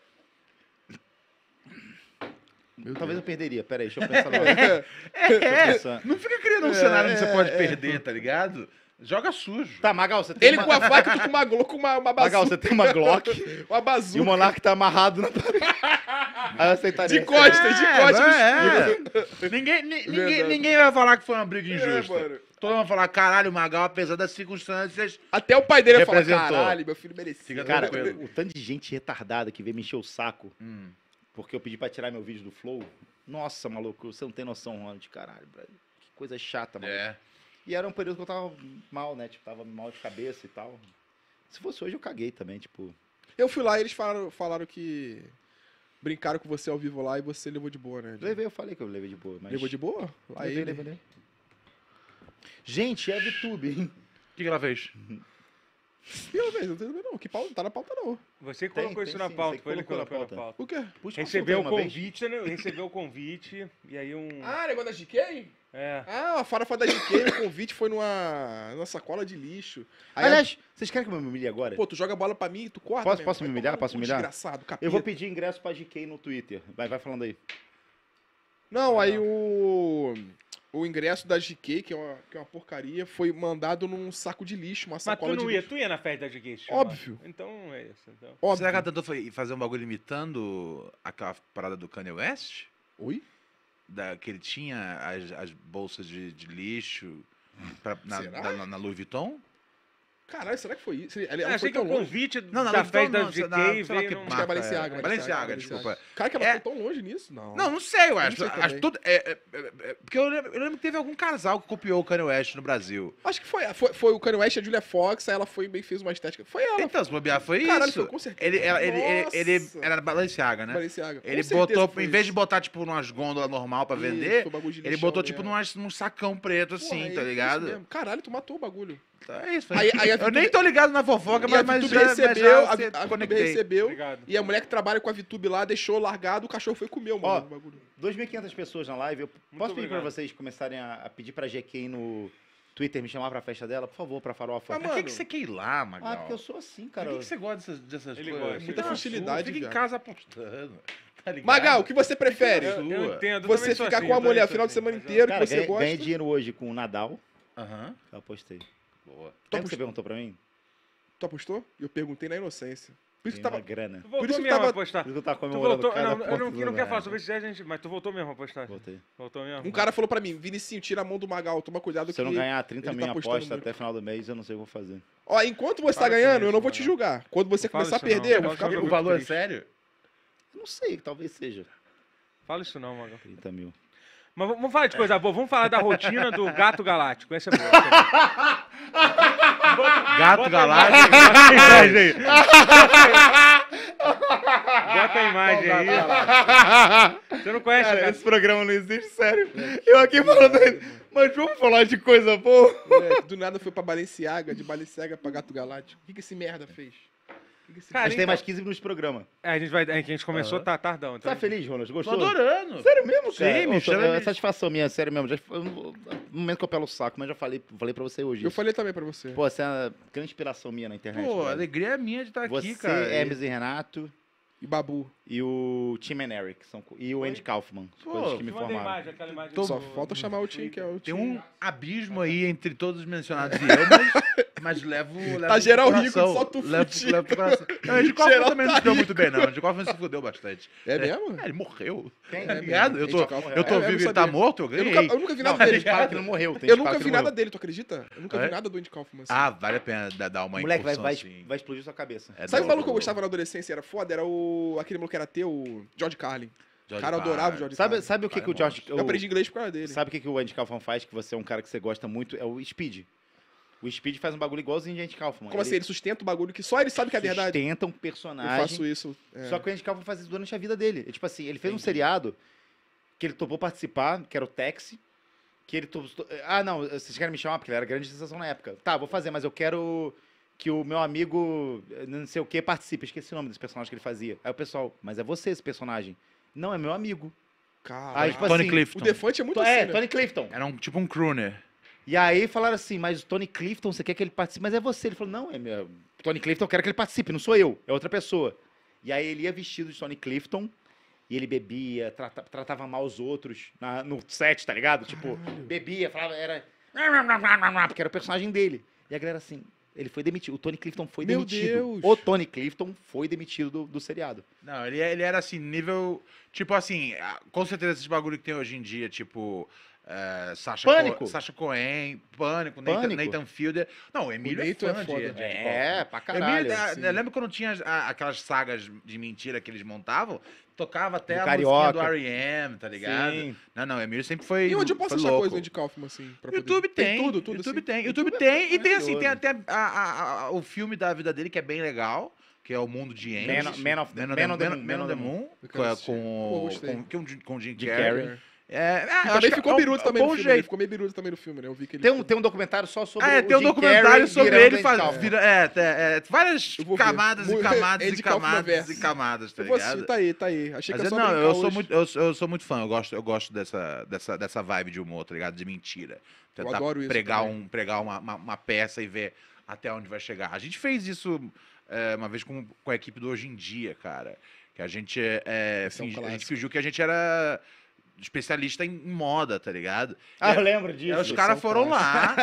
Talvez eu perderia. Pera aí, deixa eu pensar lá. É, não fica criando um É, cenário onde você é, pode é. perder, tá ligado? Joga sujo. Tá, Magal, você tem Ele uma... com a faca, tu com uma, glo- com uma, uma Magal, bazuca. você tem uma Glock Uma e o bazuca. Monark tá amarrado na Aí eu aceitaria. De costas, de costas. no É, é. ninguém, ni- ninguém, Verdade. ninguém vai falar que foi uma briga escuro. É, injusta. mano. Todo mundo vai falar, caralho, Magal, apesar das circunstâncias. Até o pai dele vai falar, Representou. caralho, meu filho merecia. Fica Cara, tranquilo. o, o tanto de gente retardada que veio me encher o saco Hum. porque eu pedi pra tirar meu vídeo do Flow. Nossa, maluco, você não tem noção, Ronald, caralho, brother. Que coisa chata, maluco. É. E era um período que eu tava mal, né? Tipo, tava mal de cabeça e tal. Se fosse hoje, eu caguei também, tipo... Eu fui lá e eles falaram, falaram que brincaram com você ao vivo lá e você levou de boa, né? Levei, eu falei que eu levei de boa, mas... Levou de boa? Lá Levei, ele. levei, levei. Gente, é VTube, hein? O que, que ela fez? Pelo menos, não tem não. Que pauta, não tá na pauta, não. Você Tem, colocou tem isso na sim, pauta, você foi ele que colocou na colocou na pauta. pauta. O quê? Puxa, Recebeu o uma vez. convite, né? Recebeu o convite, e aí um... Ah, negócio da G K? É. Ah, a farofa da G K, o convite foi numa, numa sacola de lixo. Aí, Aliás, vocês querem que eu me humilhe agora? pô, tu joga a bola pra mim e tu corta Posso- mesmo. posso me Vai humilhar? tomar no Posso cu, humilhar? Desgraçado, capeta. Eu vou pedir ingresso pra G K no Twitter. Vai, vai falando aí. Não, aí o... O ingresso da G K, que é, uma, que é uma porcaria, foi mandado num saco de lixo, uma Mas sacola tu não de ia, lixo. tu ia na festa da G K? Óbvio. Então é isso. Então. Óbvio. Será que ela tentou fa- fazer um bagulho imitando aquela parada do Kanye West? Oi? Da, que ele tinha as, as bolsas de, de lixo pra- na, Será? na- na Louis Vuitton? Caralho, será que foi isso? Ele, Eu ela achei foi que o tão longe. convite Não, na da Louis festa Vuitton da não, G na- K sei lá veio que num... Acho que é marca Balenciaga, é. Balenciaga, Balenciaga, desculpa. Cara, que ela É- foi tão longe nisso? Não. Não, não sei, eu acho. sei acho também. tudo, é, é- é- é- porque eu lembro, eu lembro que teve algum casal que copiou o Kanye West no Brasil. Acho que foi, foi, foi o Kanye West e a Julia Fox, aí ela foi meio fez uma estética. Foi ela. Então, se bobear, foi Caralho, isso. foi com certeza. Ele, ela- ele, ele, ele Nossa. era Balenciaga, né? Balenciaga. Com Ele certeza botou, foi em vez de isso. botar, tipo, numas gôndolas normal pra Isso, vender, foi bagulho de ele lixão botou, tipo, mesmo. numas, num sacão preto, assim, Porra, tá aí, ligado? isso mesmo. Caralho, tu matou o bagulho. Então é isso. Aí- aí a eu Vitube- nem tô ligado na fofoca, E a mas, mas Vitube já, mas recebeu, já a, se a Vitube conectei. recebeu, Obrigado. e a mulher que trabalha com a Vitube lá deixou largado, o cachorro foi comer, Ó, mano, o bagulho. duas mil e quinhentas pessoas na live. Eu posso pedir pra obrigado. vocês começarem a, a pedir pra G K no Twitter me chamar pra festa dela? Por favor, pra farofa. Ah, Por que, que você quer ir lá, Magal? Ah, porque eu sou assim, Por cara. que, que você gosta dessas, dessas Ele coisas? gosta, Muita Fica na futilidade, sua, Fica em viado. casa apostando. Tá ligado? Magal, o que você prefere? Eu, eu Sua. entendo. eu Você também sou ficar assim, com a eu também mulher o sou final de assim, semana mas eu- inteiro, Cara, que você ganhei, gosta. ganhei dinheiro hoje com o Nadal. Aham. Eu apostei. Boa. Lembra que apost- você perguntou pra mim? Tu apostou? Eu perguntei na inocência. Por isso Tem que tava... uma grana. Tu voltou Por isso que mesmo tava- a apostar. Por isso que eu tava Tu comemorando voltou. cada Não, eu não, ponto não do quero lugar. falar sobre isso, a gente, mas tu voltou mesmo a apostar. Voltei. Voltou mesmo. Um cara falou pra mim, Vinicinho, tira a mão do Magal, toma cuidado Se eu não que... ganhar trinta ele mil tá em apostando aposta muito. até final do mês, eu não sei o que eu vou fazer. Ó, enquanto você tá Fala ganhando, isso, eu não vou te Magal. julgar. Quando você Não fala começar a isso não, perder, eu não vou fala ficar isso O não. puto. valor é triste. sério? Eu não sei, talvez seja Fala isso não, Magal. trinta mil. Mas vamos falar de coisa boa. Vamos falar da rotina do Gato Galáctico. Essa é boa. essa é boa. Gato Galáctico. Bota a imagem aí. Bota a imagem aí. Você não conhece, Cara, cara? esse programa não existe, sério. Eu aqui falando, mas vamos falar de coisa boa. Moleque, do nada foi pra Balenciaga, de Balenciaga pra Gato Galáctico. O que, que esse merda fez? O que que esse Cara, a gente tem então- mais quinze minutos de programa. É, a gente vai. A gente começou, tá tardão. Então Tá feliz, Ronald? Tô Gostou? adorando. Sério mesmo, Sim, cara? me Ô, chama é de- satisfação minha, sério mesmo. Já, eu não- no momento que eu pelo o saco, mas já falei, falei pra você hoje. Eu isso. falei também pra você. Pô, você é uma grande inspiração minha na internet. Pô, a velho. alegria é minha de estar Você, aqui, cara. Hermes e Renato E Babu. e o Tim and Eric. São, co- e o Andy Kaufman. Pô, Coisas que me Manda a formaram. imagem, aquela imagem. Tô- Só do- falta chamar o Tim, que é o Tim. Tem um abismo aí entre todos os mencionados e eu, mas, mas levo, levo Tá pro geral rico, coração. só tu levo, fudido. levo pro coração. Não, o Andy Kaufman Geral também tá não se deu rico. muito bem, não. O Andy Kaufman se fudeu bastante. É mesmo? É, ele morreu. Quem? Tá É ligado? mesmo. Eu tô, Andy Kaufman. eu tô É, eu vivo não e ele tá sabia. morto, eu Eu ganhei. nunca, eu nunca vi Não, nada a dele. gente fala que não morreu. Tem Eu gente que nunca fala que vi não nada morreu. dele, tu acredita? Eu nunca É? vi nada do Andy Kaufman. Assim. Ah, vale a pena dar dar uma Moleque, vai, incursão, vai, assim. vai explodir sua cabeça. É Sabe da o maluco que eu hora. gostava na adolescência era foda? Era o. Aquele maluco que era teu, o George Carlin. George Cara, eu adorava o Carlin. George Sabe, Carlin. sabe o que, Cara, que o George... Eu o- aprendi inglês por causa dele. Sabe o que, que o Andy Kaufman faz, que você é um cara que você gosta muito? É o Speed. O Speed faz um bagulho igualzinho de Andy Kaufman. Como assim? Ele sustenta o bagulho que só ele sabe que é verdade. Sustenta um Eu personagem. faço isso. é. Só que o Andy Kaufman faz isso durante a vida dele. É, tipo assim, ele fez um Entendi. seriado que ele topou participar, que era o Taxi. Que ele topou... Ah, não, vocês querem me chamar? Porque ele era grande sensação na época. Tá, vou fazer, mas eu quero que o meu amigo, não sei o que, participe. Esqueci o nome desse personagem que ele fazia. Aí o pessoal, mas é você esse personagem. Não, é meu amigo. Caralho. Aí, tipo Tony assim, Clifton. O Defante é muito é, assim, né? Tony Clifton. Era um, tipo um crooner. E aí falaram assim, mas o Tony Clifton, você quer que ele participe? Mas é você. Ele falou, não, é meu. Tony Clifton, eu quero que ele participe, não sou eu, é outra pessoa. E aí ele ia vestido de Tony Clifton, e ele bebia, trata- tratava mal os outros na- no set, tá ligado? Tipo, bebia, falava, era... Porque era o personagem dele. E a galera assim, ele foi demitido. O Tony Clifton foi Meu demitido. Deus. O Tony Clifton foi demitido do, do seriado. Não, ele, ele era assim, nível. Tipo assim, ah, com certeza esses bagulho que tem hoje em dia, tipo. É, Sacha, Pânico. Co Sacha Cohen, Pânico, Pânico. Nathan, Nathan Fielder. Não, o Emílio O é Nathan fã é de- foda. de- É, pra caralho. Emílio, ah, sim. eu lembro quando tinha a- aquelas sagas de mentira que eles montavam, tocava até Do a Carioca. musiquinha do R E M, tá ligado? Sim. Não, não, o Emílio sempre foi. E onde eu posso foi achar louco. coisa do Andy Kaufman, assim? Pra poder- YouTube tem, tudo, tudo. YouTube assim? tem, YouTube, YouTube é tem, e tem assim, tem maravilhoso. até a- a- a- o filme da vida dele que é bem legal, que é o Mundo de Andy. Man, Man of the, Man, Man on of the, the Man, Man on the Moon, Eu quero com, assistir. Pô, com, gostei. com, com, com Jim Jim Carrey. Carrey. É, é, E acho também que ficou é um- biruta é um também no bom filme. Ele jeito. ficou meio biruta também no filme, né? Eu vi que ele Tem um, ficou- tem um documentário só sobre Ah, é, o tem um Jim documentário Carrey sobre virando ele Andy faz, Kaufman. vira, é, é, é, várias Eu vou ver. camadas e Muito- camadas Andy e Kaufman camadas verso. e camadas, tá Eu vou ligado? assistir, tá aí, tá aí. Achei Mas que é, é só não, brincar eu sou, hoje. muito, eu, sou- eu sou muito fã, eu gosto, eu gosto dessa, dessa, dessa vibe de humor, tá ligado? De mentira. Tentar adoro isso pregar, também. um, pregar uma, uma, uma peça e ver até onde vai chegar. A gente fez isso é, uma vez com, com a equipe do Hoje em Dia, cara. Que a gente, é, Esse é um fingi- a gente clássico. fingiu que a gente era especialista em moda, tá ligado? Ah, E- eu lembro Aí disso. os caras é um foram lá.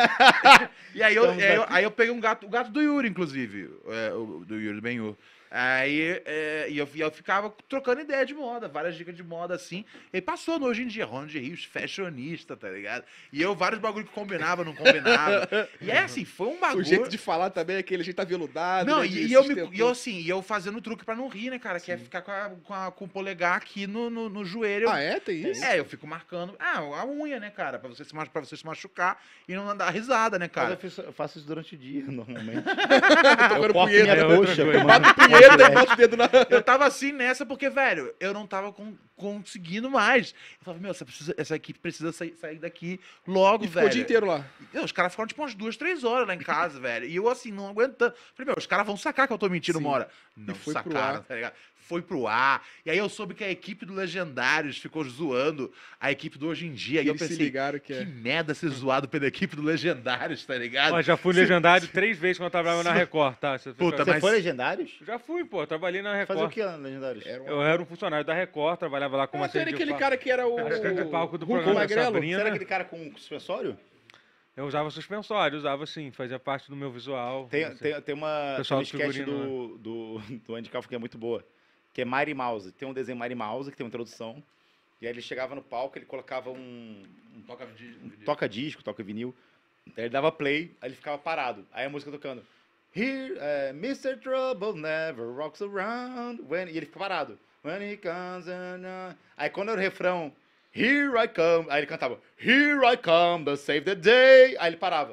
e aí eu, Estamos aí, eu, aqui. aí eu peguei um gato, o gato do Yuri, inclusive. é, o, do Yuri, do Ben-Hur. Aí é, e eu, e eu ficava trocando ideia de moda, várias dicas de moda assim. Ele passou no Hoje em Dia, Ronald Rios, fashionista, tá ligado? E eu, vários bagulho que combinava, não combinava. E é assim, foi um bagulho. O jeito de falar também é aquele jeito aveludado. Não, né, e, de e eu, me, sustentou. e eu assim, e eu fazendo truque pra não rir, né, cara? Que é ficar com, a- com, a- com o polegar aqui no, no, no joelho. Ah, é? Tem isso? É, eu fico marcando. Ah, a unha, né, cara? Pra você se, machu- pra você se machucar e não dar risada, né, Mas cara? eu, fiz- eu faço isso durante o dia, normalmente. Tocando eu corto punheta. minha coxa. coisa. tomando- Punheta e bota o dedo na... Eu tava assim nessa porque, velho, eu não tava com- conseguindo mais. Eu falava, meu, essa, precisa- essa equipe precisa sair, sair daqui logo, E ficou velho. o dia inteiro lá. E os caras ficaram tipo umas duas, três horas lá em casa, velho. E eu assim, não aguentando. Falei, meu, os caras vão sacar que eu tô mentindo Sim. uma hora. Não foi pro sacaram, ar. tá ligado? Foi pro ar. E aí eu soube que a equipe do Legendários ficou zoando a equipe do Hoje em Dia. E eu Eles se pensei, ligaram que que é. merda ser zoado pela equipe do Legendários, tá ligado? Ó, já fui legendário três vezes quando eu trabalhava na Record, tá? Você Puta, fica- Você mas- foi Legendários? Já fui, pô. Trabalhei na Record. Fazer o que lá no Legendários? Era um... Eu era um funcionário da Record, trabalhava lá com uma Ah, tu era série de aquele pa- cara que era o... de palco do Hulk programa da Magrelo? Sabrina. Você era aquele cara com suspensório? Eu usava suspensório, usava sim, fazia parte do meu visual. Tem, Assim. tem, tem uma, tem Pessoal uma do sketch figurino, do, do, do Andy Kaufman que é muito boa, que é Mighty Mouse. Tem um desenho Mighty Mouse, que tem uma introdução, e aí ele chegava no palco, ele colocava um, um Toca de- toca-disco, toca vinil, aí ele dava play, aí ele ficava parado, aí a música tocando. Here, eh, mister Trouble never rocks around, when... e ele fica parado. When he comes, and, uh... aí quando era o refrão, Here I come, aí ele cantava, Here I come, to save the day, aí ele parava.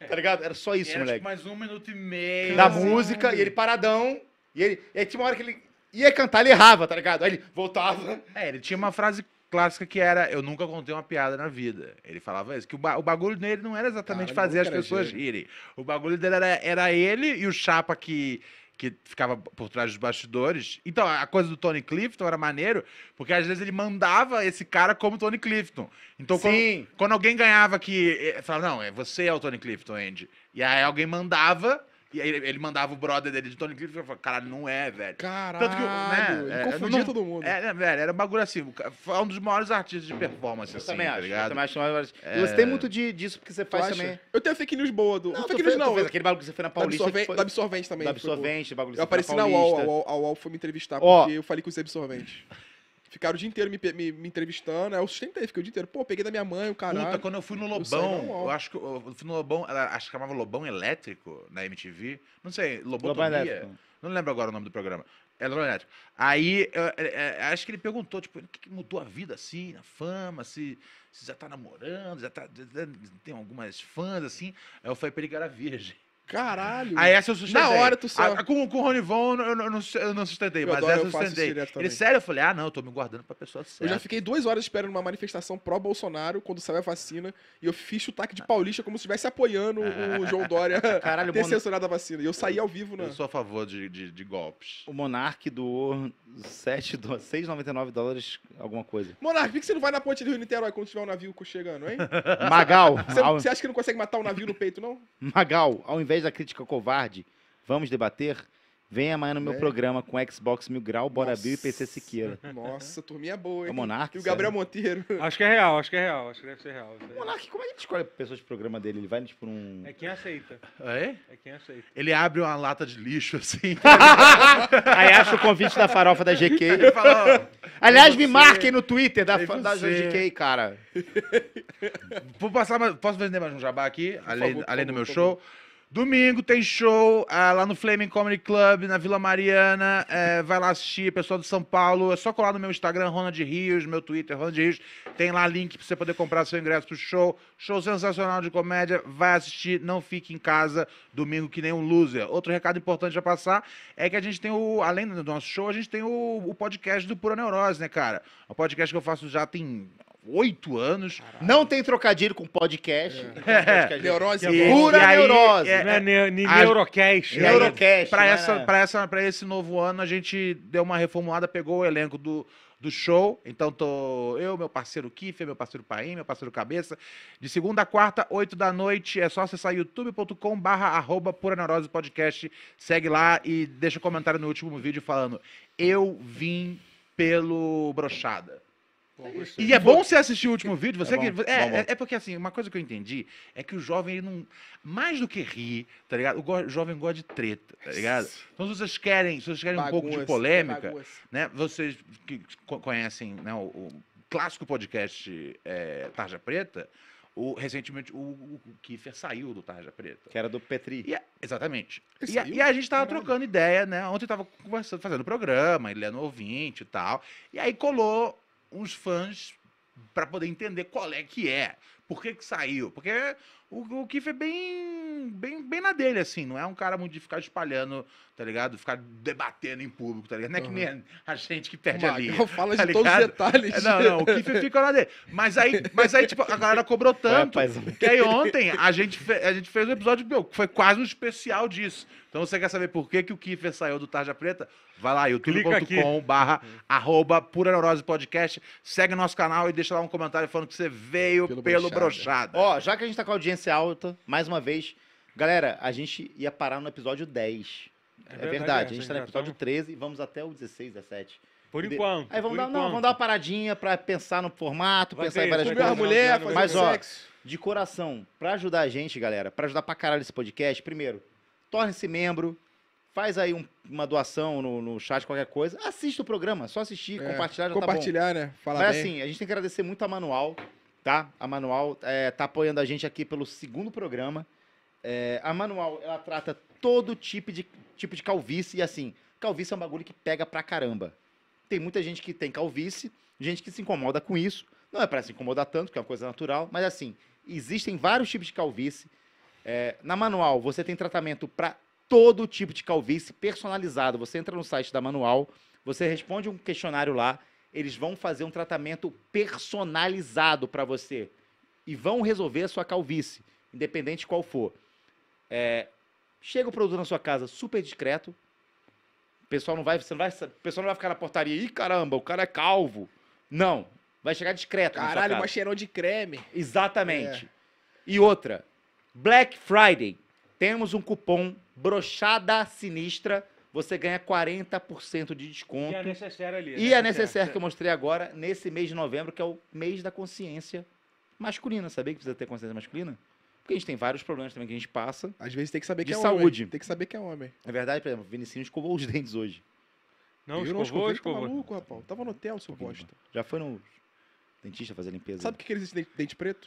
Tá ligado? Era só isso, Era moleque. tipo mais um minuto e meio. Da assim. música, e ele paradão, e ele. E aí tinha uma hora que ele ia cantar, ele errava, tá ligado? Aí ele voltava. É, ele tinha uma frase clássica que era: eu nunca contei uma piada na vida. Ele falava isso, que o, ba- o bagulho dele não era exatamente Cara, fazer as nunca era pessoas gênio. rirem. O bagulho dele era, era ele e o Chapa que, que ficava por trás dos bastidores. Então, a coisa do Tony Clifton era maneiro, porque às vezes ele mandava esse cara como Tony Clifton. Então, quando, Sim. quando alguém ganhava que... eh, Falava, não, é você é o Tony Clifton, Andy. E aí alguém mandava... E aí ele ele mandava o brother dele de Tony Clifton e falava, caralho, não é, velho. Caralho, Tanto que, né, ele é, confundia não- todo mundo. É, né, velho, era um bagulho assim. o ca- Foi um dos maiores artistas de performance, Eu assim, também tá acho. Eu ligado? também acho. E você tem muito de, disso porque você Tu faz acha? também. Eu tenho fake news boa do. Não, tu fake fez, news tu não. fez eu- aquele bagulho que você foi na Da Paulista. absorvente, que foi- da absorvente também. da foi boa. absorvente, bagulho que Eu você foi apareci na na U O L, Paulista. a U O L, a U O L foi me entrevistar Ó. porque eu falei com os absorventes. Ficaram o dia inteiro me, pe- me, me entrevistando, aí eu sustentei, fiquei o dia inteiro. Pô, peguei da minha mãe, o caralho. Puta, quando eu fui no Eu saí na Lobão, U O L. eu acho que eu eu fui no Lobão, ela- acho que chamava Lobão Elétrico na M T V. Não sei, Lobão Lobotomia. Elétrico. Não lembro agora o nome do programa. É Lobão Elétrico. Aí, eu- é, é, acho que ele perguntou, tipo, o que, que mudou a vida, assim, na fama, se, se já tá namorando, já tá, já tem algumas fãs, assim. Aí eu falei pra ele que era virgem. Caralho. Aí essa eu sustentei. Na hora tu só- A- a- com, com o Ronivon eu, não- eu, não, eu não sustentei, Eu mas adoro, essa eu eu faço isso sustentei. direto Ele, também. sério, eu falei, ah, não, eu tô me guardando pra pessoa certa. Eu já fiquei duas horas esperando uma manifestação pró-Bolsonaro quando saiu a vacina e eu fiz sotaque de paulista como se estivesse apoiando o João Dória Caralho, ter bom- censurado a vacina. E eu saí ao vivo, né? Eu sou a favor de, de, de golpes. O Monark doou sete do- seis reais e noventa e nove dólares, alguma coisa. Monark, por que você não vai na ponte do Rio Niterói quando tiver um navio chegando, hein? Magal, Você, ao, você acha que não consegue matar um navio no peito, não? Magal, ao invés da crítica covarde, vamos debater? Venha amanhã no meu É. programa com Xbox Mil Grau, Bora Nossa. Bill e P C Siqueira. Nossa, turminha boa, É hein? o Monark, E o Gabriel sério. Monteiro. Acho que é real, acho que é real, acho que deve ser real. isso aí. Monark, como é que a gente escolhe pessoas de programa dele? Ele vai, tipo, num... É quem aceita. É? É quem aceita. Ele abre uma lata de lixo, assim. Aí acha o convite da farofa da G K. Ele fala, ó, Aliás, Tem me você, marquem no Twitter da, tem fa- da você. G K, cara. vou passar mais, posso vender mais um jabá aqui, além, favor, por além do favor, meu por show? Domingo tem show ah, lá no Flaming Comedy Club, na Vila Mariana. É, vai lá assistir, pessoal de São Paulo. É só colar no meu Instagram, Ronald Rios, meu Twitter, Ronald Rios. Tem lá link pra você poder comprar seu ingresso pro show. Show sensacional de comédia. Vai assistir, não fique em casa domingo que nem um loser. Outro recado importante a passar é que a gente tem o, além do nosso show, a gente tem o, o podcast do Pura Neurose, né, cara? Um podcast que eu faço já tem oito anos. Não tem trocadilho com podcast. Então, podcast Neurose é é bom. bom. Pura E aí, neurose. é, Não é ne ne a- Neurocast. E aí, Neurocast, Pra, não é, essa, né? pra, essa, pra esse novo ano, a gente deu uma reformulada, pegou o elenco do, do show. Então, tô eu, meu parceiro Kiffer, meu parceiro Paim, meu parceiro Cabeça. De segunda a quarta, oito da noite. É só acessar youtube ponto com barra arroba Pura Neurose Podcast. Segue lá e deixa um comentário no último vídeo falando: eu vim pelo Brochada. E é bom você assistir o último vídeo. Você É que- bom, é, bom, bom. é, é porque, assim, uma coisa que eu entendi é que o jovem, ele não. Mais do que rir, tá ligado? O go- jovem gosta de treta, tá ligado? Então, se vocês querem, se vocês querem um pouco de Bagunça, polêmica, bagunça. né? Vocês que co- conhecem, né, o, o clássico podcast é, Tarja Preta, o, recentemente o, o, o Kiffer saiu do Tarja Preta. Que era do Petri. E a- exatamente. Ele E a, saiu? e a gente tava Caralho. trocando ideia, né? Ontem tava conversando, fazendo programa, ele é no ouvinte e tal. E aí colou uns fãs pra poder entender qual é que é. Por que que saiu? Porque o, o Kiff é bem, bem, bem na dele, assim. Não é um cara muito de ficar espalhando, tá ligado? Ficar debatendo em público, tá ligado? Não é que Uhum. nem a gente que perde O a linha. Magal fala tá de todos os ligado? detalhes. É, Não, não, o Kiff fica na dele. Mas aí, mas aí tipo, a galera cobrou tanto rapaz. que aí ontem a gente, fe- a gente fez um episódio, meu, que foi quase um especial disso. Então você quer saber por que, que o Kiffer saiu do Tarja Preta? Vai lá, youtube ponto com barra arroba Pura Neurose Podcast. Segue nosso canal e deixa lá um comentário falando que você veio pelo, Pelo brochada. Ó, já que a gente tá com a audiência alta, mais uma vez, galera, a gente ia parar no episódio dez. É, verdade, verdade, a gente é, tá no já episódio tamo- treze e vamos até o dezesseis, dezessete. Por De- enquanto. Aí vamos por dar, não, enquanto. vamos dar uma paradinha pra pensar no formato, Vai pensar ter em várias isso. Comer uma coisas. mulher, fazer Mas, ó, sexo. de coração, pra ajudar a gente, galera, pra ajudar pra caralho esse podcast, primeiro, torne-se membro, faz aí um- uma doação no, no chat, qualquer coisa, assista o programa, só assistir, É, compartilhar já tá bom. Compartilhar, né? Falar Mas bem. assim, a gente tem que agradecer muito a Manual, tá? A Manual é, tá apoiando a gente aqui pelo segundo programa. É, a Manual, ela trata todo tipo de, tipo de calvície, e assim, calvície é um bagulho que pega pra caramba. Tem muita gente que tem calvície, gente que se incomoda com isso. Não é pra se incomodar tanto, que é uma coisa natural, mas assim, existem vários tipos de calvície. É, na Manual, você tem tratamento para todo tipo de calvície personalizado. Você entra no site da Manual, você responde um questionário lá, eles vão fazer um tratamento personalizado para você e vão resolver a sua calvície, independente qual for. É, chega o produto na sua casa super discreto, o pessoal não vai, você não vai, o pessoal não vai ficar na portaria, ih, caramba, o cara é calvo. Não, vai chegar discreto na sua Caralho, casa. uma cheirão de creme. Exatamente. E outra, Black Friday, temos um cupom Brochada Sinistra, você ganha quarenta por cento de desconto. E a necessaire ali. E a necessaire que eu mostrei agora, nesse mês de novembro, que é o mês da consciência masculina. Sabia que precisa ter consciência masculina? Porque a gente tem vários problemas também que a gente passa. Às vezes tem que saber De que é saúde. homem. Tem que saber que é homem. É verdade, por exemplo, o Vinicinho escovou os dentes hoje. Não, eu escovou, escovei, tá escovou. maluco, rapaz. Tava no hotel, seu bosta. Já foi no dentista fazer limpeza. Sabe o que que eles dente, dente preto?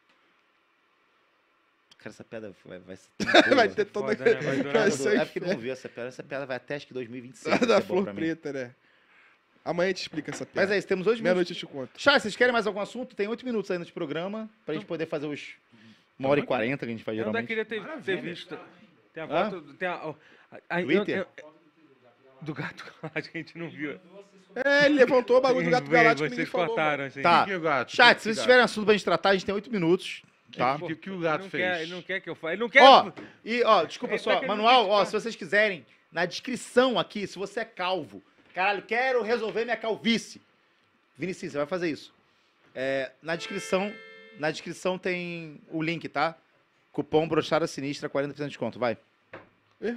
Cara, essa pedra vai, vai ser Vai ter toda... Foda, né? Vai durar vai tudo. ser É porque não viu essa pedra. Essa pedra vai até acho que dois mil e vinte e seis. da vai ser bom flor pra mim. preta, né? Amanhã a gente explica essa Mas piada. é isso, temos dois minutos. Meia-noite eu te conto. Chat, vocês querem mais algum assunto? Tem oito minutos ainda de programa pra gente poder fazer os uma hora e quarenta que a gente faz Eu ainda geralmente. queria ter, ter Maravilha. visto. Tem a Hã? foto. Tem a, a, a, Twitter? eu- eu- do gato galáctico, a gente não viu. É, ele levantou o bagulho do gato galáctico e ninguém Vocês falou. cortaram, assim. Tá. Que que o gato? Chat, Que se vocês gato? tiverem assunto pra gente tratar, a gente tem oito minutos. Tá? O que, que o Ele gato não fez? quer, ele não quer que eu fale. Ele não quer. Ó, e ó, desculpa Ele tá só, querendo manual, ó, criticar. se vocês quiserem, na descrição aqui, se você é calvo, caralho, quero resolver minha calvície. Vinicius, você vai fazer isso. É, na descrição, na descrição tem o link, tá? Cupom Brochada Sinistra, quarenta por cento de desconto, vai. É?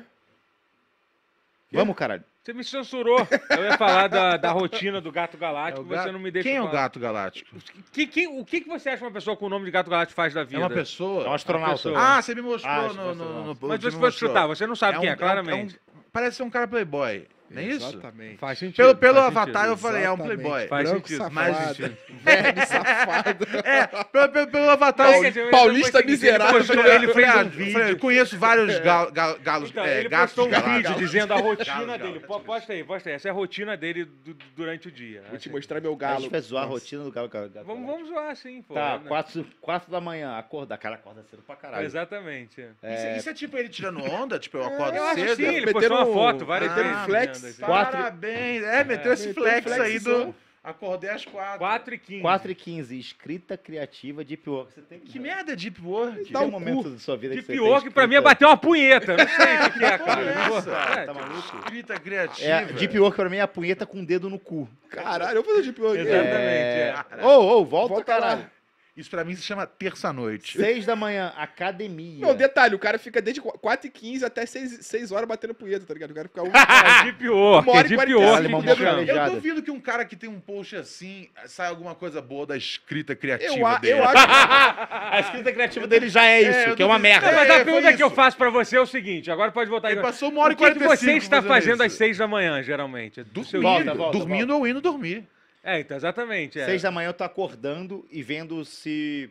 Vamos, caralho. Você me censurou. Eu ia falar da, da rotina do gato É galáctico, o você gato- não me deixa Quem é o falar. gato galáctico? Que, que, o que, que você acha que uma pessoa com o nome de gato galáctico faz da vida? É uma pessoa? É um astronauta. pessoa. Ah, você me mostrou Ah, no, você no, mostrou, no, no, Mas você você me foi mostrou. chutar, você não sabe É quem um- é, é um- claramente. é um- parece ser um cara playboy. Não é isso? Exatamente. Faz sentido. Pelo, pelo faz avatar sentido. eu falei, é um Exatamente. playboy. Faz Branco sentido. safado. Mas- Verme safado. É, pelo, pelo, pelo avatar. Não, eu- quer dizer, ele Paulista foi seguinte, miserável. Ele, postou- ele fez Ah, um eu vídeo. falei, eu conheço vários gal- gal- galos, Então, é, ele gatos postou um galácticos. vídeo dizendo a rotina Galos, dele. galos. Pô, posta aí, posta aí. Essa é a rotina dele du- durante o dia. Vou te Assim. mostrar meu A galo. gente vai zoar a Nossa. rotina do galo. galo- galo- Vamos, galo. vamos zoar sim, pô. Tá, É, quatro, quatro da manhã, acordar. Cara, acorda cedo pra caralho. Exatamente. é. Isso, isso é tipo ele tirando onda? Tipo, eu acordo Eu acho cedo? que sim, ele Metendo postou uma um- foto várias metendo vezes. um flex. dizendo assim. Quatro- Parabéns. É, meteu esse Meteu flex, um aí flexão. do... Acordei às quatro. quatro e quinze. quatro e quinze, escrita criativa, deep work. Você tem Que merda é deep work? Tem Dá um um momento cu. da sua vida De que você pior tem que pra mim é escrita- bater uma punheta. Eu não sei o que que é, cara. É Não vou- isso? é, Tá maluco? Escrita criativa. É, deep work pra mim é a punheta com o dedo no cu. Caralho, eu vou fazer de pior aqui. Exatamente. É... é. Ô, ô, volta, Volta caralho. lá. Isso pra mim se chama terça-noite. Seis da manhã, academia. Não, detalhe, o cara fica desde quatro e quinze até seis horas batendo punheta, tá ligado? O cara fica um... É deep work, Uma é hora e deep quarenta e work. cinco que minutos. chama. Calejado. Eu duvido que um cara que tem um post assim, sai alguma coisa boa da escrita criativa Eu, a- dele. eu acho que... A escrita criativa dele já é isso, É, eu que é uma duvido- merda. Não, mas É, a foi pergunta que eu isso. faço pra você é o seguinte, agora pode voltar aí. Ele passou uma hora O e que, que quarenta e cinco você está fazendo às isso. seis da manhã, geralmente? Do seu Dormindo, dia? Volta, volta, dormindo ou indo dormir. É, então, exatamente. É. Seis da manhã eu tô acordando e vendo se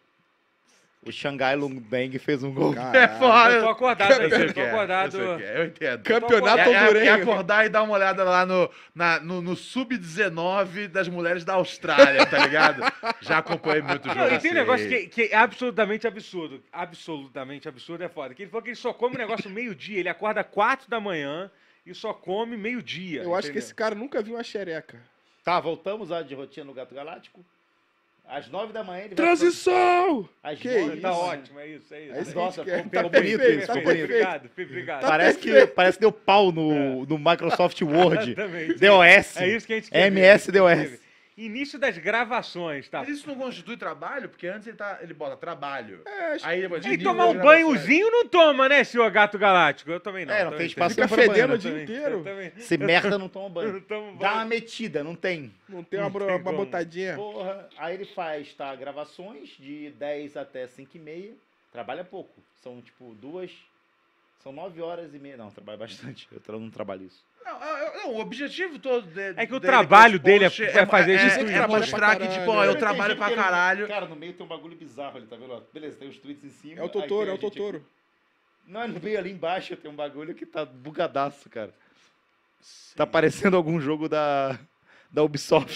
o Xangai Lungbang fez um gol. É Eu tô foda. acordado aí, Eu sei eu o tô que é, acordado. eu sei o que é, eu entendo. Campeonato É, é, é hondurenho. acordar e dar uma olhada lá no, na- no, no sub dezenove das mulheres da Austrália, tá ligado? Já acompanhei muito jogo. Não, e tem um assim. negócio que, que é absolutamente absurdo. Absolutamente absurdo é foda. Que ele falou que ele só come o negócio meio-dia. Ele acorda quatro da manhã e só come meio-dia. Eu acho que entendeu? esse cara nunca viu uma xereca. Tá, voltamos à de rotina no Gato Galáctico. Às nove da manhã ele vai... Transição! Às Que nove, isso? Tá ótimo, é isso, é isso. É isso que Nossa, a gente quer. ficou Tá bonito perfeito, isso, tá ficou bonito. perfeito. Obrigado, obrigado. Parece que, parece que deu pau no, no Microsoft Word. Exatamente. DOS. É isso que a gente quer M S ver, DOS. inclusive. Início das gravações, tá? Mas isso não constitui trabalho? Porque antes ele, tá, ele bota trabalho. É, acho Aí depois... E desliga tomar um as gravações. banhozinho não toma, né, senhor gato galáctico? Eu também não. É, não também tem espaço Fica pra banho, fedendo né? o dia também, inteiro. eu também. Se merda não toma Eu banho. não tomo Dá uma banho. metida, não tem. Não tem uma, Não bro- tem uma como. botadinha. Porra, aí ele faz, tá, gravações de dez até cinco e meia. Trabalha pouco. São, tipo, duas... São nove horas e meia. Não, trabalha bastante. Eu tra- não trabalho isso. Não, eu- não, o objetivo todo de, É que o dele trabalho com esse dele é- post é fazer é, isso é, tudo. é Trabalha mostrar pra que, tipo, caralho. ó, eu Eu trabalho pra caralho. Cara, no meio tem um bagulho bizarro ali, tá vendo? Ó, beleza, tem os tweets em cima. É o aí Totoro, tem é a o gente Totoro. aqui. Não, no meio ali embaixo tem um bagulho que tá bugadaço, cara. Tá parecendo algum jogo da, da Ubisoft.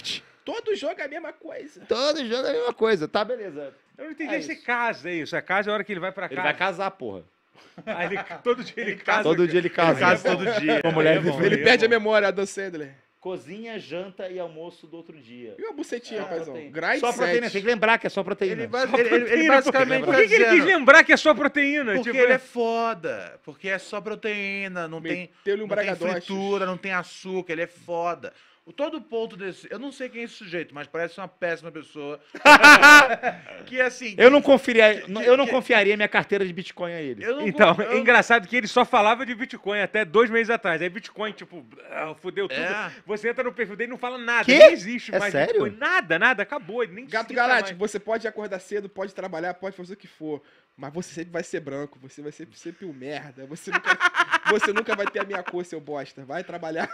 Todo jogo é a mesma coisa. Todo jogo é a mesma coisa. Tá, beleza. Eu não entendi É se isso. casa, é isso. A casa é a hora que ele vai pra Ele casa. vai casar, porra. Aí ele, todo dia ele casa. Todo dia ele casa. Ele casa todo dia. Com a mulher Aí é bom, dele. Ele aí é perde a bom. memória, Adam Sandler. Cozinha, janta e almoço do outro dia. E uma bucetinha, Só paizão? proteína. Grind Só proteína, sete. tem que lembrar que é só proteína. Ele, vai- Só ele- ele- ele proteína, basicamente Por tá que, que ele quis dizendo- lembrar que é só proteína? Porque Tipo, ele é foda. Porque é só proteína, não tem, Meteu-lhe um não tem bragadotes. fritura, não tem açúcar, ele é foda. O todo ponto desse... Eu não sei quem é esse sujeito, mas parece uma péssima pessoa. que assim... Eu não confiaria, que- eu não que- confiaria minha carteira de Bitcoin a ele. eu não Então, vou- eu é não- engraçado que ele só falava de Bitcoin até dois meses atrás. Aí Bitcoin, tipo, ah, fudeu tudo. É. Você entra no perfil dele e não fala nada. Quê? Nem existe É mais sério? Bitcoin. Nada, nada. Acabou. Ele nem Gato cita Galáctico, mais. você pode acordar cedo, pode trabalhar, pode fazer o que for. Mas você sempre vai ser branco, você vai ser sempre um merda. Você nunca, você nunca vai ter a minha cor, seu bosta. Vai trabalhar.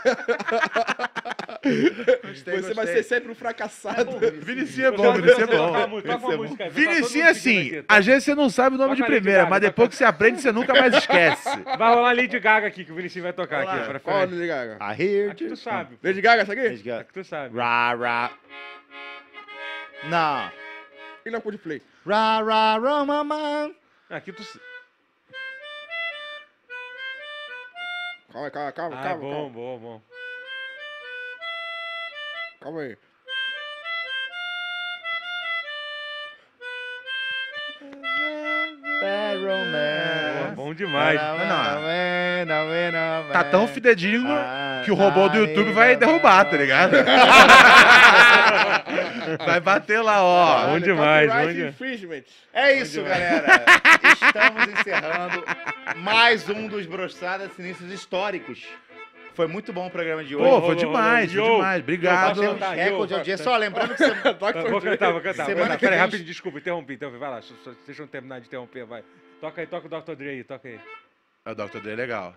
Gostei, você vai gostei. ser sempre um fracassado. Vinicinho é Toca- bom, Vinicinho é toca bom. uma música, toca uma música aí, tá todo Vinicinho, mundo assim, pedindo aqui. às vezes você não sabe o nome Toca de a Lady primeira, Gaga, mas toca- depois que você aprende, você nunca mais esquece. Vai rolar Lady Gaga aqui, que o Vinicius vai tocar Vai lá. aqui. Pra Qual é o frente. Lady Gaga? I hear Aqui tu sabe. Lady Gaga, sabe Lady aqui? Gaga. Aqui tu sabe. Ra, ra. Não. E na Coldplay? Ra, ra, ra, mamã. Aqui tu sabe. Calma, calma, calma, Ah, calma, bom, calma. bom, bom. Calma aí. Bad Boa, romance. bom demais. Tá tão fidedigno Ah, que o robô do ah, YouTube ah, vai ah, derrubar, tá ah, ligado? Vai bater lá, ó. Bom demais, bom Copyright demais. infringement. É isso, galera. Estamos encerrando mais um dos Brochadas Sinistros Históricos. Foi muito bom o programa de hoje. Pô, Rolou, foi demais, rolou. foi Yo. demais. Obrigado. Yo, Batemos Tá, recorde eu- de audiência. Só lembrando que você... Toca Vou cantar, vou cantar. Semana Vou cantar. que Peraí, vem- rapidinho, desculpa, interrompi, interrompi. Vai lá, só- só- deixa eu terminar de interromper, vai. Toca aí, toca o doutor Dre aí, toca aí. O doutor Dre é legal.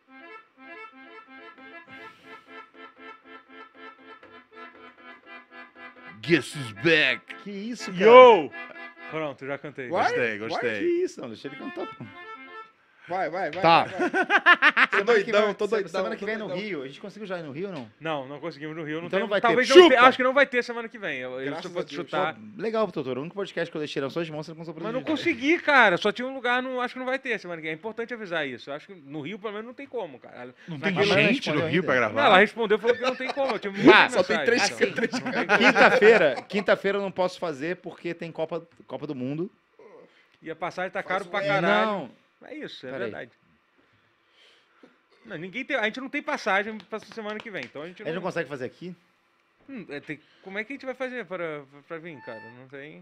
Guess who's back. Que isso, cara? Yo! Pronto, já cantei. Vai? Gostei, Que gostei. isso? Não, deixa ele cantar. pô. Vai, vai, vai. Tá. vai, vai. Semana doidão, que vem, tô doidão, Semana que tô vem no doidão. Rio. A gente conseguiu já ir no Rio ou não? Não, não conseguimos no Rio. Não Então tem, não vai ter. talvez não Chupa! tenha- acho que não vai ter semana que vem. Eu, eu Graças se eu a fosse Deus. chutar. Legal, doutor. O único podcast que eu deixei eram só as monstras com Mas não sobreviver. consegui, cara. Só tinha um lugar, no, acho que não vai ter semana que vem. É importante avisar isso. Eu acho que no Rio, pelo menos, não tem como, cara. Não tem Mas não gente respondeu no Rio ainda. pra Não, gravar? ela respondeu, falou que não tem como. Eu tinha Ah, só tem três- mensagem. três Não tem como. Quinta-feira, quinta-feira eu não posso fazer porque tem Copa, Copa do Mundo. E a passagem tá caro Faz pra um- caralho. Não. É isso, é Pera aí. verdade. Não, ninguém tem, a gente não tem passagem pra semana que vem, então a gente A não... gente não consegue fazer aqui? Hum, é, tem- como é que a gente vai fazer pra, pra vir, cara? Não tem...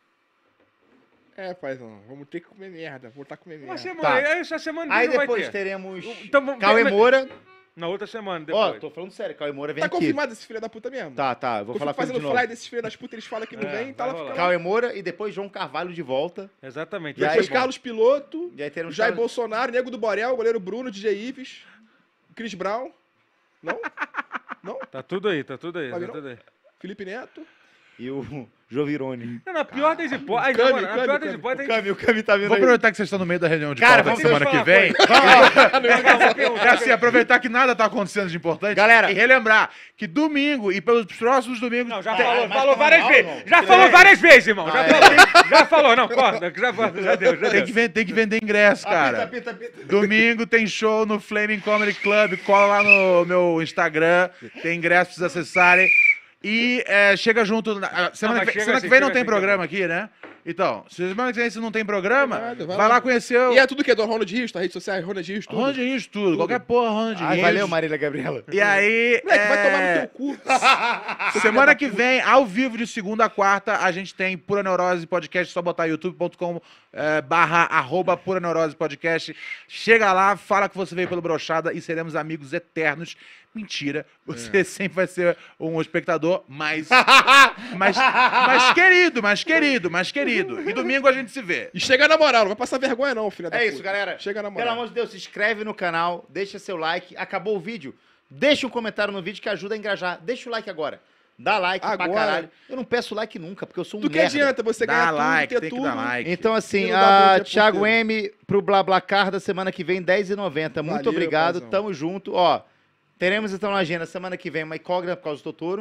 É, paizão, vamos ter que comer merda. Voltar a comer merda. Uma semana, Tá. aí essa semana Aí não vai depois ter. teremos Então, vamos- Cauê mas- Moura. Na outra semana, Ó, depois. tô falando sério, Cauê Moura vem Tá aqui. confirmado esse filho da puta mesmo? Tá, tá, eu vou Eu falar fico com ele de fazendo novo. fly desses filhos das putas, eles falam que não É, vem, tá vai lá rolar. ficando. Cauê Moura e depois João Carvalho de volta. Exatamente. E aí, Depois bom. Carlos Piloto, E aí teremos Jair Carlos- Bolsonaro, Nego do Borel, goleiro Bruno, D J Ives, Chris Brown. Não? Não? Tá tudo aí, tá tudo aí, Vai tá vir, tudo aí. Felipe Neto. e o Jovirone. Não, na pior das hipóteses... Cami, Na pior Cami, das Cami. hipóteses... Cami, o Cami tá vindo Vou aí. aproveitar que vocês estão no meio da reunião de Cara, pauta vamos- semana que vem. a É assim, aproveitar que nada tá acontecendo de importante. Galera. E relembrar que domingo e pelos próximos domingos. Não, já Tem- falou, mas falou tá várias mal, vezes. irmão? Já Tem- falou várias vezes, irmão. Já Ah, é. falou, já falou, não, corta. Já, já deu, já Tem deu. que, vender, tem que vender ingresso, cara. Pita, pita, pita. Domingo tem show no Flaming Comedy Club. Cola lá no meu Instagram. Tem ingressos pra vocês acessarem. E é, chega junto. na- a Semana, mas que, vem- chega semana assim, que vem não chega tem assim, programa aqui, né? Então, se semana que vem se não tem programa, Nada, vai vai lá. lá conhecer o E é tudo que? Do Ronald Rios, tá? Redes sociais, Ronald Rios, tudo. Ronald Rios, tudo. Qualquer porra, Ronald Ai, Rios. valeu, Marília Gabriela. E aí. Moleque, vai tomar é, no teu cu. Semana que vem, ao vivo, de segunda a quarta, a gente tem Pura Neurose Podcast. Só botar youtube ponto com é, barra arroba Pura Neurose Podcast. Chega lá, fala que você veio pelo Brochada e seremos amigos eternos. Mentira, você sempre vai ser um espectador mais, mais, mais querido, mais querido, mais querido. E domingo a gente se vê. E chega na moral, não vai passar vergonha não, filha da É puta. isso, galera. Chega na Pelo moral. amor de Deus, se inscreve no canal, deixa seu like. Acabou o vídeo? Deixa um comentário no vídeo que ajuda a engajar. Deixa o like agora. Dá like pra Agora. caralho. Eu não peço like nunca, porque eu sou um Do que merda. adianta você Dá ganhar like, tudo, ter tem que tudo. dar like. Então, assim, E não dá bom a dia Thiago pro M pro BlaBlaCar da semana que vem, dez e noventa. Muito Valeu, obrigado, paizão. tamo junto. Ó, teremos então na agenda semana que vem uma incógnita por causa do Totoro.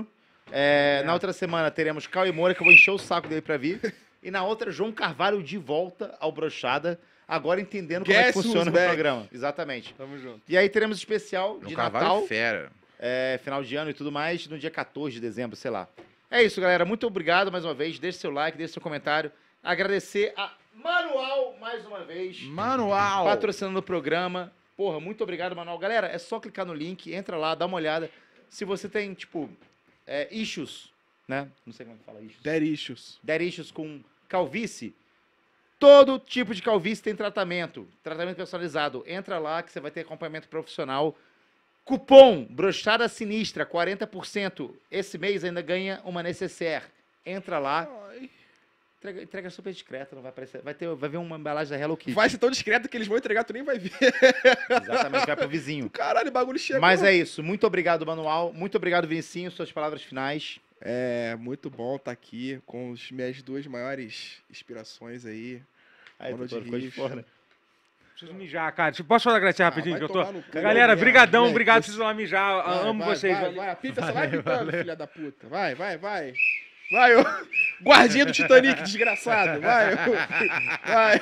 É, É. Na outra semana teremos Cauê Moura, que eu vou encher o saco dele pra vir. E na outra, João Carvalho de volta ao Brochada, agora entendendo como é que Guess funciona who's o back? programa. Exatamente. Tamo junto. E aí teremos especial João de Carvalho Natal, fera. é, final de ano e tudo mais, no dia quatorze de dezembro, sei lá. É isso, galera. Muito obrigado mais uma vez. Deixe seu like, deixe seu comentário. Agradecer a Manual mais uma vez, Manual. patrocinando o programa. Porra, muito obrigado, Manual. Galera, é só clicar no link, entra lá, dá uma olhada. Se você tem, tipo, é, issues, né? Não sei como é que fala issues. Dead issues. Der issues com calvície, todo tipo de calvície tem tratamento. Tratamento personalizado. Entra lá que você vai ter acompanhamento profissional. Cupom Brochada Sinistra, quarenta por cento. Esse mês ainda ganha uma necessaire. Entra lá. Ai. Entrega, entrega super discreta, não vai aparecer. Vai, ter, vai ver uma embalagem da Hello Kitty. Vai ser tão discreto que eles vão entregar, tu nem vai ver. Exatamente, vai pro vizinho. Caralho, o bagulho chegou. Mas é isso. Muito obrigado, Manual. Muito obrigado, Vinicinho. Suas palavras finais. É muito bom estar aqui com as minhas duas maiores inspirações aí. Aí, Mano doutor, de ficou de riff. fora. Preciso mijar, cara. Tipo, posso falar agradecer rapidinho Ah, que vai eu tô... tomar no cu, Galera, merda, brigadão, moleque. obrigado. Você- Preciso lá mijar. Vai, Amo vai, vocês. Vai, vai, apita, você vai pitando, filha da puta. Vai, vai, vai. Vai, ô. Guardinha do Titanic, desgraçado. Vai, ô. Vai.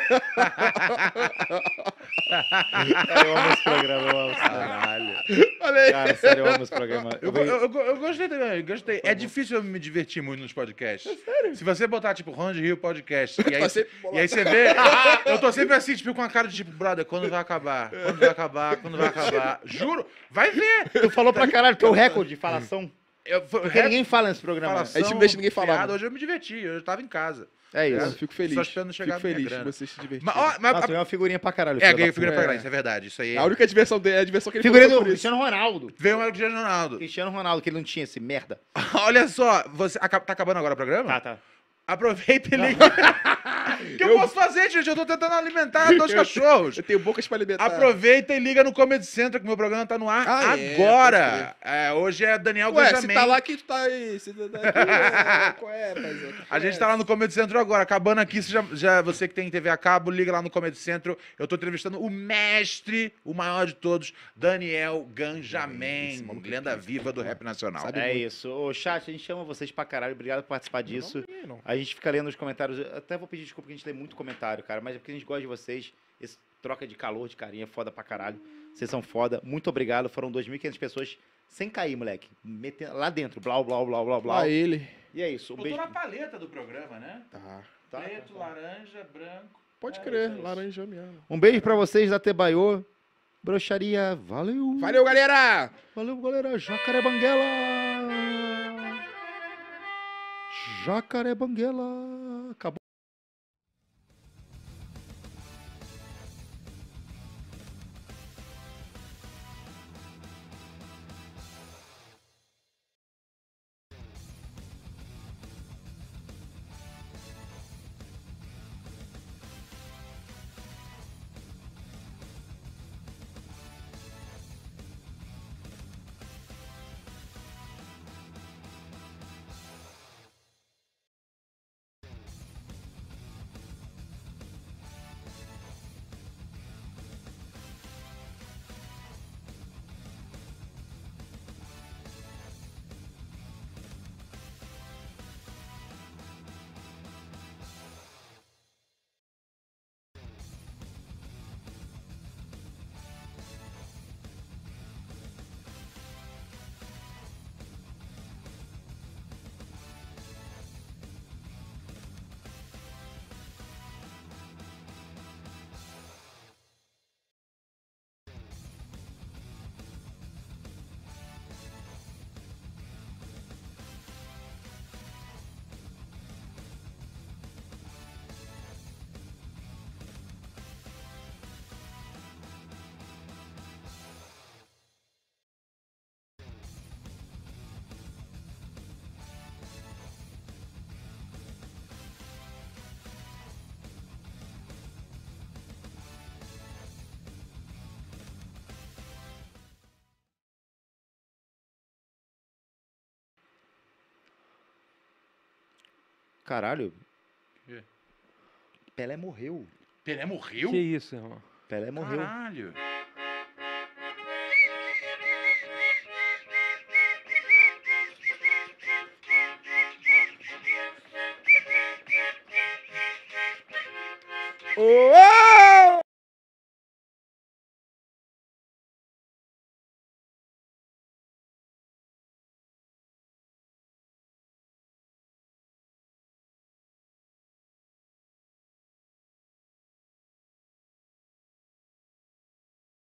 Cara, eu amo esse programa, eu amo esse programa. Caralho. Olha aí. Cara, sério, eu amo esse programa. Eu, eu, eu, eu gostei também, eu gostei. É difícil eu me divertir muito nos podcasts. Se você botar, tipo, Ronald Rio Podcast, e aí, Tá sempre e aí você vê... Eu tô sempre assim, tipo, com a cara de tipo, brother, quando vai acabar? Quando vai acabar? Quando vai acabar? Juro, vai ver. Tu falou pra caralho, teu recorde de falação. Eu, foi- Porque ninguém fala nesse programa. falação, A gente não deixa ninguém falar, piada, mano. Hoje eu me diverti, eu tava em casa. É Eu isso. fico feliz. Só esperando chegar Fico a minha feliz grana. que vocês se divertirem. Mas, ó, mas- Nossa, ganhou uma figurinha pra caralho. é, filho da ganhei puta. figurinha pra É. caralho, isso é verdade. Isso aí é... A única diversão dele é a diversão que ele Figurinha falou do por isso. Cristiano Ronaldo. Veio uma do Cristiano Ronaldo. Cristiano Ronaldo, que ele não tinha esse merda. Olha só, você... aca- tá acabando agora o programa? Tá, tá. Aproveita e liga. O que eu, posso fazer, gente? Eu tô tentando alimentar dois cachorros. Eu tenho bocas pra alimentar. Aproveita e liga no Comedy Central, que meu programa tá no ar Ah, é, agora. É, hoje é Daniel Ué, Benjamin. se tá lá, que tu tá aí? Se tu tá aqui, é, qual é, paizão? A gente tá lá no Comedy Central agora. Acabando aqui, você, já, já- você que tem T V a cabo, liga lá no Comedy Central. Eu tô entrevistando o mestre, o maior de todos, Daniel Ganjamin, lenda viva do rap nacional. Sabe É muito. isso. Ô, chat, a gente ama vocês pra caralho. Obrigado por participar disso. Não, não. A gente fica lendo os comentários. Eu até vou pedir desculpa que a gente lê muito comentário, cara. Mas é porque a gente gosta de vocês. Esse troca de calor, de carinho, é foda pra caralho. Vocês são foda. Muito obrigado. Foram dois mil e quinhentas pessoas sem cair, moleque. Metendo lá dentro. Blau, blau, blau, blau, blau. Lá ele. E é isso. Um Eu beijo. tô na paleta do programa, né? Tá. Tá, Preto, tá, tá. laranja, branco. Pode É, crer, isso, isso. laranja mesmo. Um beijo pra vocês da Tebaiô. Broxaria. Valeu. Valeu, galera! Valeu, galera. Jacaré Banguela. Jacaré Banguela. Acabou. Caralho. quê? Pelé morreu. Pelé morreu? Que isso, irmão? Pelé morreu. Caralho. Ô,